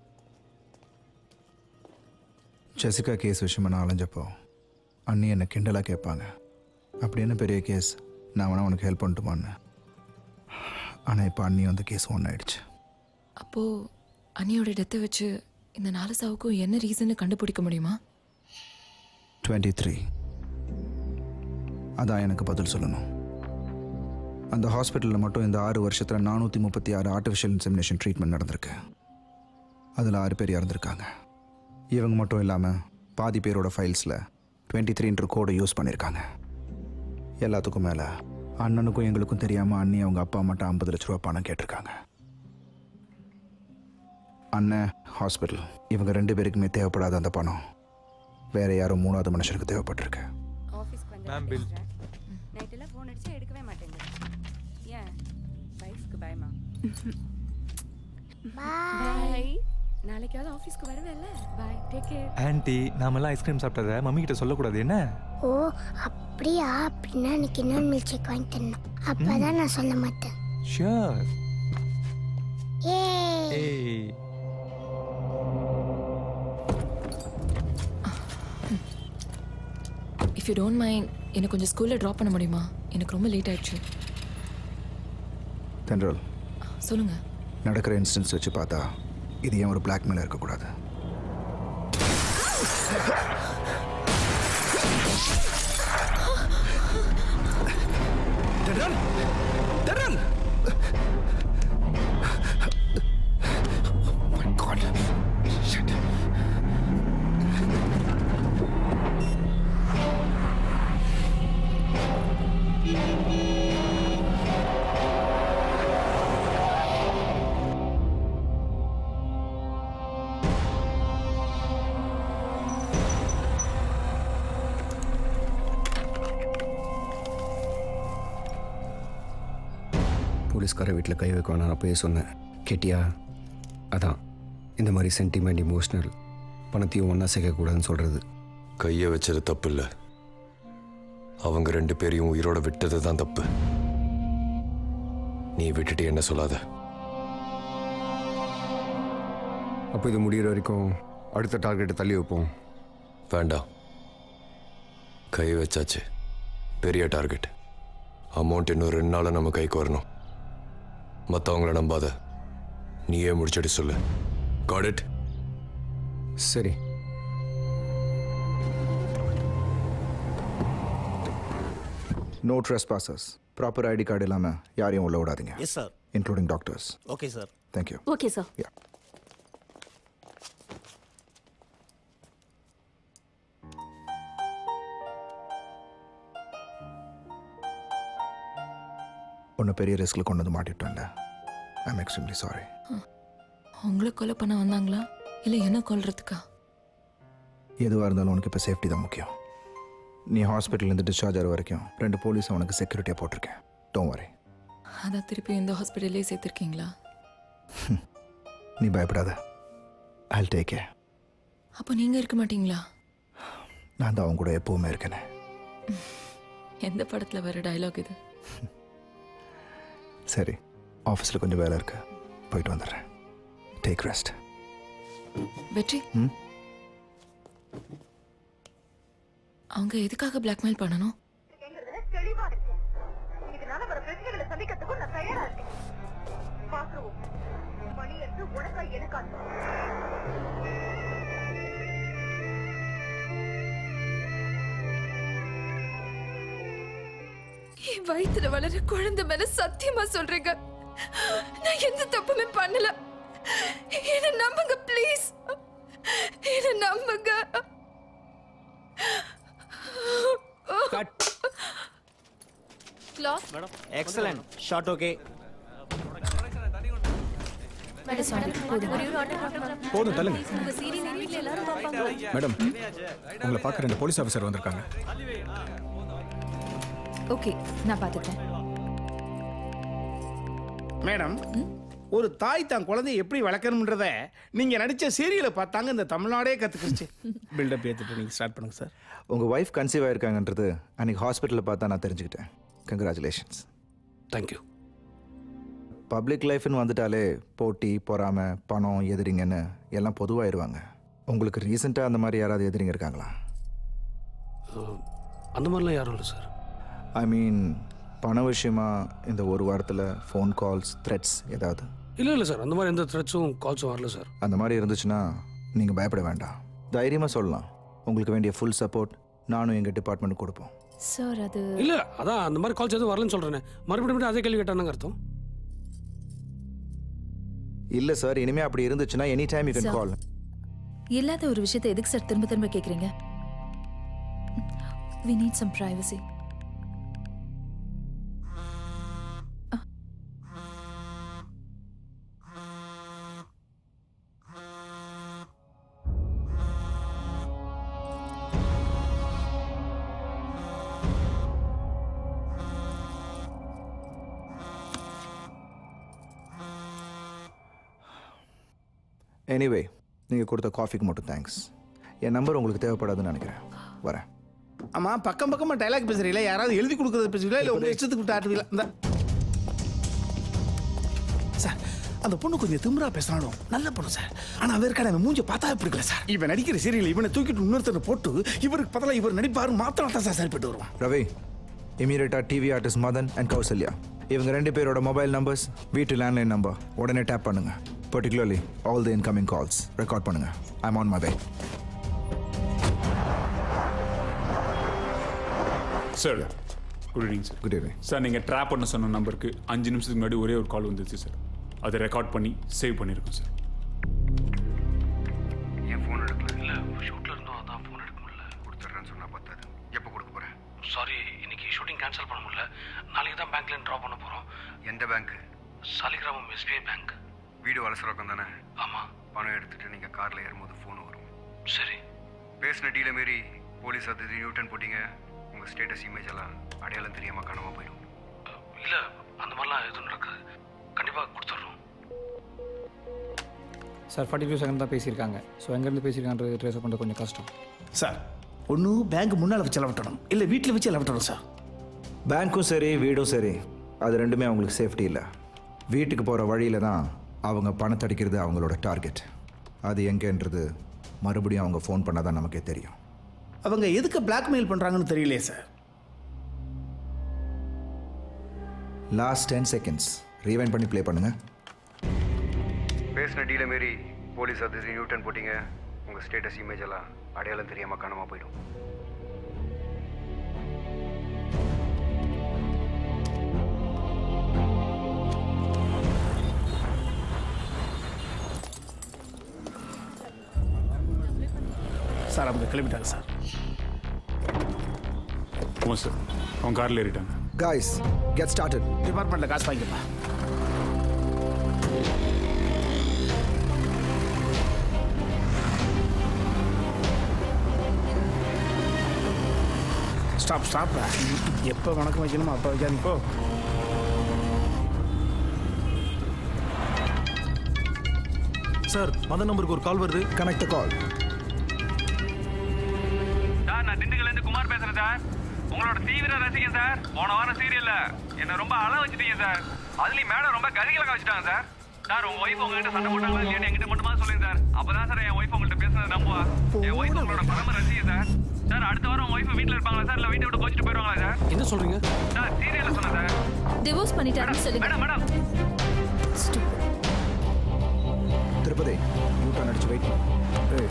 ஜெசிகா கேஸ் விஷயமா நான் அலைஞ்சப்போ அண்ணி என்னை கிண்டலாக கேட்பாங்க, அப்படி என்ன பெரிய கேஸ், நான் வேணா உனக்கு ஹெல்ப் பண்ணட்டுமான்னு. ஆனால் இப்போ அண்ணி அந்த கேஸ் ஒன்று ஆயிடுச்சு. அப்போது அண்ணியோட டெத்தை வச்சு இந்த நாலு சாவுக்கும் என்ன ரீசன்னு கண்டுபிடிக்க முடியுமா? டுவெண்ட்டி த்ரீ அதான் எனக்கு பதில் சொல்லணும். அந்த ஹாஸ்பிட்டலில் மட்டும் இந்த ஆறு வருஷத்தில் நானூற்றி முப்பத்தி ஆறு ஆர்டிஃபிஷியல் இன்செமினேஷன் ட்ரீட்மெண்ட் நடந்திருக்கு. அதில் ஆறு பேர் இறந்துருக்காங்க. இவங்க மட்டும் இல்லாமல் பாதி பேரோட ஃபைல்ஸில் டுவெண்ட்டி த்ரீன்ற கோடை யூஸ் பண்ணியிருக்காங்க. எல்லாத்துக்கும் மேலே அண்ணனுக்கும் எங்களுக்கும் தெரியாமல் அண்ணி அவங்க அப்பா மட்டும் ஐம்பது லட்ச ரூபா பணம் கேட்டிருக்காங்க. அண்ணன் ஹாஸ்பிட்டல் இவங்க ரெண்டு பேருக்குமே தேவைப்படாத அந்த பணம் வேற யாரோ மூணாவது மனுஷனுக்கு தேவைப்பட்டிருக்கு. மேம் பில் நைட்டெல்லாம் ஃபோன் அடிச்சா எடுக்கவே மாட்டேங்க. ஏன் வைஃப்க்கு பயமா? பை. நாளைக்காவது ஆஃபீஸ்க்கு வருவேல்ல. பை. Take care. ஆன்ட்டி நாமெல்லாம் ஐஸ்கிரீம் சாப்பிட்டதை மம்மி கிட்ட சொல்லக்கூடாது என்ன? ஓ அப்படியா? அப்படின்னா எனக்கு இன்னொரு மில்க் ஷேக் வாங்கி தரணும். அப்பதான் நான் சொல்ல மாட்டேன். ஷூர். ஏய். இஃப் யூ டோன்ட் மைண்ட் எனக்கு கொஞ்சம் ஸ்கூலில் ட்ராப் பண்ண முடியுமா? எனக்கு ரொம்ப லேட் ஆயிடுச்சு. தென்றல் சொல்லுங்க. நடக்கிற இன்சிடென்ட்ஸ் வச்சு பார்த்தா இது ஏன் ஒரு பிளாக்மெயிலாக இருக்கக்கூடாது? தென்றல் தென்றல் my god shit. போலீஸ்கார வீட்டில் கை வைக்க நான் அப்போயே சொன்னேன். கேட்டியா? அதான் இந்த மாதிரி சென்டிமெண்ட் இமோஷ்னல் பணத்தையும் ஒன்றா சேர்க்கக்கூடாதுன்னு சொல்கிறது. கையை வச்சது தப்பு இல்லை, அவங்க ரெண்டு பேரையும் உயிரோட விட்டது தான் தப்பு. நீ விட்டுட்டு என்ன சொல்லாத. அப்போ இது முடிகிற வரைக்கும் அடுத்த டார்கெட்டை தள்ளி வைப்போம். வேண்டாம், கை வச்சாச்சு. பெரிய டார்கெட். அமௌண்ட் இன்னும் ரெண்டு நாளில் நம்ம கைக்கு வரணும். மற்றவங்கள நம்பாத, நீயே முடிச்சுட்டு சொல்லு. Got it? சரி. No trespassers. Proper ID card இல்லாமல் யாரையும் உள்ள விடாதீங்க. Yes sir. Including doctors. Okay sir. Thank you. Okay sir. Yeah. ஒன்று பெரிய ரிஸ்கில் கொண்டு வந்து மாட்டிட்டோம்ல. I am extremely sorry. உங்களை கொலை பண்ண வந்தாங்களா இல்லை என்ன கொல்றதுக்கா? எதுவாக இருந்தாலும் உனக்கு இப்போ சேஃப்டி தான் முக்கியம். நீ ஹாஸ்பிட்டல்லேருந்து டிஸ்சார்ஜ் ஆகிற வரைக்கும் ரெண்டு போலீஸ் உனக்கு செக்யூரிட்டியாக போட்டிருக்கேன். Don't worry. அதான் திருப்பி இந்த ஹாஸ்பிட்டல்லே சேர்த்துருக்கீங்களா? நீ பயப்படாத, ஐல் டேக் கேர். அப்போ நீங்கள் இருக்க மாட்டீங்களா? நான் தான் அவங்க கூட எப்போவுமே இருக்கேனே. எந்த படத்தில் வர டயலாக் இது? சரி, ஆஃபீஸில் கொஞ்சம் வேலை இருக்கு, போயிட்டு வந்துடுறேன். Take rest. வெற்றி, ம் அவங்க எதுக்காக பிளாக்மெயில் பண்ணணும்? என் வயித்துல வளர குழந்தை மேல சத்தியமா சொல்றேங்க, நான் எந்த தப்புமே பண்ணல. என்ன நம்புங்க ப்ளீஸ், என்ன நம்புங்க. Cloth. Madam. Excellent. Shot okay. போதும் தள்ளுங்க. மேடம், உங்களை பார்க்க ரெண்டு போலீஸ் ஆஃபீஸர் வந்திருக்காங்க. ஓகே, நான் பார்த்துட்டேன். மேடம், ஒரு தாய் தான் குழந்தைய எப்படி வளர்க்கணும்ன்றத நீங்க நடிச்ச சீரியலை பார்த்தாங்க இந்த தமிழ்நாடே கத்துக்கிச்சு. பில்டப் ஏத்துட்டு நீங்க ஸ்டார்ட் பண்ணுங்க சார். உங்கள் ஒய்ஃப் கன்சீவ் ஆயிருக்காங்கன்றது அன்றைக்கி ஹாஸ்பிட்டலில் பார்த்தா நான் தெரிஞ்சுக்கிட்டேன். கங்க்ராச்சுலேஷன்ஸ். தேங்க்யூ. பப்ளிக் லைஃப்னு வந்துட்டாலே போட்டி, பொறாமை, பணம், எதிரிங்கன்னு எல்லாம் பொதுவாகிடுவாங்க. உங்களுக்கு ரீசெண்டாக அந்த மாதிரி யாராவது எதிரிங்க இருக்காங்களா? அந்த மாதிரிலாம் யாரும் இல்லை சார். ஐ மீன் பண விஷயமா இந்த ஒரு வாரத்தில் ஃபோன் கால்ஸ், த்ரெட்ஸ் ஏதாவது? இல்லை இல்லை சார், அந்த மாதிரி எந்த த்ரெட்ஸும் கால்ஸும் வரல சார். அந்த மாதிரி இருந்துச்சுன்னா நீங்கள் பயப்பட வேண்டாம், தைரியமாக சொல்லலாம். உங்களுக்கு வேண்டிய ஃபுல் சப்போர்ட் நானும் எங்கள் டிபார்ட்மெண்ட் கொடுப்போம். சார் அது இல்லை அதான் அந்த மாதிரி கால்ஸ் எதுவும் வரலன்னு சொல்கிறேனே மறுபடியும் அதே கேள்வி கேட்டானுங்க அர்த்தம். இல்லை சார், இனிமே அப்படி இருந்துச்சுன்னா any time you can Sir. Call. இல்லாத ஒரு விஷயத்தை எதுக்கு சார் திரும்ப திரும்ப கேட்குறீங்க? we need some privacy. Anyway நீங்கள் கொடுத்த காஃபிக்கு மட்டும் தேங்க்ஸ். என் நம்பர் உங்களுக்கு தேவைப்படாதுன்னு நினைக்கிறேன். வரேன். ஆமாம், பக்கம் பக்கமாக டைலாக் பேசுறீங்களா? யாராவது எழுதி கொடுக்குறது பேசுவீங்களா இல்லை உங்கள் இஷ்டத்துக்கு விட்டு ஆட்டுவீங்களா? இந்த சார், அந்த பொண்ணு கொஞ்சம் திமிரா பேசினாலும் நல்ல பொண்ணு சார். ஆனால் அவருக்கான அவன் மூஞ்ச பார்த்தா பிடிக்கல சார். இவன் நடிக்கிற சீரியல் இவனை தூக்கிட்டு இன்னொருத்தனை போட்டு இவருக்கு பதிலாக இவர் நடிப்பாரு மாத்திரம் தான் சார் சரிப்பட்டு வருவான். ரவி, இமீடியட்டாக TV artist Madan and Kausalya இவங்க ரெண்டு பேரோட மொபைல் நம்பர்ஸ், வீட்டு லேண்ட்லைன் நம்பர் உடனே டேப் பண்ணுங்க. Particularly all the incoming calls record பண்ணுங்க. I am on my way. Sir good evening sir. Good evening sir. நீங்கள் ட்ராப் பண்ண சொன்ன நம்பருக்கு அஞ்சு நிமிஷத்துக்கு முன்னாடி ஒரே ஒரு கால் வந்துச்சு சார். அதை ரெக்கார்ட் பண்ணி சேவ் பண்ணியிருக்கோம் சார். என் ஃபோன் எடுக்கல. இல்லை ஷூட்டில் இருந்தோம், அதான் ஃபோன் எடுக்க முடியல. கொடுத்துட்றேன்னு சொன்னால் பார்த்தாது. எப்போ கொடுக்க போகிறேன்? சாரி, இன்னைக்கு ஷூட்டிங் கேன்சல் பண்ண முடியல. நாளைக்கு தான் பேங்க்ல ட்ரா பண்ண போகிறோம். எந்த பேங்க்கு? Saligramam SBI bank. வீடு வலச ரொக்கம் தானே? ஆமாம். பணம் எடுத்துகிட்டு நீங்கள் காரில் ஏறும்போது ஃபோன் வரும். சரி. பேசின டீலை மாரி போலீஸ் அது நியூட்டன் போட்டிங்க. உங்கள் ஸ்டேட்டஸ் இமேஜ் எல்லாம் அடையாளம் தெரியாமல் காணாமல் போயிடும். இல்லை அந்த மாதிரிலாம் எதுவும் நடக்காது. கண்டிப்பாக கொடுத்துட்றோம். சார் ஃபார்ட்டி டூ செகண்ட் தான் பேசியிருக்காங்க. ஸோ எங்கேருந்து பேசியிருக்கான்றது ட்ரேஸ் பண்ணுறது கொஞ்சம் கஷ்டம் சார். ஒன்று பேங்க் முன்னால் வச்சு விட்டணும், இல்லை வீட்டில் வச்சு விட்டணும் சார். பேங்க்கும் சரி வீடும் சரி அது ரெண்டுமே அவங்களுக்கு சேஃப்டி இல்லை. வீட்டுக்கு போகிற வழியில் தான் அவங்க பணத்தை அடிக்கிறது அவங்களோட டார்கெட். அது எங்கேன்றது மறுபடியும் அவங்க ஃபோன் பண்ணால் தான் நமக்கே தெரியும். அவங்க எதுக்கு பிளாக்மெயில் பண்ணுறாங்கன்னு தெரியலையே sir. Last ten seconds rewind பண்ணி ப்ளே பண்ணுங்க. பேசின டீலை மாரி போலீஸ் அது நியூட்டன் போட்டிங்க. உங்கள் ஸ்டேட்டஸ் இமேஜ் எல்லாம் அடையாளம் தெரியாமல் காணாமல் போயிடும். சார் அவங்க கிளம்பிட்டாங்க சார். ஆமாம் சார், அவங்க காரில் ஏறிட்டாங்க. Guys, get started. டிபார்ட்மெண்ட்டில் காசு வாங்கிப்பா. Stop stop. எப்போ வணக்கம் வைக்கணுமோ அப்போ வைக்காது. இப்போ சார், மதன் நம்பருக்கு ஒரு கால் வருது. Connect the call. சார், நான் திண்டுக்கல்லேருந்து குமார் பேசுகிறேன் சார். உங்களோட தீவிர ரசிகன் சார். போன வாரம் சீரியல்ல என்ன ரொம்ப அழ வச்சுட்டீங்க சார். அதுலயும் மேடம் ரொம்ப கதிகலக்க வச்சுட்டாங்க சார். சார், உங்க ஒய்ஃப் உங்ககிட்ட சண்டை போட்டாங்களா இல்லையா என்கிட்ட மட்டுமா சொல்லுங்க சார். அப்பதான் சார் என் ஒய்ஃப் உங்கள்கிட்ட பேசுனது நம்புவா. என் ஒய்ஃப் உங்களோட பரம ரசிகன் சார். சார், அடுத்த வாரம் உங்க ஒய்ஃப் வீட்டில் இருப்பாங்களா சார், இல்லை வீட்டை விட்டு கோச்சிட்டு போயிடுவாங்களா சார்? என்ன சொல்றீங்க சார்? சீரியல்ல சொன்னேன் சார். டிவோர்ஸ் பண்ணிட்டாருன்னு சொல்லுங்க. மேடம் மேடம் திருப்பதி யூட்டர்ன் அடிச்சு வெயிட் பண்ணு.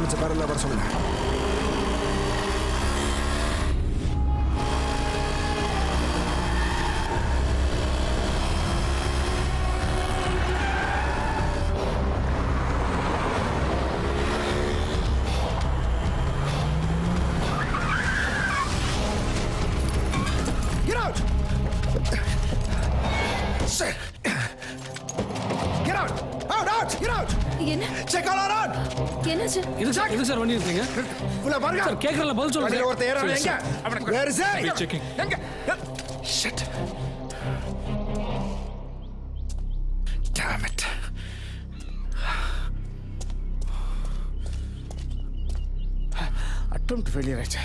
ஆம்புலன்ஸ் பேரல வர சொல்லுங்க. Get out! Shit! Get out! Out! Out! Get out! என்ன? Check all around! என்னாச்சு? இது சார் இது சார் வண்டி இருக்கீங்க உள்ள பாருங்க சார் கேக்குறல பதில் சொல்லுங்க வண்டியில ஒருத்தர் ஏறானே எங்க வேர் இஸ் ஹி செக்கிங் எங்க shit damn it attempt failure ஆச்சு.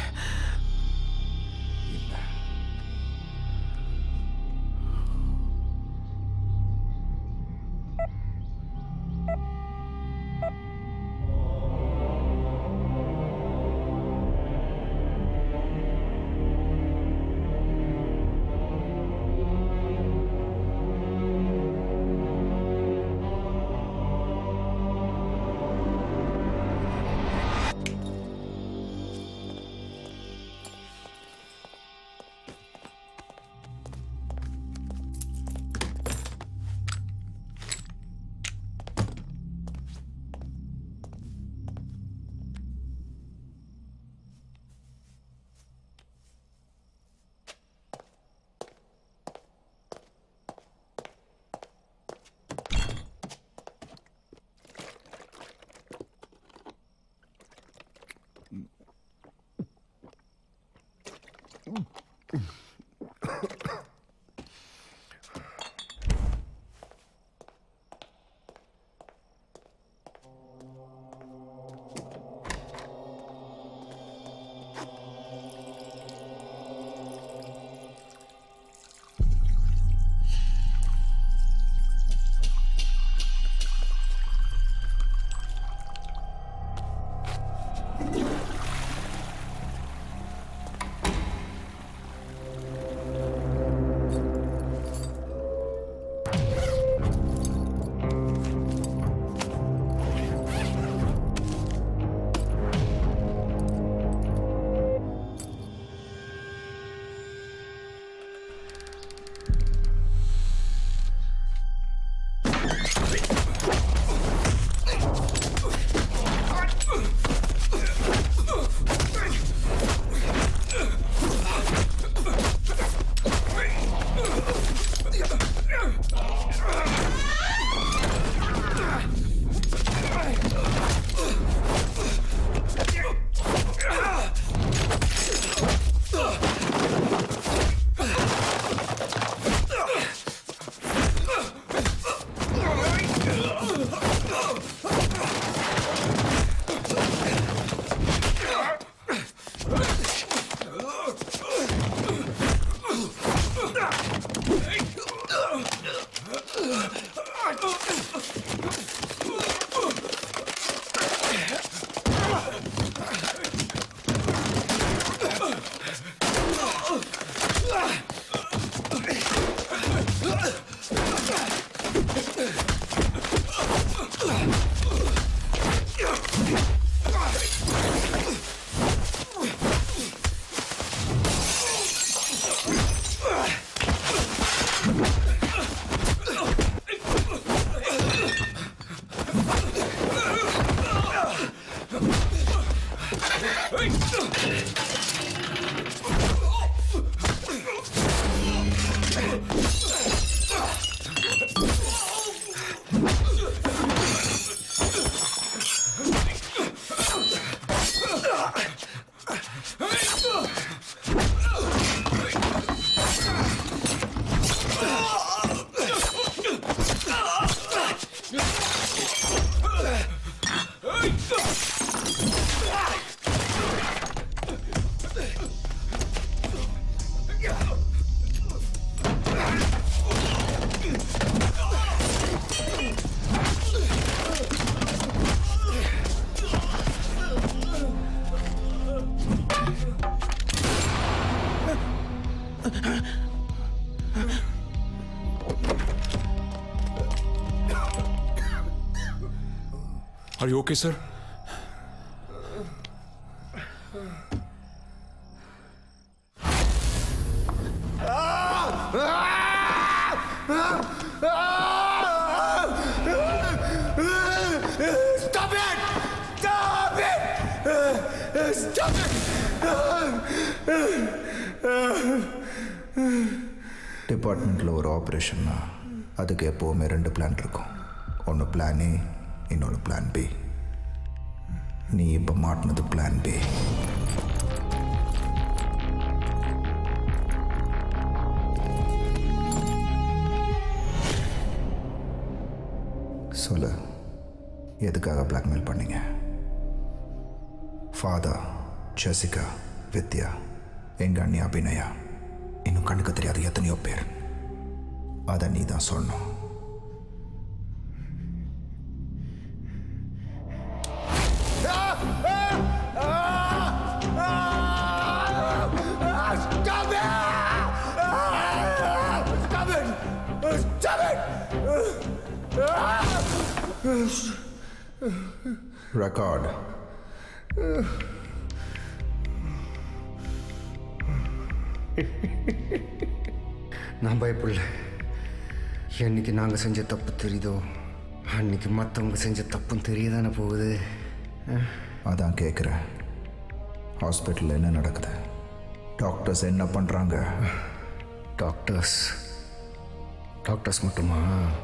Are you okay, sir? டிபார்ட்மெண்ட்டில் ஒரு ஆப்ரேஷன்னா அதுக்கு எப்போவுமே ரெண்டு பிளான் இருக்கும். ஒன்று பிளான் ஏ, இன்னொன்று பிளான் பி. நீ இப்போ மாட்டினது பிளான் பி. சொல்லு, எதுக்காக பிளாக்மெயில் பண்ணீங்க? ஃபாதர், ஜெசிகா, வித்யா, எங்க அண்ணி அபிநயா, இன்னும் கண்ணுக்கு தெரியாத எத்தனையோ பேர். அதை நீ தான் சொல்லணும். ரெக்கார்ட். நான் பயப்படல. என்னைக்கு நாங்கள் செஞ்ச தப்பு தெரியுதோ அன்னைக்கு மற்றவங்க செஞ்ச தப்பும் தெரியதானே போகுது. அதான் கேட்குறேன், ஹாஸ்பிட்டலில் என்ன நடக்குது? டாக்டர்ஸ் என்ன பண்ணுறாங்க? டாக்டர்ஸ் டாக்டர்ஸ் மட்டுமா?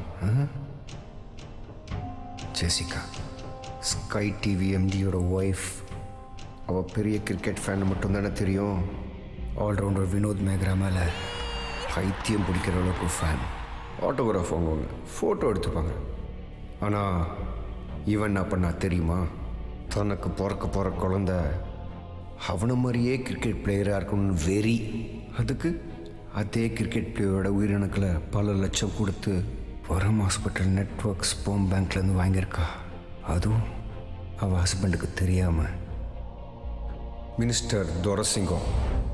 ஜெசிகா, ஸ்கை டிவி எம்டியோட ஒய்ஃப். அவள் பெரிய கிரிக்கெட் ஃபேன் மட்டும்தானே தெரியும். ஆல்ரவுண்டர் வினோத் மேக்ரா மேலே பைத்தியம் பிடிக்கிற அளவுக்கு ஃபேன். ஆட்டோகிராஃப் வாங்குவாங்க, ஃபோட்டோ எடுத்துப்பாங்க. ஆனால் இவன் என்ன பண்ணா தெரியுமா? தனக்கு பிறக்க போகிற குழந்த அவனை மாதிரியே கிரிக்கெட் பிளேயராக இருக்கணும்னு வெறி. அதுக்கு அதே கிரிக்கெட் பிளேயரோட உயிரணுக்களை பல லட்சம் கொடுத்து வரம் ஹாஸ்பிட்டல் நெட்வொர்க் ஸ்போம் பேங்க்லேருந்து வாங்கியிருக்கா. அதுவும் அவள் ஹஸ்பண்டுக்கு தெரியாமல். மினிஸ்டர் துரசிங்கம்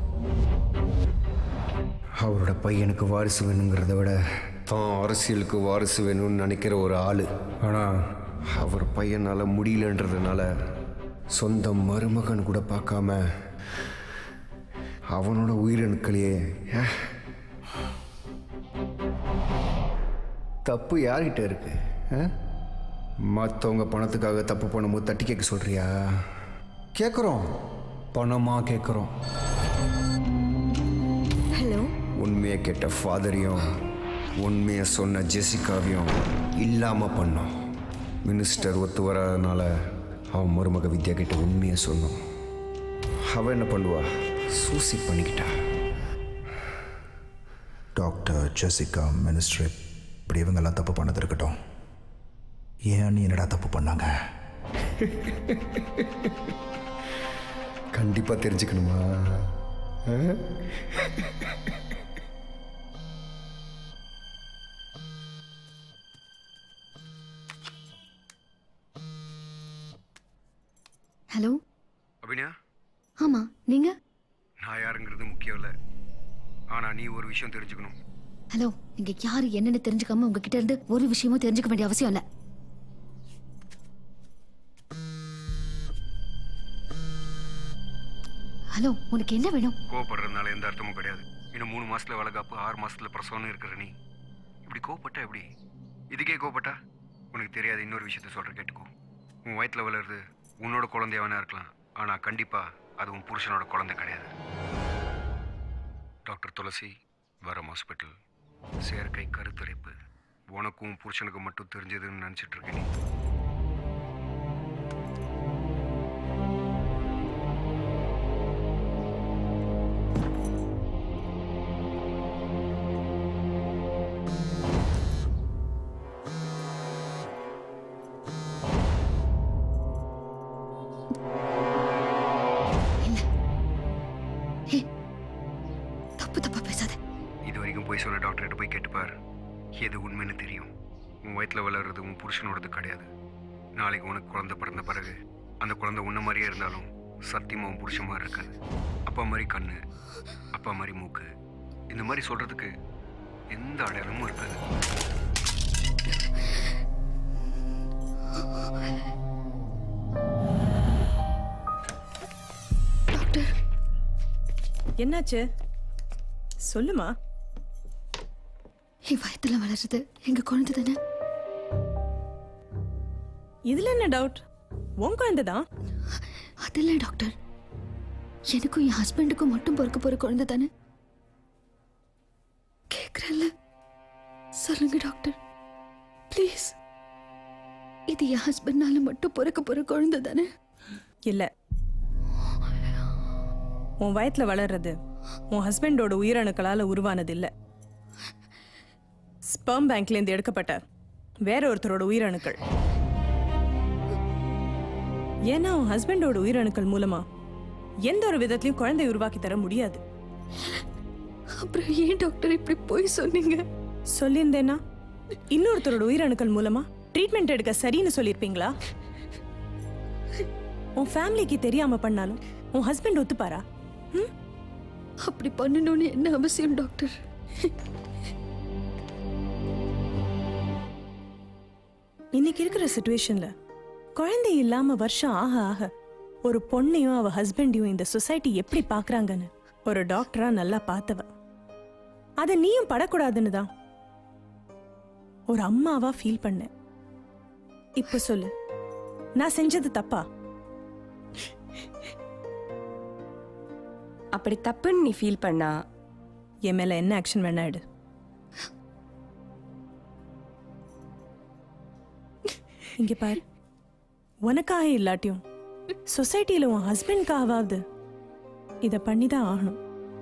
அவரோட பையனுக்கு வாரிசு வேணுங்கிறத விட தான் அரசியலுக்கு வாரிசு வேணும்னு நினைக்கிற ஒரு ஆள். ஆனால் அவர் பையனால் முடியலன்றதுனால சொந்த மருமகன் கூட பார்க்காம அவனோட உயிரணுக்களையே. தப்பு யார்கிட்ட இருக்கு? மற்றவங்க பணத்துக்காக தப்பு பண்ணும்போது தட்டி கேட்க சொல்றியா? கேட்குறோம், பணமாக கேட்குறோம். ஹலோ, உண்மையை கேட்ட ஃபாதரையும் உண்மையை சொன்ன ஜெசிகாவையும் இல்லாமல் பண்ணோம். மினிஸ்டர் ஒத்து வராதனால அவன் மருமக வித்யா கிட்ட உண்மையை சொன்னோம். அவன் என்ன பண்ணுவா? சூசி பண்ணிக்கிட்டா. டாக்டர், ஜெசிகா, மினிஸ்டர், இப்படி இவங்கெல்லாம் தப்பு பண்ணது இருக்கட்டும். ஏன் நீ என்னடா தப்பு பண்ணாங்க? கண்டிப்பாக தெரிஞ்சுக்கணுமா? ஹலோ அபிநயா. ஆமாம், நீங்கள்? நான் யாருங்கிறது முக்கியம் இல்லை, ஆனால் நீ ஒரு விஷயம் தெரிஞ்சுக்கணும். ஹலோ, நீங்க யாரு என்னன்னு தெரிஞ்சுக்காம உங்ககிட்ட இருந்து ஒரு விஷயமும் தெரிஞ்சுக்க வேண்டிய அவசியம் இல்லை. ஹலோ, உனக்கு என்ன வேணும்? கோவப்படுறதுனால எந்த அர்த்தமும் கிடையாது. இன்னும் மூணு மாசத்துல வளகாப்பு, ஆறு மாசத்துல பிரசவம்னு இருக்கிற நீ இப்படி கோவப்பட்டா எப்படி? இதுக்கே கோவப்பட்டா? உனக்கு தெரியாது. இன்னொரு விஷயத்த சொல்ற, கேட்டுக்கோ. உன் வயிற்றுல வளருது உன்னோட குழந்தைய வேணா இருக்கலாம், ஆனா கண்டிப்பா அது உன் புருஷனோட குழந்தை கிடையாது. டாக்டர் துளசி, வரம் ஹாஸ்பிட்டல், செயற்கை கருத்தரிப்பு. உனக்கும் புருஷனுக்கு மட்டும் தெரிஞ்சதுன்னு நினைச்சிட்டு இருக்கேன். போய் சொன்ன டாக்டர்கிட்ட போய் கேட்டுப்பார், எது உண்மைன்னு தெரியும். உன் வயிற்றுல வளர்றது உன் புருஷனோடது கிடையாது. நாளைக்கு உனக்கு குழந்தை பிறந்த பிறகு அந்த குழந்தை உன்ன மாதிரியே இருந்தாலும் சத்தியமாக உன் புருஷன் மாதிரி இருக்காது. அப்பா மாதிரி கண்ணு, அப்பா மாதிரி மூக்கு, இந்த மாதிரி சொல்றதுக்கு எந்த அடையாளமும் இருக்காது. டாக்டர், என்னாச்சு? சொல்லுமா. என் வயத்துல வளர்றது எங்க குழந்தை தானே. இதுல என்ன டவுட்? உன் குழந்தை தான். அது இல்லை டாக்டர், எனக்கும் என் ஹஸ்பண்டுக்கும் மட்டும் பிறக்க போற குழந்தை தானே? கேக்குறேன்ல, சொல்லுங்க டாக்டர் ப்ளீஸ். இது என் ஹஸ்பண்ட்னால மட்டும் பிறக்க போற குழந்தை தானே? இல்ல, உன் வயத்துல வளர்றது உன் ஹஸ்பண்டோட உயிரணுக்களால உருவானது இல்ல. ஸ்பெர்ம் பேங்க்ல இருந்து எடுக்கப்பட்ட வேற ஒருத்தரோட உயிரணுக்கள். ஏன்னா உன் ஹஸ்பண்டோட உயிரணுக்கள் மூலமா எந்த ஒரு விதத்திலையும் குழந்தை உருவாக்கி தர முடியாது. அப்புறம் ஏன் டாக்டர் இப்படி போய் சொன்னீங்க? சொல்லியிருந்தேன்னா இன்னொருத்தரோட உயிரணுக்கள் மூலமா ட்ரீட்மெண்ட் எடுக்க சரின்னு சொல்லியிருப்பீங்களா? உன் ஃபேமிலிக்கு தெரியாம பண்ணாலும் உன் ஹஸ்பண்ட் ஒத்துப்பாரா? அப்படி பண்ணணும்னு என்ன அவசியம் டாக்டர்? இன்னைக்கு இருக்கிற சிச்சுவேஷன்ல குழந்தை இல்லாம வருஷம் ஆக ஆக ஒரு பொண்ணையும் அவ ஹஸ்பண்டையும் இந்த சொசைட்டி எப்படி பாக்குறாங்கன்னு ஒரு டாக்டரா நல்லா பார்த்தவ. அத நீயும் படக்கூடாதுன்னு தான் ஒரு அம்மாவா ஃபீல் பண்ண. இப்ப சொல்லு, நான் செஞ்சது தப்பா? அப்படி தப்புன்னு நீ ஃபீல் பண்ணா என் மேல என்ன ஆக்ஷன் வேணா எடு. இங்க பாரு, உனக்காக இல்லாட்டியும் சொசைட்டில உன் ஹஸ்பண்ட்காவது இத பண்ணிதான் ஆகணும்.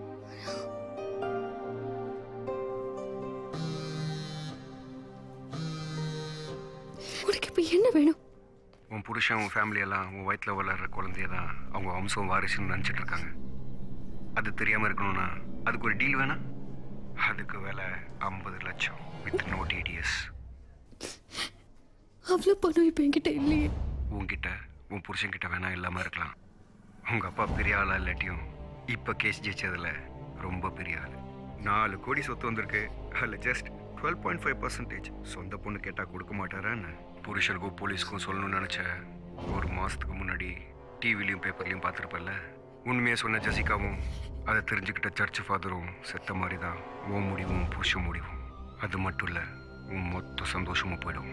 உனக்கு இப்ப என்ன வேணும்? உன் புருஷன் உன் ஃபேமிலியெல்லாம் உன் வயிற்றில் வளர்கிற குழந்தைய தான் அவங்க வம்சம் வாரிசுன்னு நினச்சிட்டு இருக்காங்க. அது தெரியாமல் இருக்கணும்னா அதுக்கு ஒரு டீல் வேணாம். அதுக்கு வேலை ஐம்பது லட்சம் வித் நோ டிடிஎஸ். அவ்வளோ பணம் இப்போ என்கிட்ட இல்லையே. உன்கிட்ட உன் புருஷன்கிட்ட வேணா இல்லாமல் இருக்கலாம். உங்கள் அப்பா பெரிய ஆளாக இல்லாட்டியும் இப்போ கேஸ் ஜெயிச்சதில் ரொம்ப பெரிய ஆள். நாலு கோடி சொத்து வந்திருக்கு. அதில் just twelve point five percentage சொந்த பொண்ணு கேட்டால் கொடுக்க மாட்டாரான்னு புருஷனுக்கும் போலீஸ்க்கும் சொல்லணும்னு நினச்ச ஒரு மாதத்துக்கு முன்னாடி டிவிலையும் பேப்பர்லையும் பார்த்துருப்பல்ல. உண்மையாக சொன்ன ஜெசிகாவும் அதை தெரிஞ்சுக்கிட்ட சர்ச் ஃபாதரும் செத்த மாதிரி தான் உன் முடிவும் புருஷன் முடிவும். அது மட்டும் இல்லை, உன் மொத்த சந்தோஷமும் போயிடும்.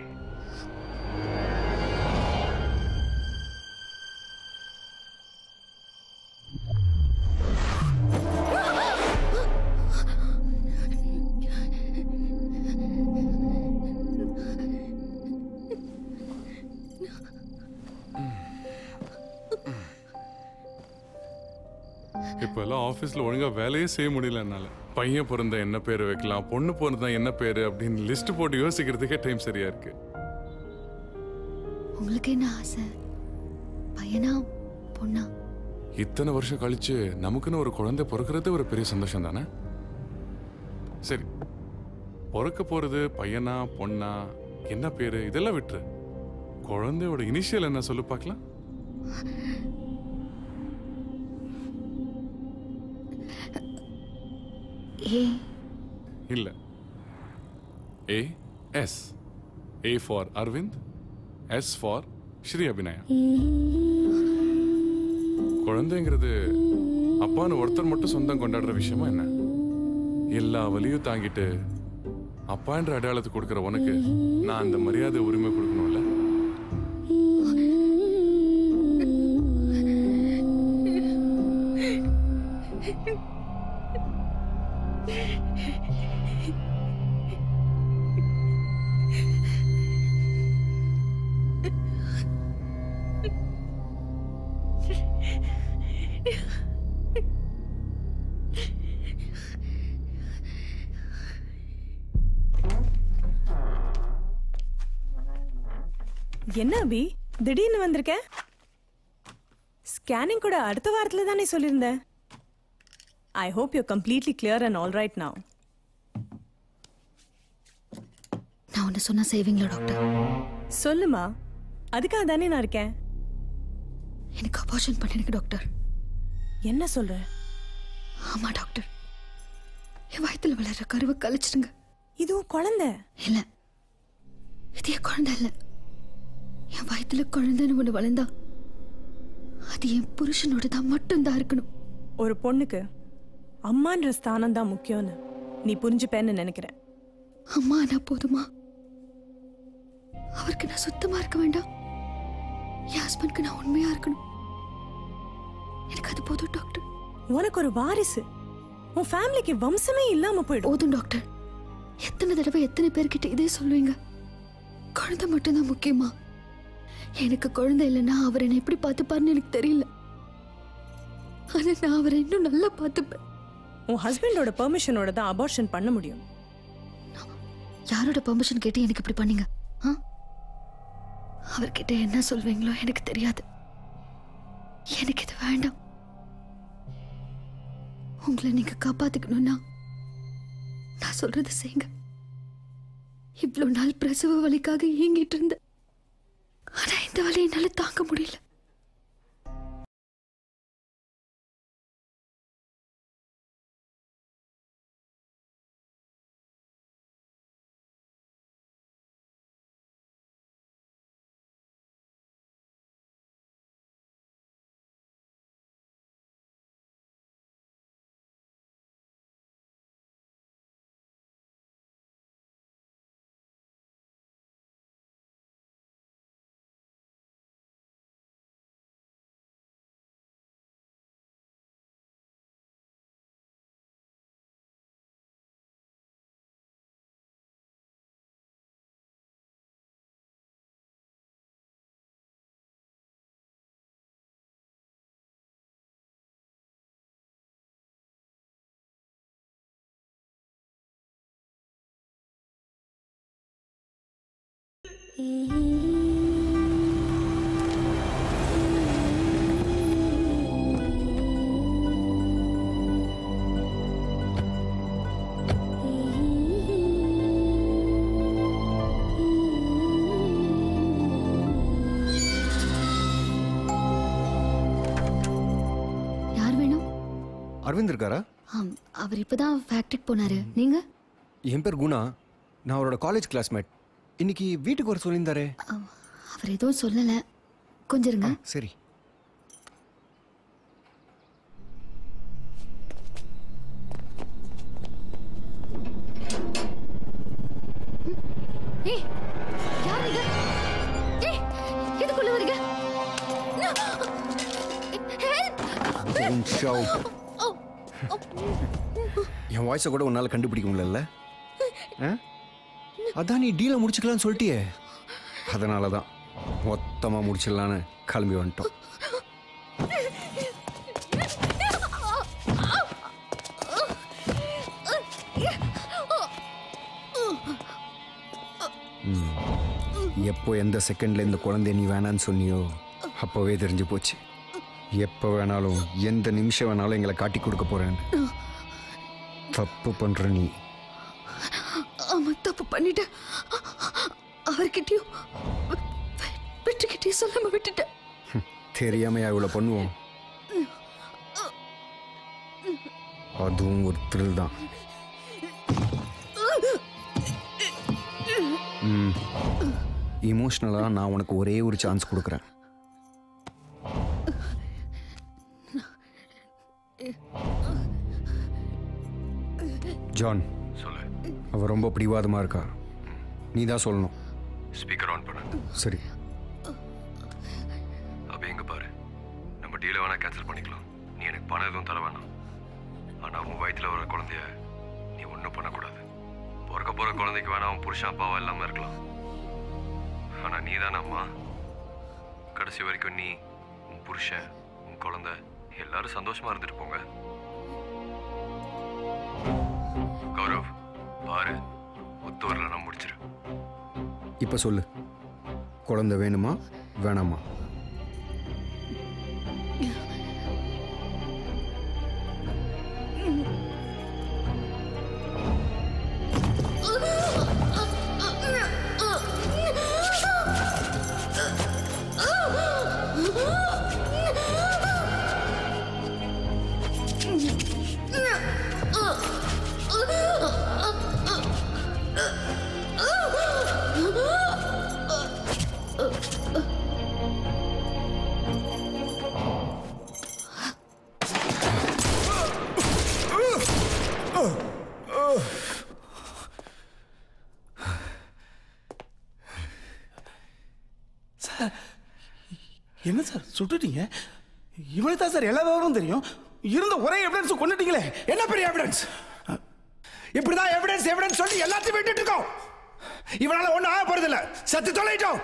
இப்போல்லாம் ஆஃபீஸில் ஒழுங்காக வேலையே செய்ய முடியல என்னால். பையன் பிறந்தா என்ன பேர் வைக்கலாம், பொண்ணு பிறந்தா என்ன பேர் அப்படின்னு லிஸ்ட் போட்டு யோசிக்கிறதுக்கே டைம் சரியா இருக்கு. உங்களுக்கு என்ன ஆசை? பையனா பொண்ணா? இத்தனை வருஷம் கழிச்சு நமக்குன்னு ஒரு குழந்தை பிறக்கிறது ஒரு பெரிய சந்தோஷம் தானே. சரி, பிறக்க போறது பையனா பொண்ணா என்ன பேரு இதெல்லாம் விட்டுரு. குழந்தையோட இனிஷியல் என்ன சொல்லு பார்க்கலாம். ஏ இல்ல, A S. A for Aravind, S for Sri Abhinaya. குழந்தைங்கிறது அப்பான்னு ஒருத்தர் மட்டும் சொந்தம் கொண்டாடுற விஷயமா என்ன? எல்லா வலியும் தாங்கிட்டு அப்பான்ற அடையாளத்தை கொடுக்குற உனக்கு நான் அந்த மரியாதை உரிமை கொடுக்கணும்ல. என்ன அபி, திடீர்னு வந்திருக்க? ஸ்கேனிங் கூட அடுத்த வாரத்துல தானே சொல்லியிருந்தேன். I hope you completely clear and all right now. நான் ஒன்று சொன்னா செய்வீங்களா டாக்டர்? சொல்லுமா, அதுக்காக தானே நான் இருக்கேன். எனக்கு அபார்ஷன் பண்ணிருக்கு டாக்டர். என்ன சொல்ற? ஆமா டாக்டர், என் வயித்துல வளர்ற கருவை கழிச்சிடுங்க. இதுவும் குழந்தை இல்ல, இது என் குழந்தை இல்ல. என் வயித்துல குழந்தைன்னு ஒண்ணு வளர்ந்தா அது என் புருஷனோட தான் மட்டும்தான் இருக்கணும். ஒரு பொண்ணுக்கு அம்மான்ற ஸ்தானம் தான் முக்கியம்னு நீ புரிஞ்சுப்பேன்னு நினைக்கிறேன். அம்மா நான் போதுமா? அவருக்கு நான் சுத்தமா இருக்க வேண்டாம்? என் ஹஸ்பண்ட்க்கு நான் உண்மையா இருக்கணும். எனக்கு அது போதும் டாக்டர். உனக்கு ஒரு வாரிசு, உன் ஃபேமிலிக்கு வம்சமே இல்லாம போயிடும். போதும் டாக்டர். எத்தனை தடவை எத்தனை பேர்கிட்ட இதே சொல்லுவீங்க? குழந்தை மட்டும்தான் முக்கியமா? எனக்கு குழந்தை இல்லைன்னா அவர் என்னை எப்படி பார்த்துப்பாருன்னு எனக்கு தெரியல. ஆனா நான் அவரை இன்னும் நல்லா பார்த்துப்பேன். உன் ஹஸ்பண்டோட பெர்மிஷனோட தான் அபார்ஷன் பண்ண முடியும். யாரோட பெர்மிஷன் கேட்டு எனக்கு இப்படி பண்ணீங்க? அவர்கிட்ட என்ன சொல்வீங்களோ எனக்கு தெரியாது. எனக்கு இது வேண்டாம். உங்களை நீங்க காப்பாத்திக்கணும்னா நான் சொல்றது செய்யுங்க. இவ்வளவு நாள் பிரசவ வலிக்காக ஏங்கிட்டு இருந்த, ஆனா இந்த வலி என்னால தாங்க முடியல. அரவிந்த் இருக்காரா? அவர் இப்பதான் ஃபேக்டரிக்கு போனாரு. நீங்க? என் பேர் குணா. நான் அவரோட காலேஜ் கிளாஸ்மேட். இன்னைக்கு வீட்டுக்கு வர சொல்லியிருந்தாரே. அவர் எதுவும் சொல்லல. கொஞ்சம் இருங்க. சரி. ஏய், யார் இது? ஏய், எதுக்குள்ள வரீங்க? Don't shout. என் வாய்ஸை கூட உன்னால கண்டுபிடிக்க முடியல. அதான் நீ டீலை முடிச்சுக்கலான்னு சொல்லிட்டியே. அதனால தான் மொத்தமாக முடிச்சிடலான்னு கிளம்பி வந்துட்டோம். எப்போ எந்த செகண்ட்ல இந்த குழந்தைய நீ வேணான்னு சொன்னியோ அப்போவே தெரிஞ்சு போச்சு. எப்போ வேணாலும் எந்த நிமிஷம் வேணாலும் எங்களை காட்டி கொடுக்க போறேன்னு. தப்பு பண்ற நீ. ஆமா, தப்பு பண்ணிட்டேன். அவர்கிட்டயும் வெற்றிக்கிட்டயும் சொல்லாம விட்டுட்டேன். தெரியாமையா இவ்வளவு பண்ணுவோம்? அதுவும் ஒரு த்ரில் தான். இமோஷனலா நான் உனக்கு ஒரே ஒரு சான்ஸ் கொடுக்குறேன். ஜான், சொல்லு. அவ ரொம்ப பிடிவாதமா இருக்கா. நீ தான் சொல்லணும். ஸ்பீக்கர் ஆன் பண்ணு. சரி. அப்ப எங்க பாரு, நம்ம டீலை வேணா கேன்சல் பண்ணிக்கலாம். நீ எனக்கு பணம் எதுவும் தர வேணாம். ஆனா உன் வயிற்றுல வர குழந்தைய நீ ஒன்றும் பண்ணக்கூடாது. பிறக்க போற குழந்தைக்கு வேணா அவன் புருஷன் அப்பாவா இல்லாம இருக்கலாம். ஆனா நீ தானே அம்மா. கடைசி வரைக்கும் நீ, உன் புருஷன், உன் குழந்தை எல்லாரும் சந்தோஷமா இருந்துட்டு போங்க. கௌரவ், பாரு, ஒத்து வரல நான் முடிச்சிரு. இப்ப சொல்லு, குழந்தை வேணுமா வேணாமா? என்ன சார் சுட்டுட்டீங்க? இவனுக்கு தான் சார் எல்லா விவரமும் தெரியும். இருந்த ஒரே எவிடன்ஸ் கொண்டுட்டீங்களே. என்ன பெரிய எவிடன்ஸ்? இப்படிதான் எவிடன்ஸ் எவிடன்ஸ் சொல்லி எல்லாத்தையும் விட்டுட்டு இருக்கோம். இவனால ஒன்றும் ஆக போறதில்ல. சத்து தொலைட்டோம்.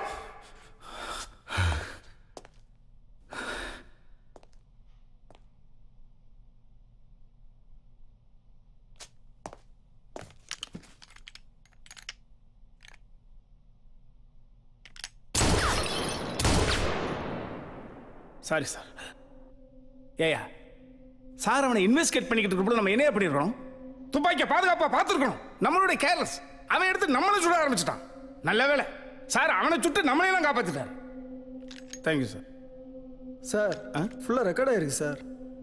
Sorry sir. ஏயா சார் அவனை இன்வெஸ்டிகேட் பண்ணிக்கிட்டு இருக்கப்போ நம்ம என்ன பண்ணிருக்கணும்? துப்பாக்கியை பாதுகாப்பாக பார்த்துருக்கணும். நம்மளுடைய கேர்லெஸ். அவன் எடுத்து நம்மளை சுட ஆரம்பிச்சிட்டான். நல்ல வேலை சார் அவனை சுட்டு நம்மளையெல்லாம் காப்பாற்றிட்டார். Thank you sir. சார் ஃபுல்லாக ரெக்கார்ட் ஆயிருக்கு சார்.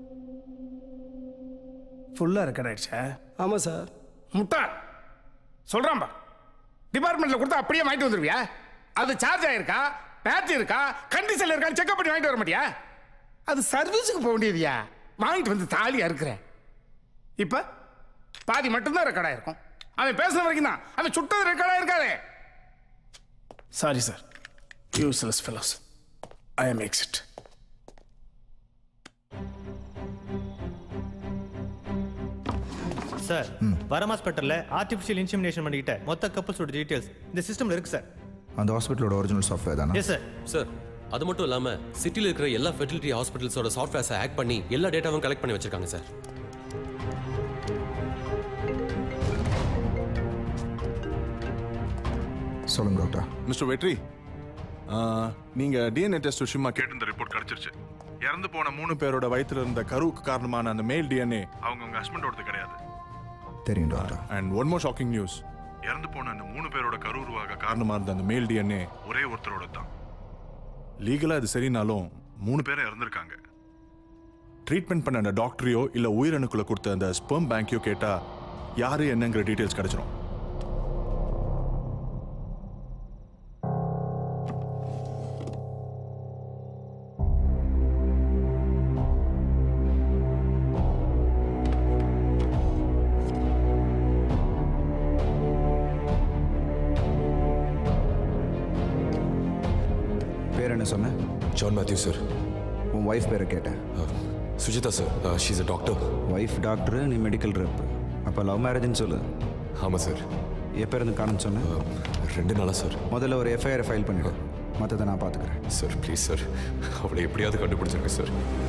ஃபுல்லாக ரெக்கார்ட் ஆயிடுச்சா? ஆமாம் சார். முட்டா சொல்கிறான்பா. டிபார்ட்மெண்ட்டில் கொடுத்தா அப்படியே வாங்கிட்டு வந்துருவியா? அது சார்ஜ் ஆயிருக்கா, பேட்டரி இருக்கா, கண்டிஷன் இருக்கா செக்அப் பண்ணி வாங்கிட்டு வர மாட்டியா? அது சர்வீஸுக்கு போக வேண்டியதுயா. வாங்கிட்டு வந்து தாலியா இருக்கிறேன். இப்ப பாதி மட்டும்தான் ரெக்கார்ட் ஆயிருக்கும். அவன் பேசுன வரைக்கும் தான். அவன் சுட்டது ரெக்கார்ட் ஆயிருக்காதே. Sorry sir. Useless fellows. I am exit. Sir Varam ஹாஸ்பிட்டலில் ஆர்டிஃபிஷியல் இன்செமினேஷன் பண்ணிக்கிட்ட மொத்த கப்பல்ஸோட டீட்டெயில்ஸ் இந்த சிஸ்டமில் இருக்கு சார். அந்த ஹாஸ்பிட்டலோட ஒரிஜினல் சாஃப்ட்வேர் தானே? Yes sir. சார் அது மட்டும் இல்லாமல் சிட்டியில் இருக்கிற எல்லா ஃபெர்டிலிட்டி ஹாஸ்பிட்டல்ஸோட சாஃப்ட்வேர்ஸை ஹேக் பண்ணி எல்லா டேட்டாவும் கலெக்ட் பண்ணி வச்சிருக்காங்க சார். சொல்லுங்க டாக்டர். மிஸ்டர் வெற்றி, நீங்கள் டிஎன்ஏ டெஸ்ட் விஷயமா கேட்டிருந்த ரிப்போர்ட் கிடைச்சிருச்சு. இறந்து போன மூணு பேரோட வயிற்றுல இருந்த கருவுக்கு காரணமான அந்த மேல் டிஎன்ஏ அவங்க உங்கள் ஹஸ்பண்டோடது கிடையாது. தெரியும் doctor. And one more shocking news. இறந்து போன அந்த மூணு பேரோட கரு உருவாக காரணமாக இருந்த அந்த மேல் டிஎன்ஏ ஒரே ஒருத்தரோட தான். லீகலாக அது சரினாலும் மூணு பேரும் இறந்துருக்காங்க. ட்ரீட்மெண்ட் பண்ண அந்த டாக்டரையோ இல்லை உயிரணுக்களை கொடுத்த அந்த ஸ்பெர்ம் பேங்கையோ கேட்டால் யார் என்னங்கிற டீட்டெயில்ஸ் கிடைச்சிடும். என்ன சொன்ன? John Matthew sir. உன் ஒய்ஃப் பேரை கேட்டேன். Sujitha sir. She is a doctor. Wife doctor, நீ மெடிக்கல் ரெப். அப்போ லவ் மேரேஜ்னு சொல்லு. ஆமாம் சார். எப்போ இருந்து காணுன்னு சொன்னேன்? ரெண்டு நாளாக சார். முதல்ல ஒரு எஃப்ஐஆர் ஃபைல் பண்ணிடு. மற்றதை நான் பார்த்துக்கிறேன். சார் ப்ளீஸ் சார், அவளை எப்படியாவது கண்டுபிடிச்சிருங்க சார்.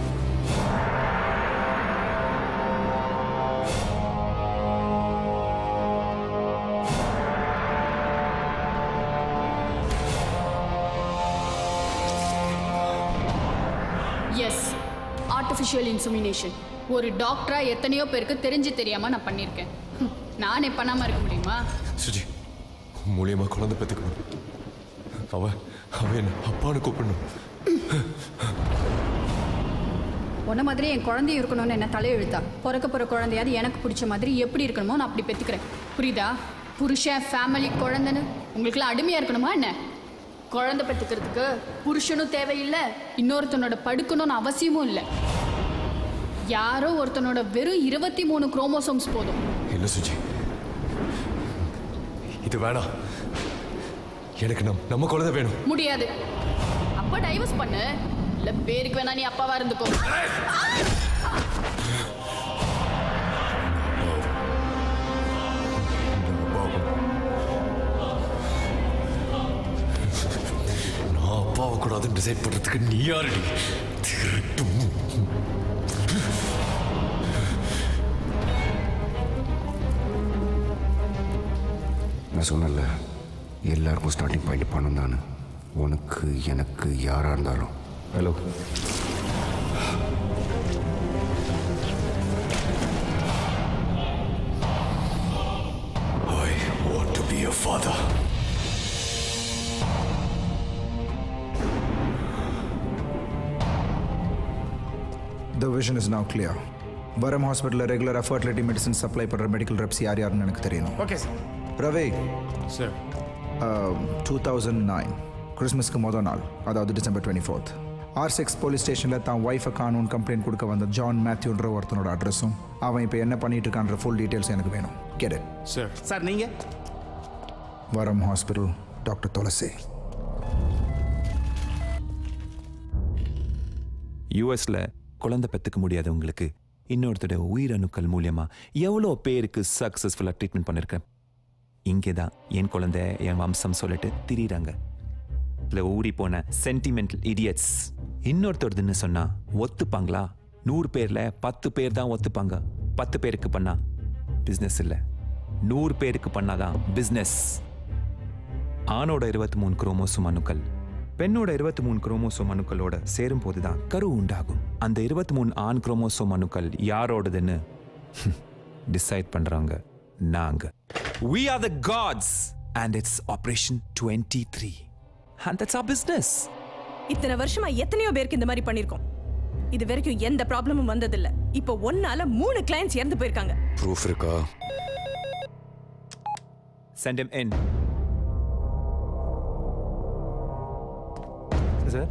Yes, artificial insemination. ஒரு டாக்டரா எத்தனையோ பேருக்கு தெரிஞ்சு தெரியாம நான் பண்ணியிருக்கேன். நானே பண்ணாம இருக்க முடியுமா? சுஜி மூலியமா குழந்தை பெற்றுக்கணும். அவ அவ என்ன அப்பான்னு கூப்பிடணும். உன்ன மாதிரி என் குழந்தையும் இருக்கணும்னு என்ன தலையெழுத்தா? பிறக்க போகிற குழந்தையாவது எனக்கு பிடிச்ச மாதிரி எப்படி இருக்கணுமோ நான் அப்படி பெற்றுக்கிறேன். புரியுதா? புருஷன், ஃபேமிலி, குழந்தைன்னு உங்களுக்குலாம் அடிமையாக இருக்கணுமா என்ன? குழந்தை பெற்றுக்கிறதுக்கு புருஷனும் தேவையில்லை, இன்னொருத்தனோட படுக்கணும்னு அவசியமும் இல்லை. யாரோ ஒருத்தனோட வெறும் இருபத்தி மூணு குரோமோசோம்ஸ் போதும். இல்லை சுஜி, இது வேணாம். எனக்கு நம் நம்ம குழந்தை வேணும். முடியாது. அப்பா டைவர்ஸ் பண்ணு, இல்லை பேருக்கு வேணா நீ அப்பாவா இருந்துக்கோ. நான் அப்பாவை கூடாதுன்னு டிசைட் பண்றதுக்கு நீ யாரு? திருட்டும். நான் சொன்னல, எல்லாருக்கும் ஸ்டார்டிங் பாயிண்ட் பணம் தானே. உனக்கு எனக்கு யாராக இருந்தாலும். Hello, I want to be your father. The vision is now clear. Varam Hospital regular fertility medicine supply பண்ற மெடிக்கல் ரெப்ஸ் யார் யாருன்னு எனக்கு தெரியணும். Okay sir. Ravi sir, two thousand nine கிறிஸ்மஸ்க்கு மொதல் நாள், அதாவது December twenty fourth R six police ஸ்டேஷனில் தான் ஒய்ஃபை காணுன்னு கம்ப்ளைண்ட் கொடுக்க வந்த ஜான் மேத்யூன்ற ஒருத்தனோட அட்ரஸும் அவன் இப்போ என்ன பண்ணிட்டு இருக்கான்ற ஃபுல் டீட்டெயில்ஸ் எனக்கு வேணும். Get it sir. சார் நீங்கள் வரம் ஹாஸ்பிட்டல், டாக்டர் துளசி. யூஎஸில் குழந்தை பெற்றுக்க முடியாதவங்களுக்கு இன்னொருத்தோட உயிரணுக்கள் மூலியமாக எவ்வளோ பேருக்கு சக்ஸஸ்ஃபுல்லாக ட்ரீட்மெண்ட் பண்ணியிருக்கேன். இங்கே தான் என் குழந்தை என் வம்சம் சொல்லிட்டு திரியிறாங்க. இல்லை ஊறி போன சென்டிமெண்டல் இடியட்ஸ் இன்னொருத்தருதுன்னு சொன்னால் ஒத்துப்பாங்களா? நூறு பேரில் பத்து பேர் தான் ஒத்துப்பாங்க. பத்து பேருக்கு பண்ணா பிஸ்னஸ் இல்லை, நூறு பேருக்கு பண்ணாதான் பிஸ்னஸ். ஆணோட இருபத்தி மூணு குரோமோசோம் அணுக்கள் பெண்ணோட இருபத்தி மூணு குரோமோசோம் அணுக்களோட சேரும் போதுதான் கரு உண்டாகும். அந்த இருபத்தி மூணு ஆண் குரோமோசோம் அணுக்கள் யாரோடதுன்னு டிசைட் பண்றாங்க நாங்க. We are the gods and it's Operation twenty-three and that's our business. இத்தனை வருஷமா எத்தனையோ பேருக்கு இந்த மாதிரி பண்ணிருக்கோம். இது வரைக்கும் எந்த ப்ராப்ளமும் வந்ததில்ல. இப்போ ஒன்னால மூணு கிளையன்ட்ஸ் இறந்து போயிருக்காங்க. ப்ரூஃப் இருக்கா? Send him in. சார்,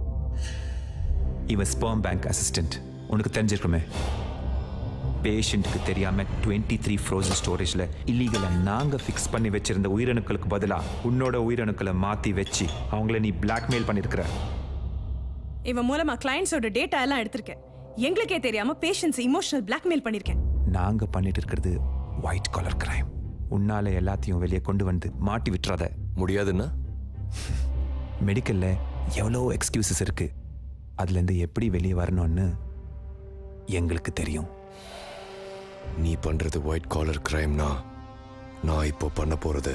இவன் ஸ்பெர்ம் பேங்க் அசிஸ்டன்ட். உனக்கு தெரிஞ்சிருக்குமே, பேஷண்ட்டுக்கு தெரியாம டுவெண்ட்டி த்ரீ ஃப்ரோசன் ஸ்டோரேஜில் இல்லீகலாக நாங்கள் ஃபிக்ஸ் பண்ணி வச்சிருந்த உயிரணுக்களுக்கு பதிலாக உன்னோட உயிரணுக்களை மாற்றி வச்சு அவங்கள நீ பிளாக்மெயில் பண்ணியிருக்கிற. இவன் மூலமா கிளையண்ட்ஸோட டேட்டா எல்லாம் எடுத்திருக்கேன். எங்களுக்கே தெரியாம பேஷண்ட்ஸ் இமோஷனல் பிளாக்மெயில் பண்ணிருக்கேன். நாங்கள் பண்ணிட்டு இருக்கிறது ஒயிட் காலர் கிரைம். உன்னால எல்லாத்தையும் வெளியே கொண்டு வந்து மாட்டி விட்டுறாத. முடியாதுன்னா மெடிக்கல்ல எவ்வளோ எக்ஸ்கியூசஸ் இருக்கு. அதுலேருந்து எப்படி வெளியே வரணும்னு எங்களுக்கு தெரியும். நீ பண்றது ஒயிட் காலர் கிரைம்னா நான் இப்போ பண்ண போறது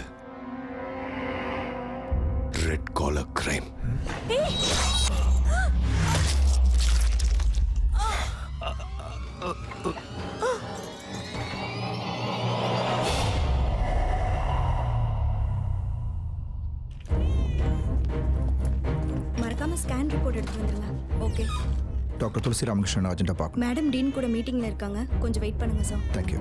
ரெட் காலர் கிரைம். மறக்காம ஸ்கேன் ரிப்போர்ட் எடுத்து வந்துருங்க. ஓகே. டாக்டர் துளசி ராமகிருஷ்ணன் அர்ஜென்ட்டாக பார்க்கணும். மேடம் டீன் கூட மீட்டிங்ல இருக்காங்க, கொஞ்சம் வெயிட் பண்ணுங்க சார். தேங்க்யூ.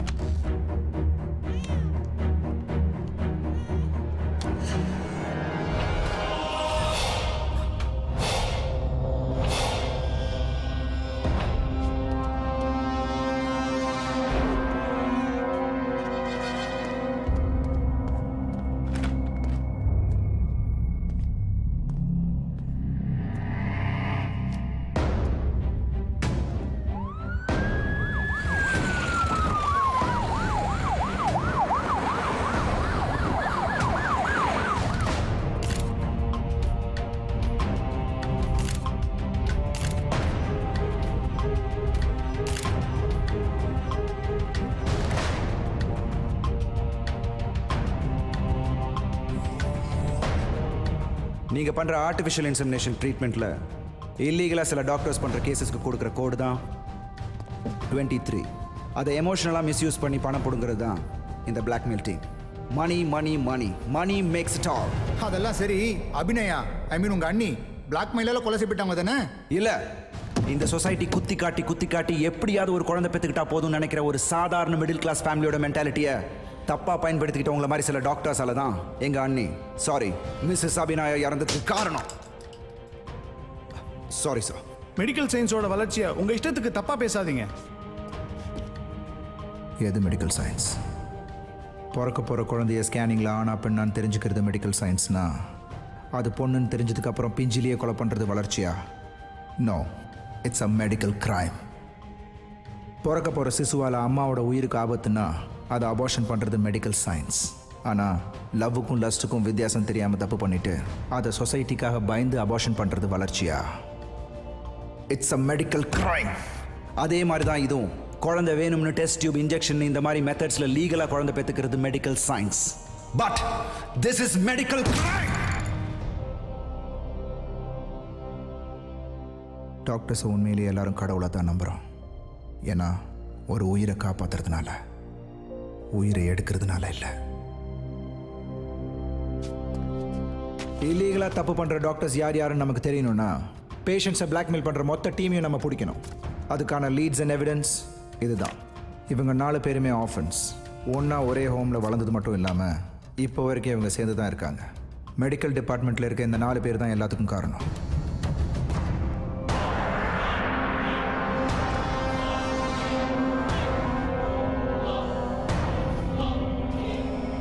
நீங்கள் பண்ணுற ஆர்டிஃபிஷியல் இன்செமினேஷன் ட்ரீட்மெண்ட்டில் இல்லீகலாக சில டாக்டர்ஸ் பண்ணுற கேசஸ்க்கு கொடுக்குற கோடு தான் டுவெண்ட்டி த்ரீ. அதை எமோஷனலாக மிஸ்யூஸ் பண்ணி பணம் போடுங்கிறது தான் இந்த blackmail team. Money money money money makes it all. அதெல்லாம் சரி, அபிநயா ஐ மீன் உங்கள் அண்ணி பிளாக்மெயிலால் கொலை செய்யப்பட்டாங்க தானே? இல்லை, இந்த சொசைட்டி குத்தி காட்டி குத்தி காட்டி எப்படியாவது ஒரு குழந்தை பெற்றுக்கிட்டா போதும்னு நினைக்கிற ஒரு சாதாரண மிடில் கிளாஸ் ஃபேமிலியோட மென்டாலிட்டியை தப்பாக பயன்படுத்திக்கிட்ட உங்களை மாதிரி சில டாக்டர்ஸால தான் எங்கள் அண்ணி சாரி மிஸ்ஸஸ் அபிநயா இறந்ததுக்கு காரணம். Sorry sir. மெடிக்கல் சயின்ஸோட வளர்ச்சியை உங்கள் இஷ்டத்துக்கு தப்பாக பேசாதீங்க. எது மெடிக்கல் சயின்ஸ்? பிறக்க போகிற குழந்தைய ஸ்கேனிங்கில் ஆனா பெண்ணான்னு தெரிஞ்சுக்கிறது மெடிக்கல் சயின்ஸ்னா அது பொண்ணுன்னு தெரிஞ்சதுக்கு அப்புறம் பிஞ்சிலேயே கொலை பண்ணுறது வளர்ச்சியா? No, it's a medical crime. பிறக்க போகிற சிசுவால் அம்மாவோட உயிருக்கு ஆபத்துன்னா அதை அபார்ஷன் பண்ணுறது மெடிக்கல் சயின்ஸ். ஆனால் லவ்வுக்கும் லஸ்ட்டுக்கும் வித்தியாசம் தெரியாமல் தப்பு பண்ணிட்டு அதை சொசைட்டிக்காக பயந்து அபார்ஷன் பண்ணுறது வளர்ச்சியா? It's a medical crime. அதே மாதிரி தான் இதுவும். குழந்தை வேணும்னு டெஸ்ட் டியூப் இன்ஜெக்ஷன் இந்த மாதிரி மெத்தட்ஸில் லீகலாக குழந்தை பெற்றுக்கிறது medical science. But this is medical crime. Doctors உண்மையிலேயே எல்லாரும் கடவுளை தான் நம்புகிறோம். ஏன்னா ஒரு உயிரை காப்பாற்றுறதுனால, உயிரை எடுக்கிறதுனால இல்லை. இல்லீகலாக தப்பு பண்ணுற டாக்டர்ஸ் யார் யாருன்னு நமக்கு தெரியணும்னா பேஷண்ட்ஸை பிளாக்மெயில் பண்ணுற மொத்த டீமையும் நம்ம பிடிக்கணும். அதுக்கான லீட்ஸ் அண்ட் எவிடன்ஸ் இதுதான். இவங்க நாலு பேருமே ஆஃபன்ஸ். ஒன்றா ஒரே ஹோமில் வளர்ந்தது மட்டும் இல்லாமல் இப்போ வரைக்கும் இவங்க சேர்ந்து தான் இருக்காங்க. மெடிக்கல் டிபார்ட்மெண்ட்டில் இருக்க இந்த நாலு பேர் தான் எல்லாத்துக்கும் காரணம்.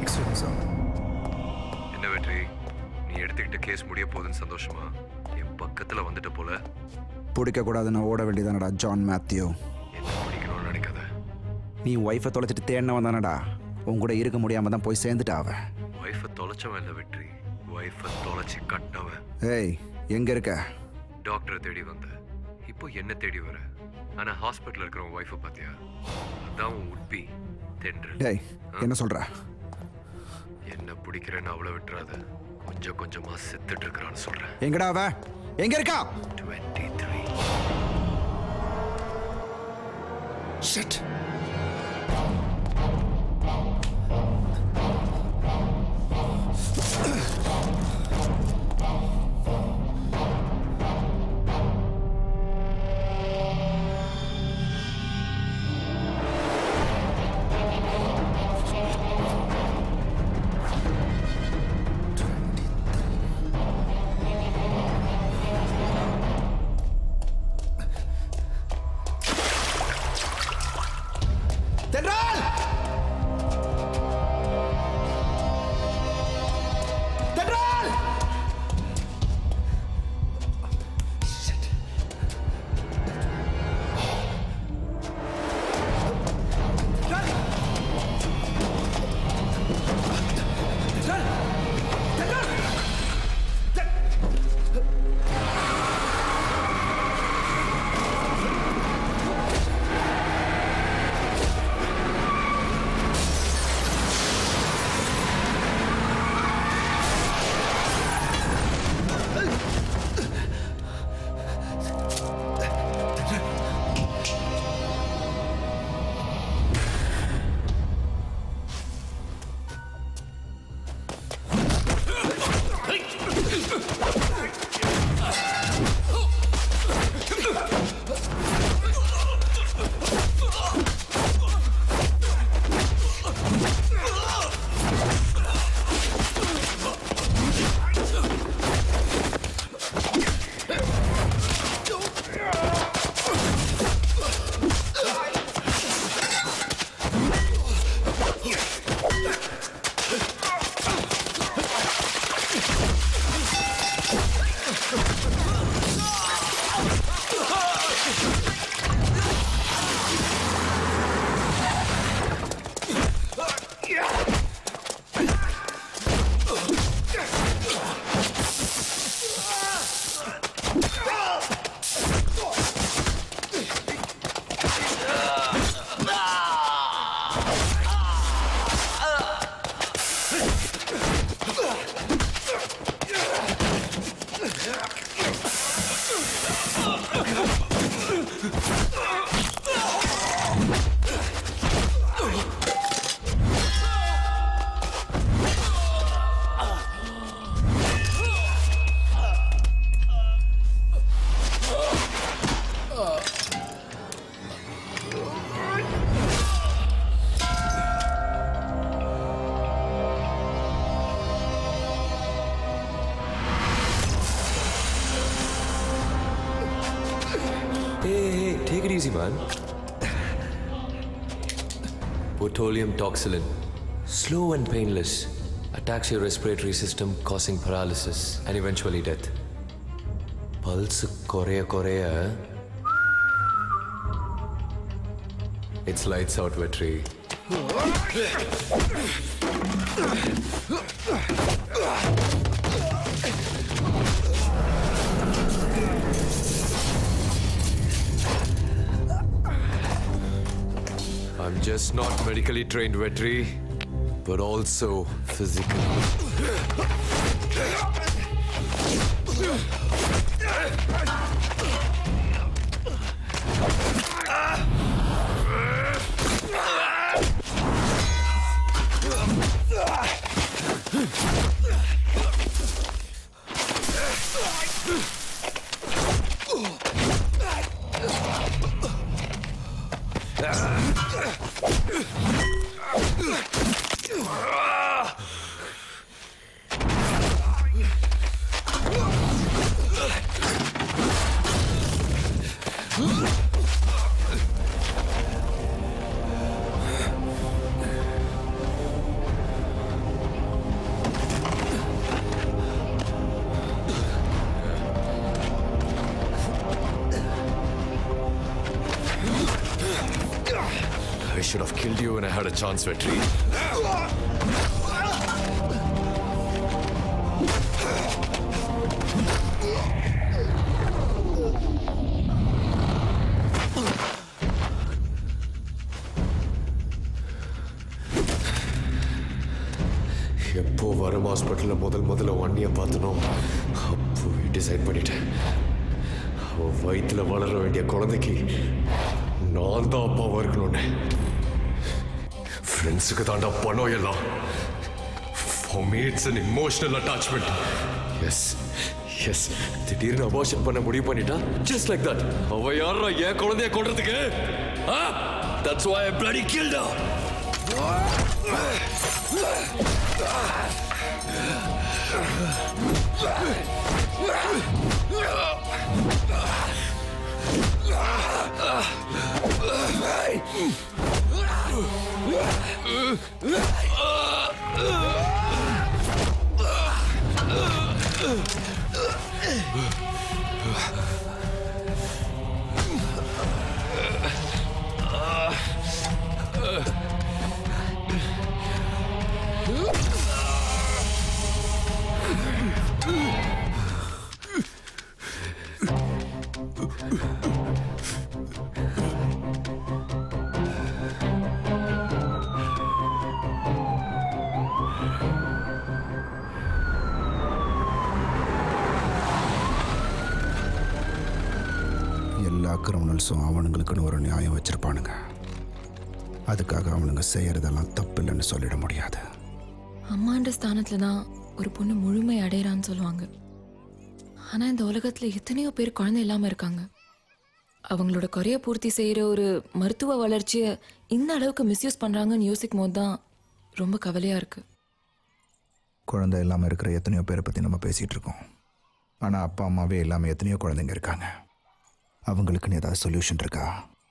என்ன வெற்றி, நீ எடுத்துக்கிட்ட கேஸ் முடிய போகுதுன்னு சந்தோஷமா? என் பக்கத்துல வந்துட்ட போல. பிடிக்கக்கூடாதுன்னு ஓட வேண்டியதானடா ஜான் மேத்யூ. என்ன பிடிக்கணும்னு நினைக்காத. நீ ஒய்ஃபை தொலைச்சிட்டு தேடினவன் தானடா. உன் கூட இருக்க முடியாம தான் போய் சேர்ந்துட்டா அவன். ஒய்ஃபை தொலைச்சவன் இல்லை வெற்றி, ஒய்ஃபை தொலைச்சி கட்டினவன். ஏய், எங்க இருக்க? டாக்டரை தேடி வந்த, இப்போ என்ன தேடி வர? ஆனா ஹாஸ்பிட்டல் இருக்கிற உன் ஒய்ஃபை பார்த்தியா? அதான் உன் உட்பி தென்றல். ஏய், என்ன சொல்ற? என்ன பிடிக்கிறேன்னு அவளை விட்டுறாத. கொஞ்சம் கொஞ்சமா செத்துட்டு இருக்கிறான்னு சொல்றேன். எங்கடா அவ? எங்க இருக்கா? Twenty three. Shit. Take it easy, man. Botulinum toxin. Slow and painless. Attacks your respiratory system, causing paralysis and eventually death. Pulse korea korea. It's lights out, Vetri. I'm just not medically trained, Vetri, but also physically. I should have killed you when I had a chance, Vetri. எப்போ வரம் ஹாஸ்பிட்டலில் முதல் முதல்ல ஒன்னியை பார்த்தனோ அப்போ decide பண்ணிட்டேன் அவன் வயிற்றில் வளர வேண்டிய குழந்தைக்கு நான் தான் அப்பாவா இருக்கணும்னு. ஃப்ரெண்ட்ஸுக்கு தாண்டா பணம் எல்லாம். For me it's an emotional attachment. Yes yes திடீர்னு அபார்ஷன் பண்ண முடிவு பண்ணிட்டா just like that. அவ யாரா என் குழந்தைய கொல்றதுக்கு? That's why I bloody killed her. எல்லா கிரிமினல்ஸும் அவனுங்களுக்குன்னு ஒரு நியாயம் வச்சிருப்பானுங்க. அதுக்காக அவனுங்க செய்யறதெல்லாம் தப்பு இல்லைன்னு சொல்லிட முடியாது. அம்மான்ற ஸ்தானத்துல தான் ஒரு பொண்ணு முழுமை அடையிறான்னு சொல்லுவாங்க. ஆனா இந்த உலகத்துல எத்தனையோ பேர் குழந்தை இல்லாம இருக்காங்க. அவங்களோட குறைய பூர்த்தி செய்யற ஒரு மருத்துவ வளர்ச்சியை இந்த அளவுக்கு மிஸ்யூஸ் பண்றாங்கன்னு யோசிக்கும் போது தான் ரொம்ப கவலையா இருக்கு. குழந்தை இல்லாமல் இருக்கிற எத்தனையோ பேரை பற்றி நம்ம பேசிகிட்டு இருக்கோம். ஆனால் அப்பா அம்மாவே இல்லாமல் எத்தனையோ குழந்தைங்க இருக்காங்க. அவங்களுக்குன்னு ஏதாவது சொல்யூஷன் இருக்கா?